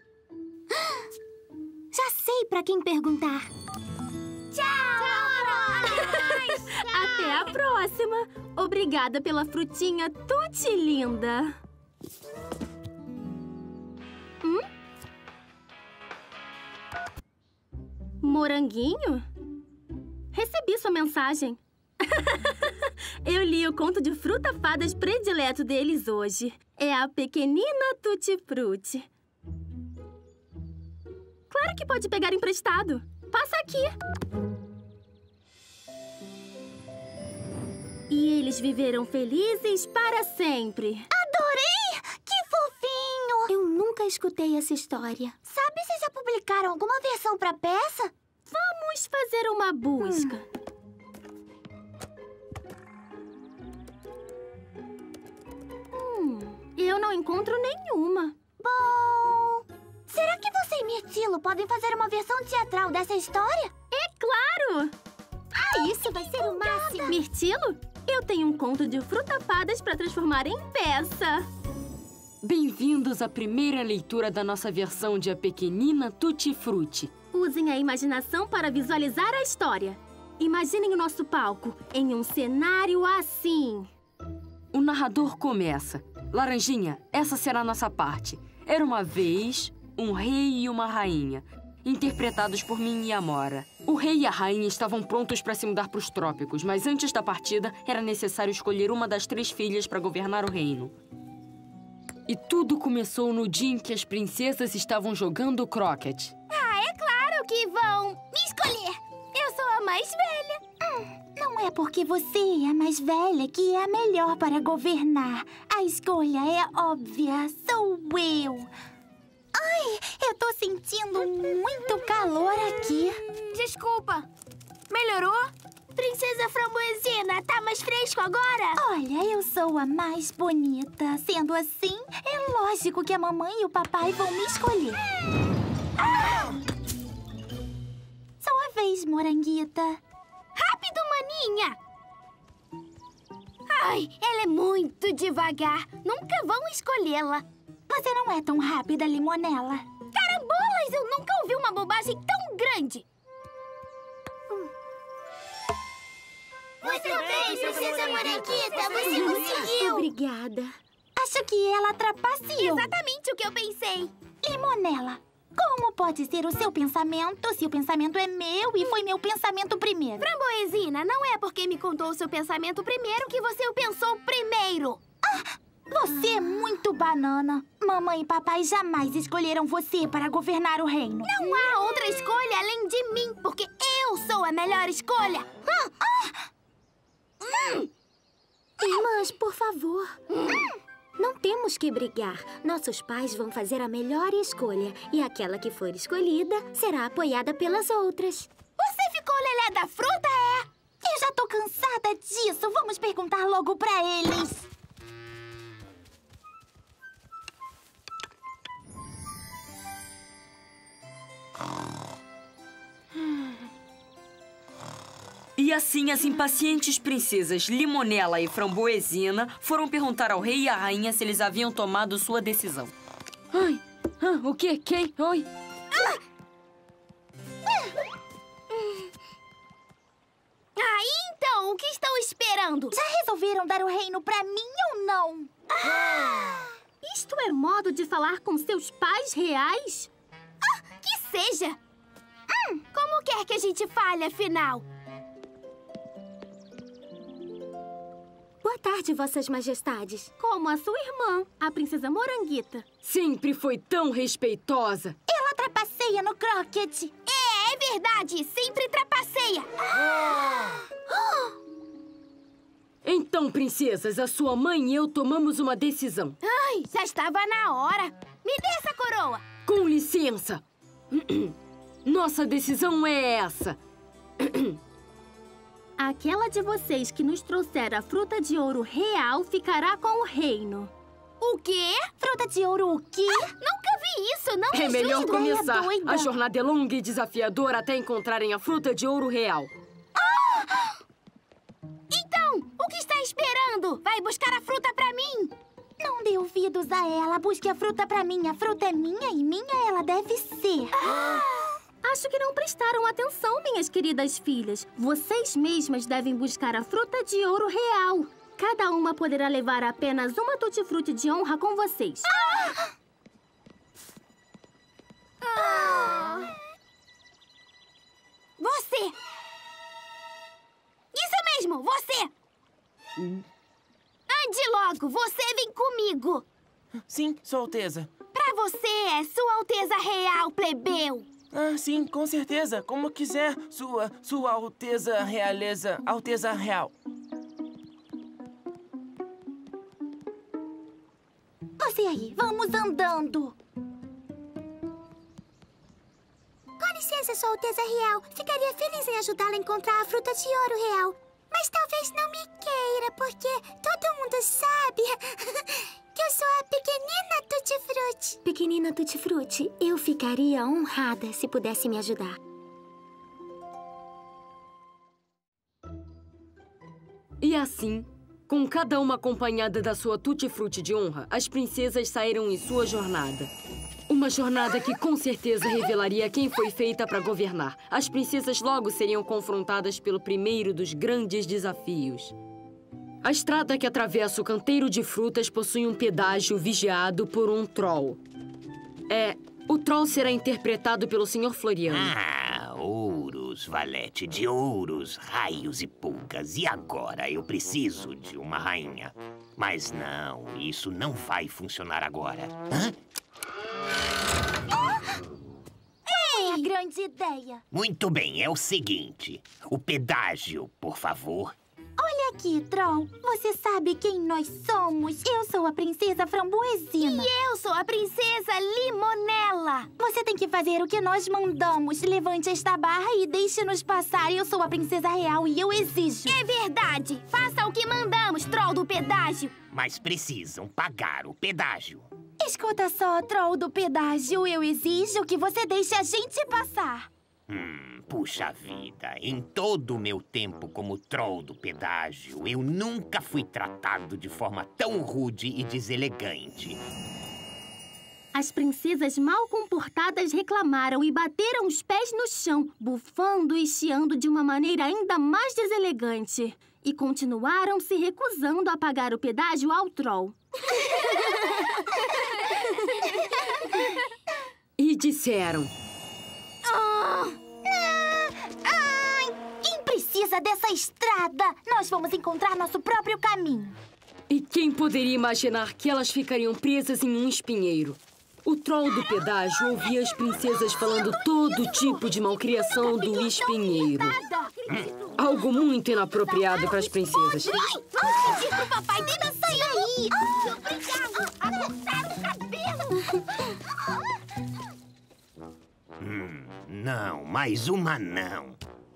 Speaker 3: Já sei pra quem perguntar.
Speaker 11: Tchau!
Speaker 3: Até a próxima. Obrigada pela frutinha tutti linda. Hum? Moranguinho? Recebi sua mensagem. Eu li o conto de fruta fadas predileto deles hoje. É a Pequenina Tutti Frutti. Claro que pode pegar emprestado. Passa aqui. E eles viveram felizes para sempre.
Speaker 2: Adorei! Que fofinho!
Speaker 3: Eu nunca escutei essa história.
Speaker 2: Sabe se já publicaram alguma versão pra peça?
Speaker 3: Vamos fazer uma busca. Hum. Hum, eu não encontro nenhuma.
Speaker 2: Bom... Será que você e Mirtilo podem fazer uma versão teatral dessa história?
Speaker 3: É claro!
Speaker 11: Ah, isso vai ser o máximo!
Speaker 3: Mirtilo, eu tenho um conto de fruta fadas para transformar em peça.
Speaker 6: Bem-vindos à primeira leitura da nossa versão de A Pequenina Tutti Frutti.
Speaker 3: Usem a imaginação para visualizar a história. Imaginem o nosso palco em um cenário assim.
Speaker 6: O narrador começa. Laranjinha, essa será a nossa parte. Era uma vez um rei e uma rainha, interpretados por mim e Amora. O rei e a rainha estavam prontos para se mudar para os trópicos, mas antes da partida era necessário escolher uma das três filhas para governar o reino. E tudo começou no dia em que as princesas estavam jogando croquete.
Speaker 11: Ah, é claro que vão me escolher. Eu sou a mais velha.
Speaker 2: Hum, não é porque você é a mais velha que é a melhor para governar. A escolha é óbvia. Sou eu. Ai, eu tô sentindo muito calor aqui.
Speaker 11: Desculpa. Melhorou? Princesa Framboesina, tá mais fresco agora?
Speaker 2: Olha, eu sou a mais bonita. Sendo assim, é lógico que a mamãe e o papai vão me escolher. Ah! Sua vez, Moranguita.
Speaker 11: Rápido, maninha! Ai, ela é muito devagar. Nunca vão escolhê-la.
Speaker 2: Você não é tão rápida, Limonela.
Speaker 11: Carambolas, eu nunca ouvi uma bobagem tão grande. Muito bem, Princesa Moranguita, você conseguiu!
Speaker 3: Obrigada.
Speaker 2: Acho que ela trapaceou.
Speaker 11: Exatamente o que eu pensei.
Speaker 2: Limonela, como pode ser o seu pensamento se o pensamento é meu e foi meu pensamento primeiro?
Speaker 11: Framboesina, não é porque me contou o seu pensamento primeiro que você o pensou primeiro.
Speaker 2: Ah, você é muito banana. Mamãe e papai jamais escolheram você para governar o reino.
Speaker 11: Não há outra escolha além de mim, porque eu sou a melhor escolha. Ah, ah.
Speaker 3: Hum. Irmãs, por favor.
Speaker 11: Hum.
Speaker 3: Não temos que brigar. Nossos pais vão fazer a melhor escolha. E aquela que for escolhida será apoiada pelas outras.
Speaker 11: Você ficou lelé da fruta, é?
Speaker 2: Eu já tô cansada disso. Vamos perguntar logo pra eles.
Speaker 6: E assim, as impacientes princesas Limonela e Framboesina foram perguntar ao rei e à rainha se eles haviam tomado sua decisão. Ai, ah, o quê? Quem? Oi?
Speaker 11: Ah!
Speaker 2: esperando? Já resolveram dar o reino pra mim ou não?
Speaker 3: Isto é modo de falar com seus pais reais?
Speaker 11: Ah, que seja! Hum, como quer que a gente fale, afinal?
Speaker 3: Boa tarde, vossas majestades. Como a sua irmã, a princesa Moranguita.
Speaker 6: Sempre foi tão respeitosa.
Speaker 2: Ela trapaceia no croquet.
Speaker 11: É, é verdade. Sempre trapaceia. Ah!
Speaker 6: Então, princesas, a sua mãe e eu tomamos uma decisão.
Speaker 11: Ai, já estava na hora. Me dê essa coroa.
Speaker 6: Com licença. Nossa decisão é essa.
Speaker 3: Aquela de vocês que nos trouxer a fruta de ouro real ficará com o reino.
Speaker 11: O quê?
Speaker 2: Fruta de ouro o quê?
Speaker 11: Ah, nunca vi isso, não me
Speaker 6: É melhor
Speaker 11: julgue,
Speaker 6: começar.
Speaker 11: doida.
Speaker 6: A jornada é longa e desafiadora até encontrarem a fruta de ouro real.
Speaker 11: Ah! Então, o que está esperando? Vai buscar a fruta pra mim?
Speaker 2: Não dê ouvidos a ela. Busque a fruta pra mim. A fruta é minha e minha ela deve ser.
Speaker 11: Ah!
Speaker 3: Acho que não prestaram atenção, minhas queridas filhas. Vocês mesmas devem buscar a fruta de ouro real. Cada uma poderá levar apenas uma tutti-frutti de honra com vocês.
Speaker 11: Ah! Ah! Você! Isso mesmo, você!
Speaker 18: Hum.
Speaker 11: Ande logo, você vem comigo!
Speaker 18: Sim, Sua Alteza.
Speaker 11: Pra você é Sua Alteza Real, plebeu!
Speaker 18: Ah, sim, com certeza. Como quiser, Sua, Sua Alteza Realeza, Alteza Real.
Speaker 2: Você aí, vamos andando.
Speaker 11: Com licença, Sua Alteza Real. Ficaria feliz em ajudá-la a encontrar a fruta de ouro real. Mas talvez não me queira, porque todo mundo sabe que eu sou a pequenina Tutti-Frutti.
Speaker 3: Pequenina Tutti-Frutti, eu ficaria honrada se pudesse me ajudar.
Speaker 6: E assim, com cada uma acompanhada da sua tutti-frutti de honra, as princesas saíram em sua jornada. Uma jornada que com certeza revelaria quem foi feita para governar. As princesas logo seriam confrontadas pelo primeiro dos grandes desafios. A estrada que atravessa o canteiro de frutas possui um pedágio vigiado por um troll. É, o troll será interpretado pelo senhor Floriano.
Speaker 20: Ah, ouros, valete de ouros, raios e pulgas. E agora eu preciso de uma rainha. Mas não, isso não vai funcionar agora. Hã?
Speaker 2: Qual é a grande ideia?
Speaker 20: Muito bem, é o seguinte. O pedágio, por favor.
Speaker 2: Olha aqui, Troll. Você sabe quem nós somos? Eu sou a princesa Framboesina.
Speaker 11: E eu sou a princesa Limonela.
Speaker 2: Você tem que fazer o que nós mandamos. Levante esta barra e deixe-nos passar. Eu sou a princesa real e eu exijo.
Speaker 11: É verdade. Faça o que mandamos, Troll do pedágio.
Speaker 20: Mas precisam pagar o pedágio.
Speaker 2: Escuta só, Troll do pedágio. Eu exijo que você deixe a gente passar.
Speaker 20: Hum, puxa vida, em todo o meu tempo como troll do pedágio, eu nunca fui tratado de forma tão rude e deselegante.
Speaker 3: As princesas mal comportadas reclamaram e bateram os pés no chão, bufando e chiando de uma maneira ainda mais deselegante. E continuaram se recusando a pagar o pedágio ao troll.
Speaker 6: E disseram...
Speaker 2: Ah, ah, quem precisa dessa estrada? Nós vamos encontrar nosso próprio caminho.
Speaker 6: E quem poderia imaginar que elas ficariam presas em um espinheiro? O troll do pedágio ouvia as princesas falando todo tipo de malcriação do espinheiro. Algo muito inapropriado para as princesas.
Speaker 11: Vamos pedir pro papai dele sair aí. Obrigado a cortar o cabelo.
Speaker 20: Hum, não, mais uma não.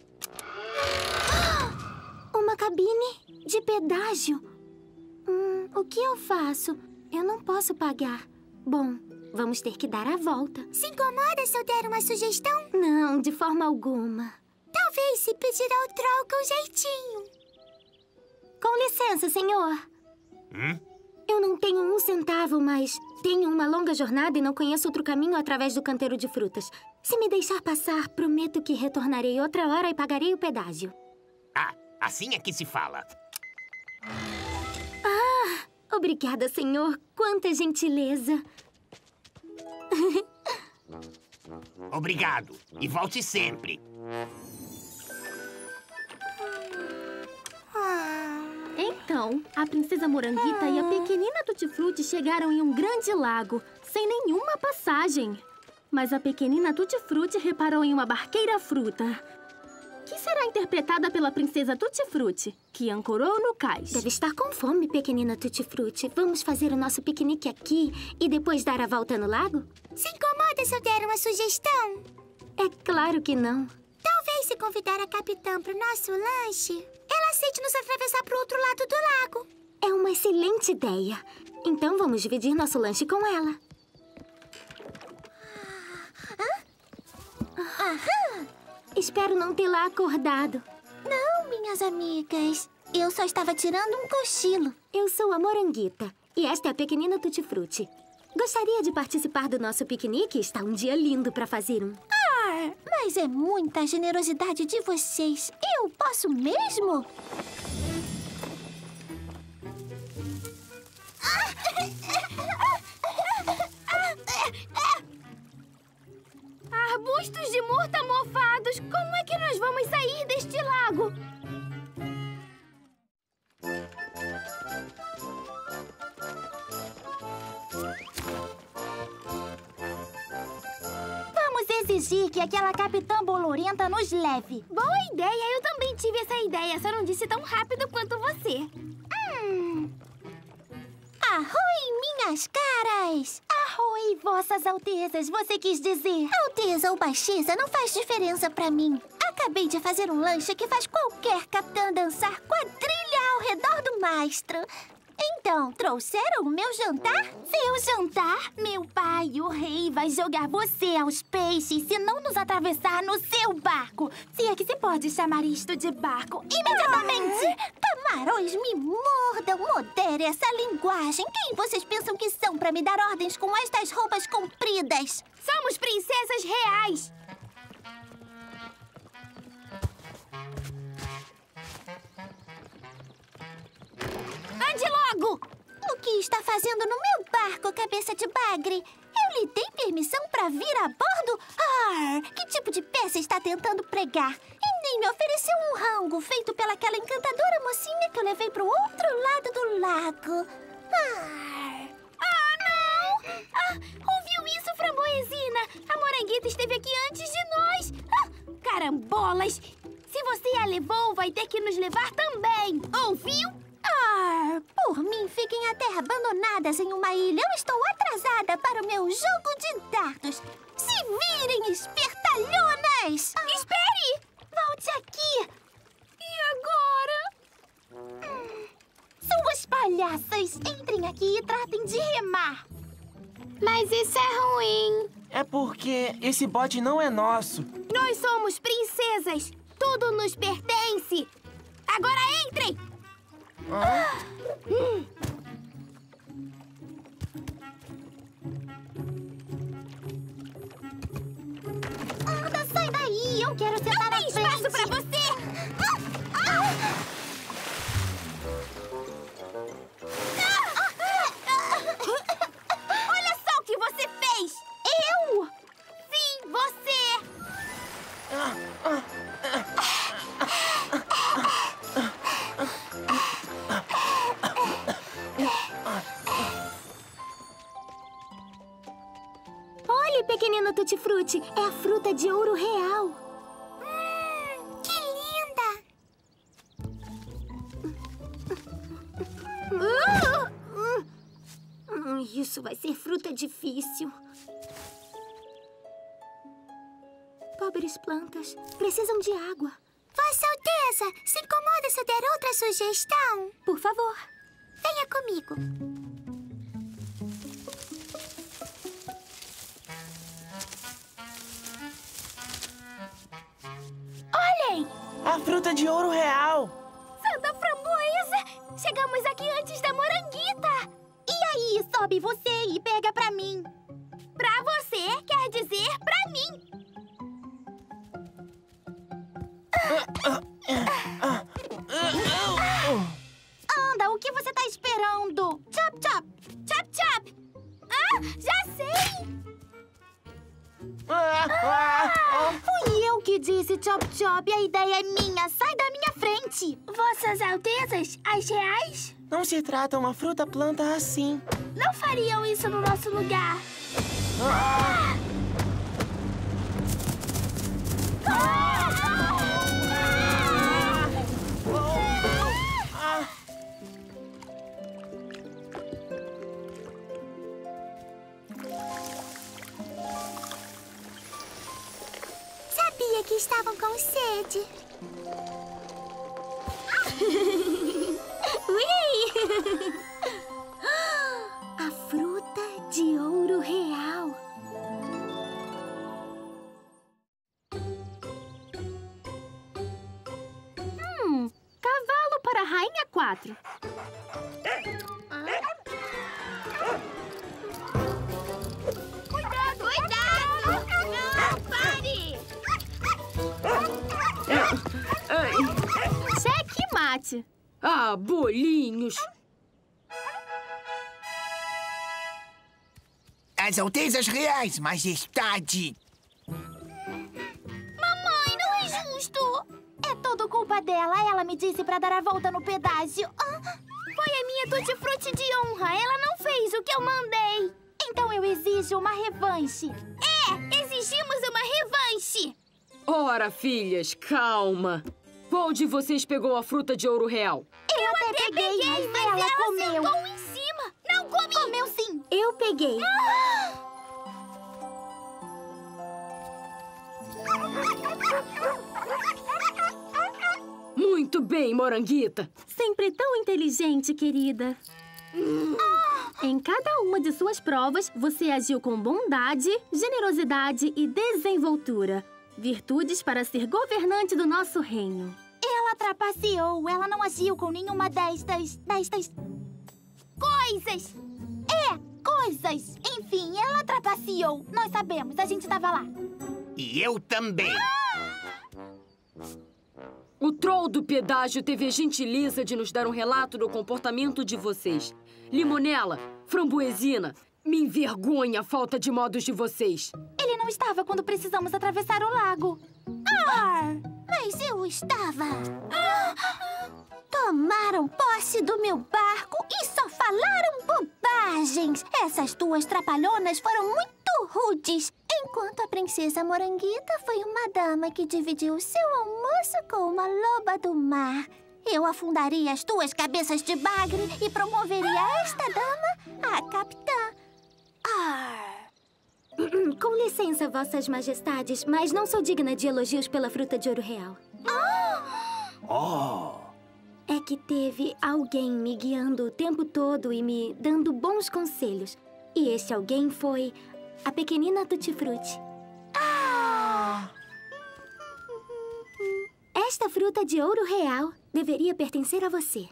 Speaker 2: Uma cabine de pedágio. Hum, o que eu faço? Eu não posso pagar. Bom, vamos ter que dar a volta.
Speaker 11: Se incomoda se eu der uma sugestão?
Speaker 2: Não, de forma alguma.
Speaker 11: Talvez se pedir ao troll com jeitinho.
Speaker 2: Com licença, senhor.
Speaker 20: Hum?
Speaker 2: Eu não tenho um centavo, mas tenho uma longa jornada e não conheço outro caminho através do canteiro de frutas. Se me deixar passar, prometo que retornarei outra hora e pagarei o pedágio.
Speaker 20: Ah, assim é que se fala.
Speaker 19: Ah, obrigada, senhor. Quanta gentileza.
Speaker 20: Obrigado. E volte sempre.
Speaker 3: Então, a princesa Moranguita e a pequenina Tutti-Frutti chegaram em um grande lago, sem nenhuma passagem. Mas a pequenina Tutti-Frutti reparou em uma barqueira fruta, que será interpretada pela princesa Tutti-Frutti, que ancorou no cais.
Speaker 19: Deve estar com fome, pequenina Tutti-Frutti. Vamos fazer o nosso piquenique aqui e depois dar a volta no lago?
Speaker 11: Se incomoda se eu der uma sugestão?
Speaker 19: É claro que não.
Speaker 11: Talvez se convidar a capitã para o nosso lanche, ela aceite nos atravessar para o outro lado do lago.
Speaker 19: É uma excelente ideia. Então vamos dividir nosso lanche com ela.
Speaker 2: Aham!
Speaker 19: Espero não tê-la acordado.
Speaker 2: Não, minhas amigas. Eu só estava tirando um cochilo.
Speaker 19: Eu sou a Moranguita e esta é a pequenina Tutti-Frutti. Gostaria de participar do nosso piquenique? Está um dia lindo para fazer um.
Speaker 2: Ah, mas é muita generosidade de vocês. Eu posso mesmo?
Speaker 11: Arbustos de murta mofados! Como é que nós vamos sair deste lago?
Speaker 2: Vamos exigir que aquela capitã bolorenta nos leve.
Speaker 11: Boa ideia! Eu também tive essa ideia, só não disse tão rápido quanto você.
Speaker 2: Hum. Arroi, minhas caras! Arroi, vossas altezas, você quis dizer. Alteza ou baixeza não faz diferença pra mim. Acabei de fazer um lanche que faz qualquer capitã dançar quadrilha ao redor do mastro. Então, trouxeram o meu jantar?
Speaker 11: Seu jantar? Meu pai, o rei, vai jogar você aos peixes se não nos atravessar no seu barco. Se é que se pode chamar isto de barco imediatamente.
Speaker 2: Ah, camarões me mordam, modere essa linguagem. Quem vocês pensam que são para me dar ordens com estas roupas compridas?
Speaker 11: Somos princesas reais. Ande logo!
Speaker 2: O que está fazendo no meu barco, cabeça de bagre? Eu lhe dei permissão para vir a bordo? Ah, que tipo de peça está tentando pregar? E nem me ofereceu um rango feito pelaquela encantadora mocinha que eu levei para o outro lado do lago. Ah,
Speaker 11: ah não! Ah, ouviu isso, Framboesina? A Moranguita esteve aqui antes de nós. Ah, carambolas! Se você a levou, vai ter que nos levar também. Ouviu?
Speaker 2: Ah, por mim, fiquem até abandonadas em uma ilha. Eu estou atrasada para o meu jogo de dardos. Se virem, espertalhonas!
Speaker 11: Ah. Espere!
Speaker 2: Volte aqui!
Speaker 11: E agora?
Speaker 2: Hum, suas palhaças, entrem aqui e tratem de remar.
Speaker 11: Mas isso é ruim.
Speaker 18: É porque esse bote não é nosso.
Speaker 11: Nós somos princesas. Tudo nos pertence. Agora entrem!
Speaker 18: Ah.
Speaker 11: Hum.
Speaker 2: Anda, sai daí! Eu quero sentar
Speaker 11: na frente! Não tem espaço pra você! Ah. Ah. Olha só o que você fez!
Speaker 2: Eu?
Speaker 11: Sim, você!
Speaker 18: Ah. Ah.
Speaker 19: Olhe, pequenina Tutti-Frutti, é a fruta de ouro real.
Speaker 11: Hum, que linda!
Speaker 19: Uh! Isso vai ser fruta difícil. Pobres plantas, precisam de água.
Speaker 11: Vossa Alteza, se incomoda se eu der outra sugestão?
Speaker 19: Por favor.
Speaker 11: Venha comigo. Olhem!
Speaker 18: A fruta de ouro real!
Speaker 11: Santa Framboesa! Chegamos aqui antes da Moranguita!
Speaker 2: E aí, sobe você e pega pra mim.
Speaker 11: Pra você quer dizer pra mim.
Speaker 2: Chop Chop, a ideia é minha. Sai da minha frente.
Speaker 11: Vossas Altezas, as reais,
Speaker 18: Não se trata uma fruta-planta assim.
Speaker 11: não fariam isso no nosso lugar.
Speaker 18: Ah!
Speaker 2: Sabia que estavam com sede. Ui! A fruta de ouro real.
Speaker 3: Hum, cavalo para a rainha quatro.
Speaker 11: Cuidado, cuidado! Não, pare!
Speaker 3: Cheque mate.
Speaker 14: Ah, bolinhos.
Speaker 12: As Altezas Reais, Majestade.
Speaker 2: Mamãe, não é justo. É tudo culpa dela. Ela me disse pra dar a volta no pedágio. Ah, foi a minha tutti-frutti de honra. Ela não fez o que eu mandei. Então eu exijo uma revanche. É, exigimos uma revanche.
Speaker 14: Ora, filhas, calma. Qual de vocês pegou a fruta de ouro real?
Speaker 2: Eu, até, até peguei, peguei, mas ela, ela comeu.
Speaker 11: sentou em cima. Não comi.
Speaker 2: Comeu sim. Eu peguei.
Speaker 14: Muito bem, Moranguita.
Speaker 3: Sempre tão inteligente, querida. Em cada uma de suas provas, você agiu com bondade, generosidade e desenvoltura. Virtudes para ser governante do nosso reino.
Speaker 2: Ela trapaceou. Ela não agiu com nenhuma destas... destas... coisas. É, coisas. Enfim, ela trapaceou. Nós sabemos, a gente estava lá.
Speaker 20: E eu também.
Speaker 14: O troll do pedágio teve a gentileza de nos dar um relato do comportamento de vocês. Limonela, Framboesina, me envergonha a falta de modos de vocês.
Speaker 2: Ele não estava quando precisamos atravessar o lago. Ah, mas eu estava. Tomaram posse do meu barco e só falaram bobagens. Essas duas trapalhonas foram muito rudes. Enquanto a princesa Moranguita foi uma dama que dividiu seu almoço com uma loba do mar. Eu afundaria as duas cabeças de bagre e promoveria esta dama a capitã. Ah.
Speaker 3: Com licença, vossas majestades, mas não sou digna de elogios pela fruta de ouro real.
Speaker 20: Oh!
Speaker 3: É que teve alguém me guiando o tempo todo e me dando bons conselhos. E esse alguém foi a pequenina Tutti-Frutti.
Speaker 2: Ah!
Speaker 3: Esta fruta de ouro real deveria pertencer a você.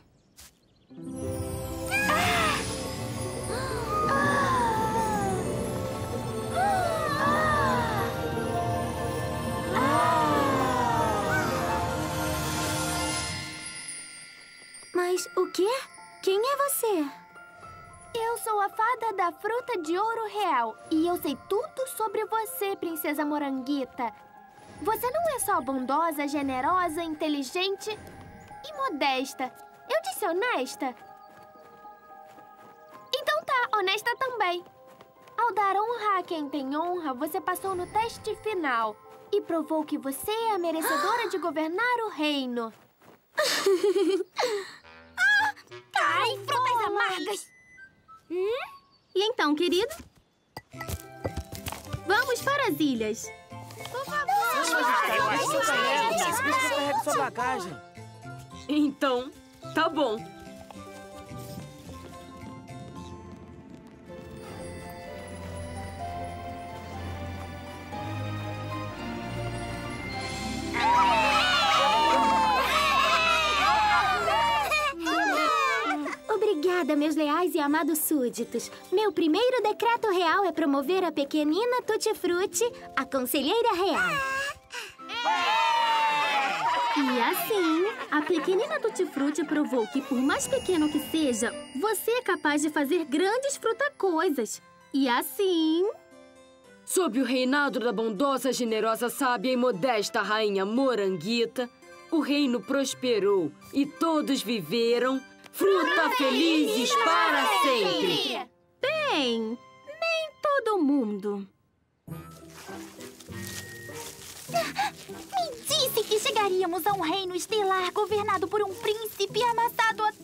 Speaker 3: Mas o quê? Quem é você?
Speaker 11: Eu sou a fada da fruta de ouro real. E eu sei tudo sobre você, princesa Moranguita. Você não é só bondosa, generosa, inteligente e modesta. Eu disse honesta? Então tá, honesta também. Ao dar honra a quem tem honra, você passou no teste final e provou que você é a merecedora de governar o reino.
Speaker 2: Ah, ai, frutas amargas!
Speaker 3: Hum? E então, querido? Vamos para as ilhas.
Speaker 11: Por favor!
Speaker 18: Carrega sua bagagem.
Speaker 14: Então, tá bom.
Speaker 3: Obrigada, meus leais e amados súditos. Meu primeiro decreto real é promover a pequenina Tutti-Frutti, a conselheira real. E assim, a pequenina Tutti-Frutti provou que, por mais pequeno que seja, você é capaz de fazer grandes frutacoisas. E assim...
Speaker 14: Sob o reinado da bondosa, generosa, sábia e modesta rainha Moranguita, o reino prosperou e todos viveram fruta felizes para sempre.
Speaker 3: Bem, nem todo mundo.
Speaker 11: Me disse que chegaríamos a um reino estelar governado por um príncipe amassado a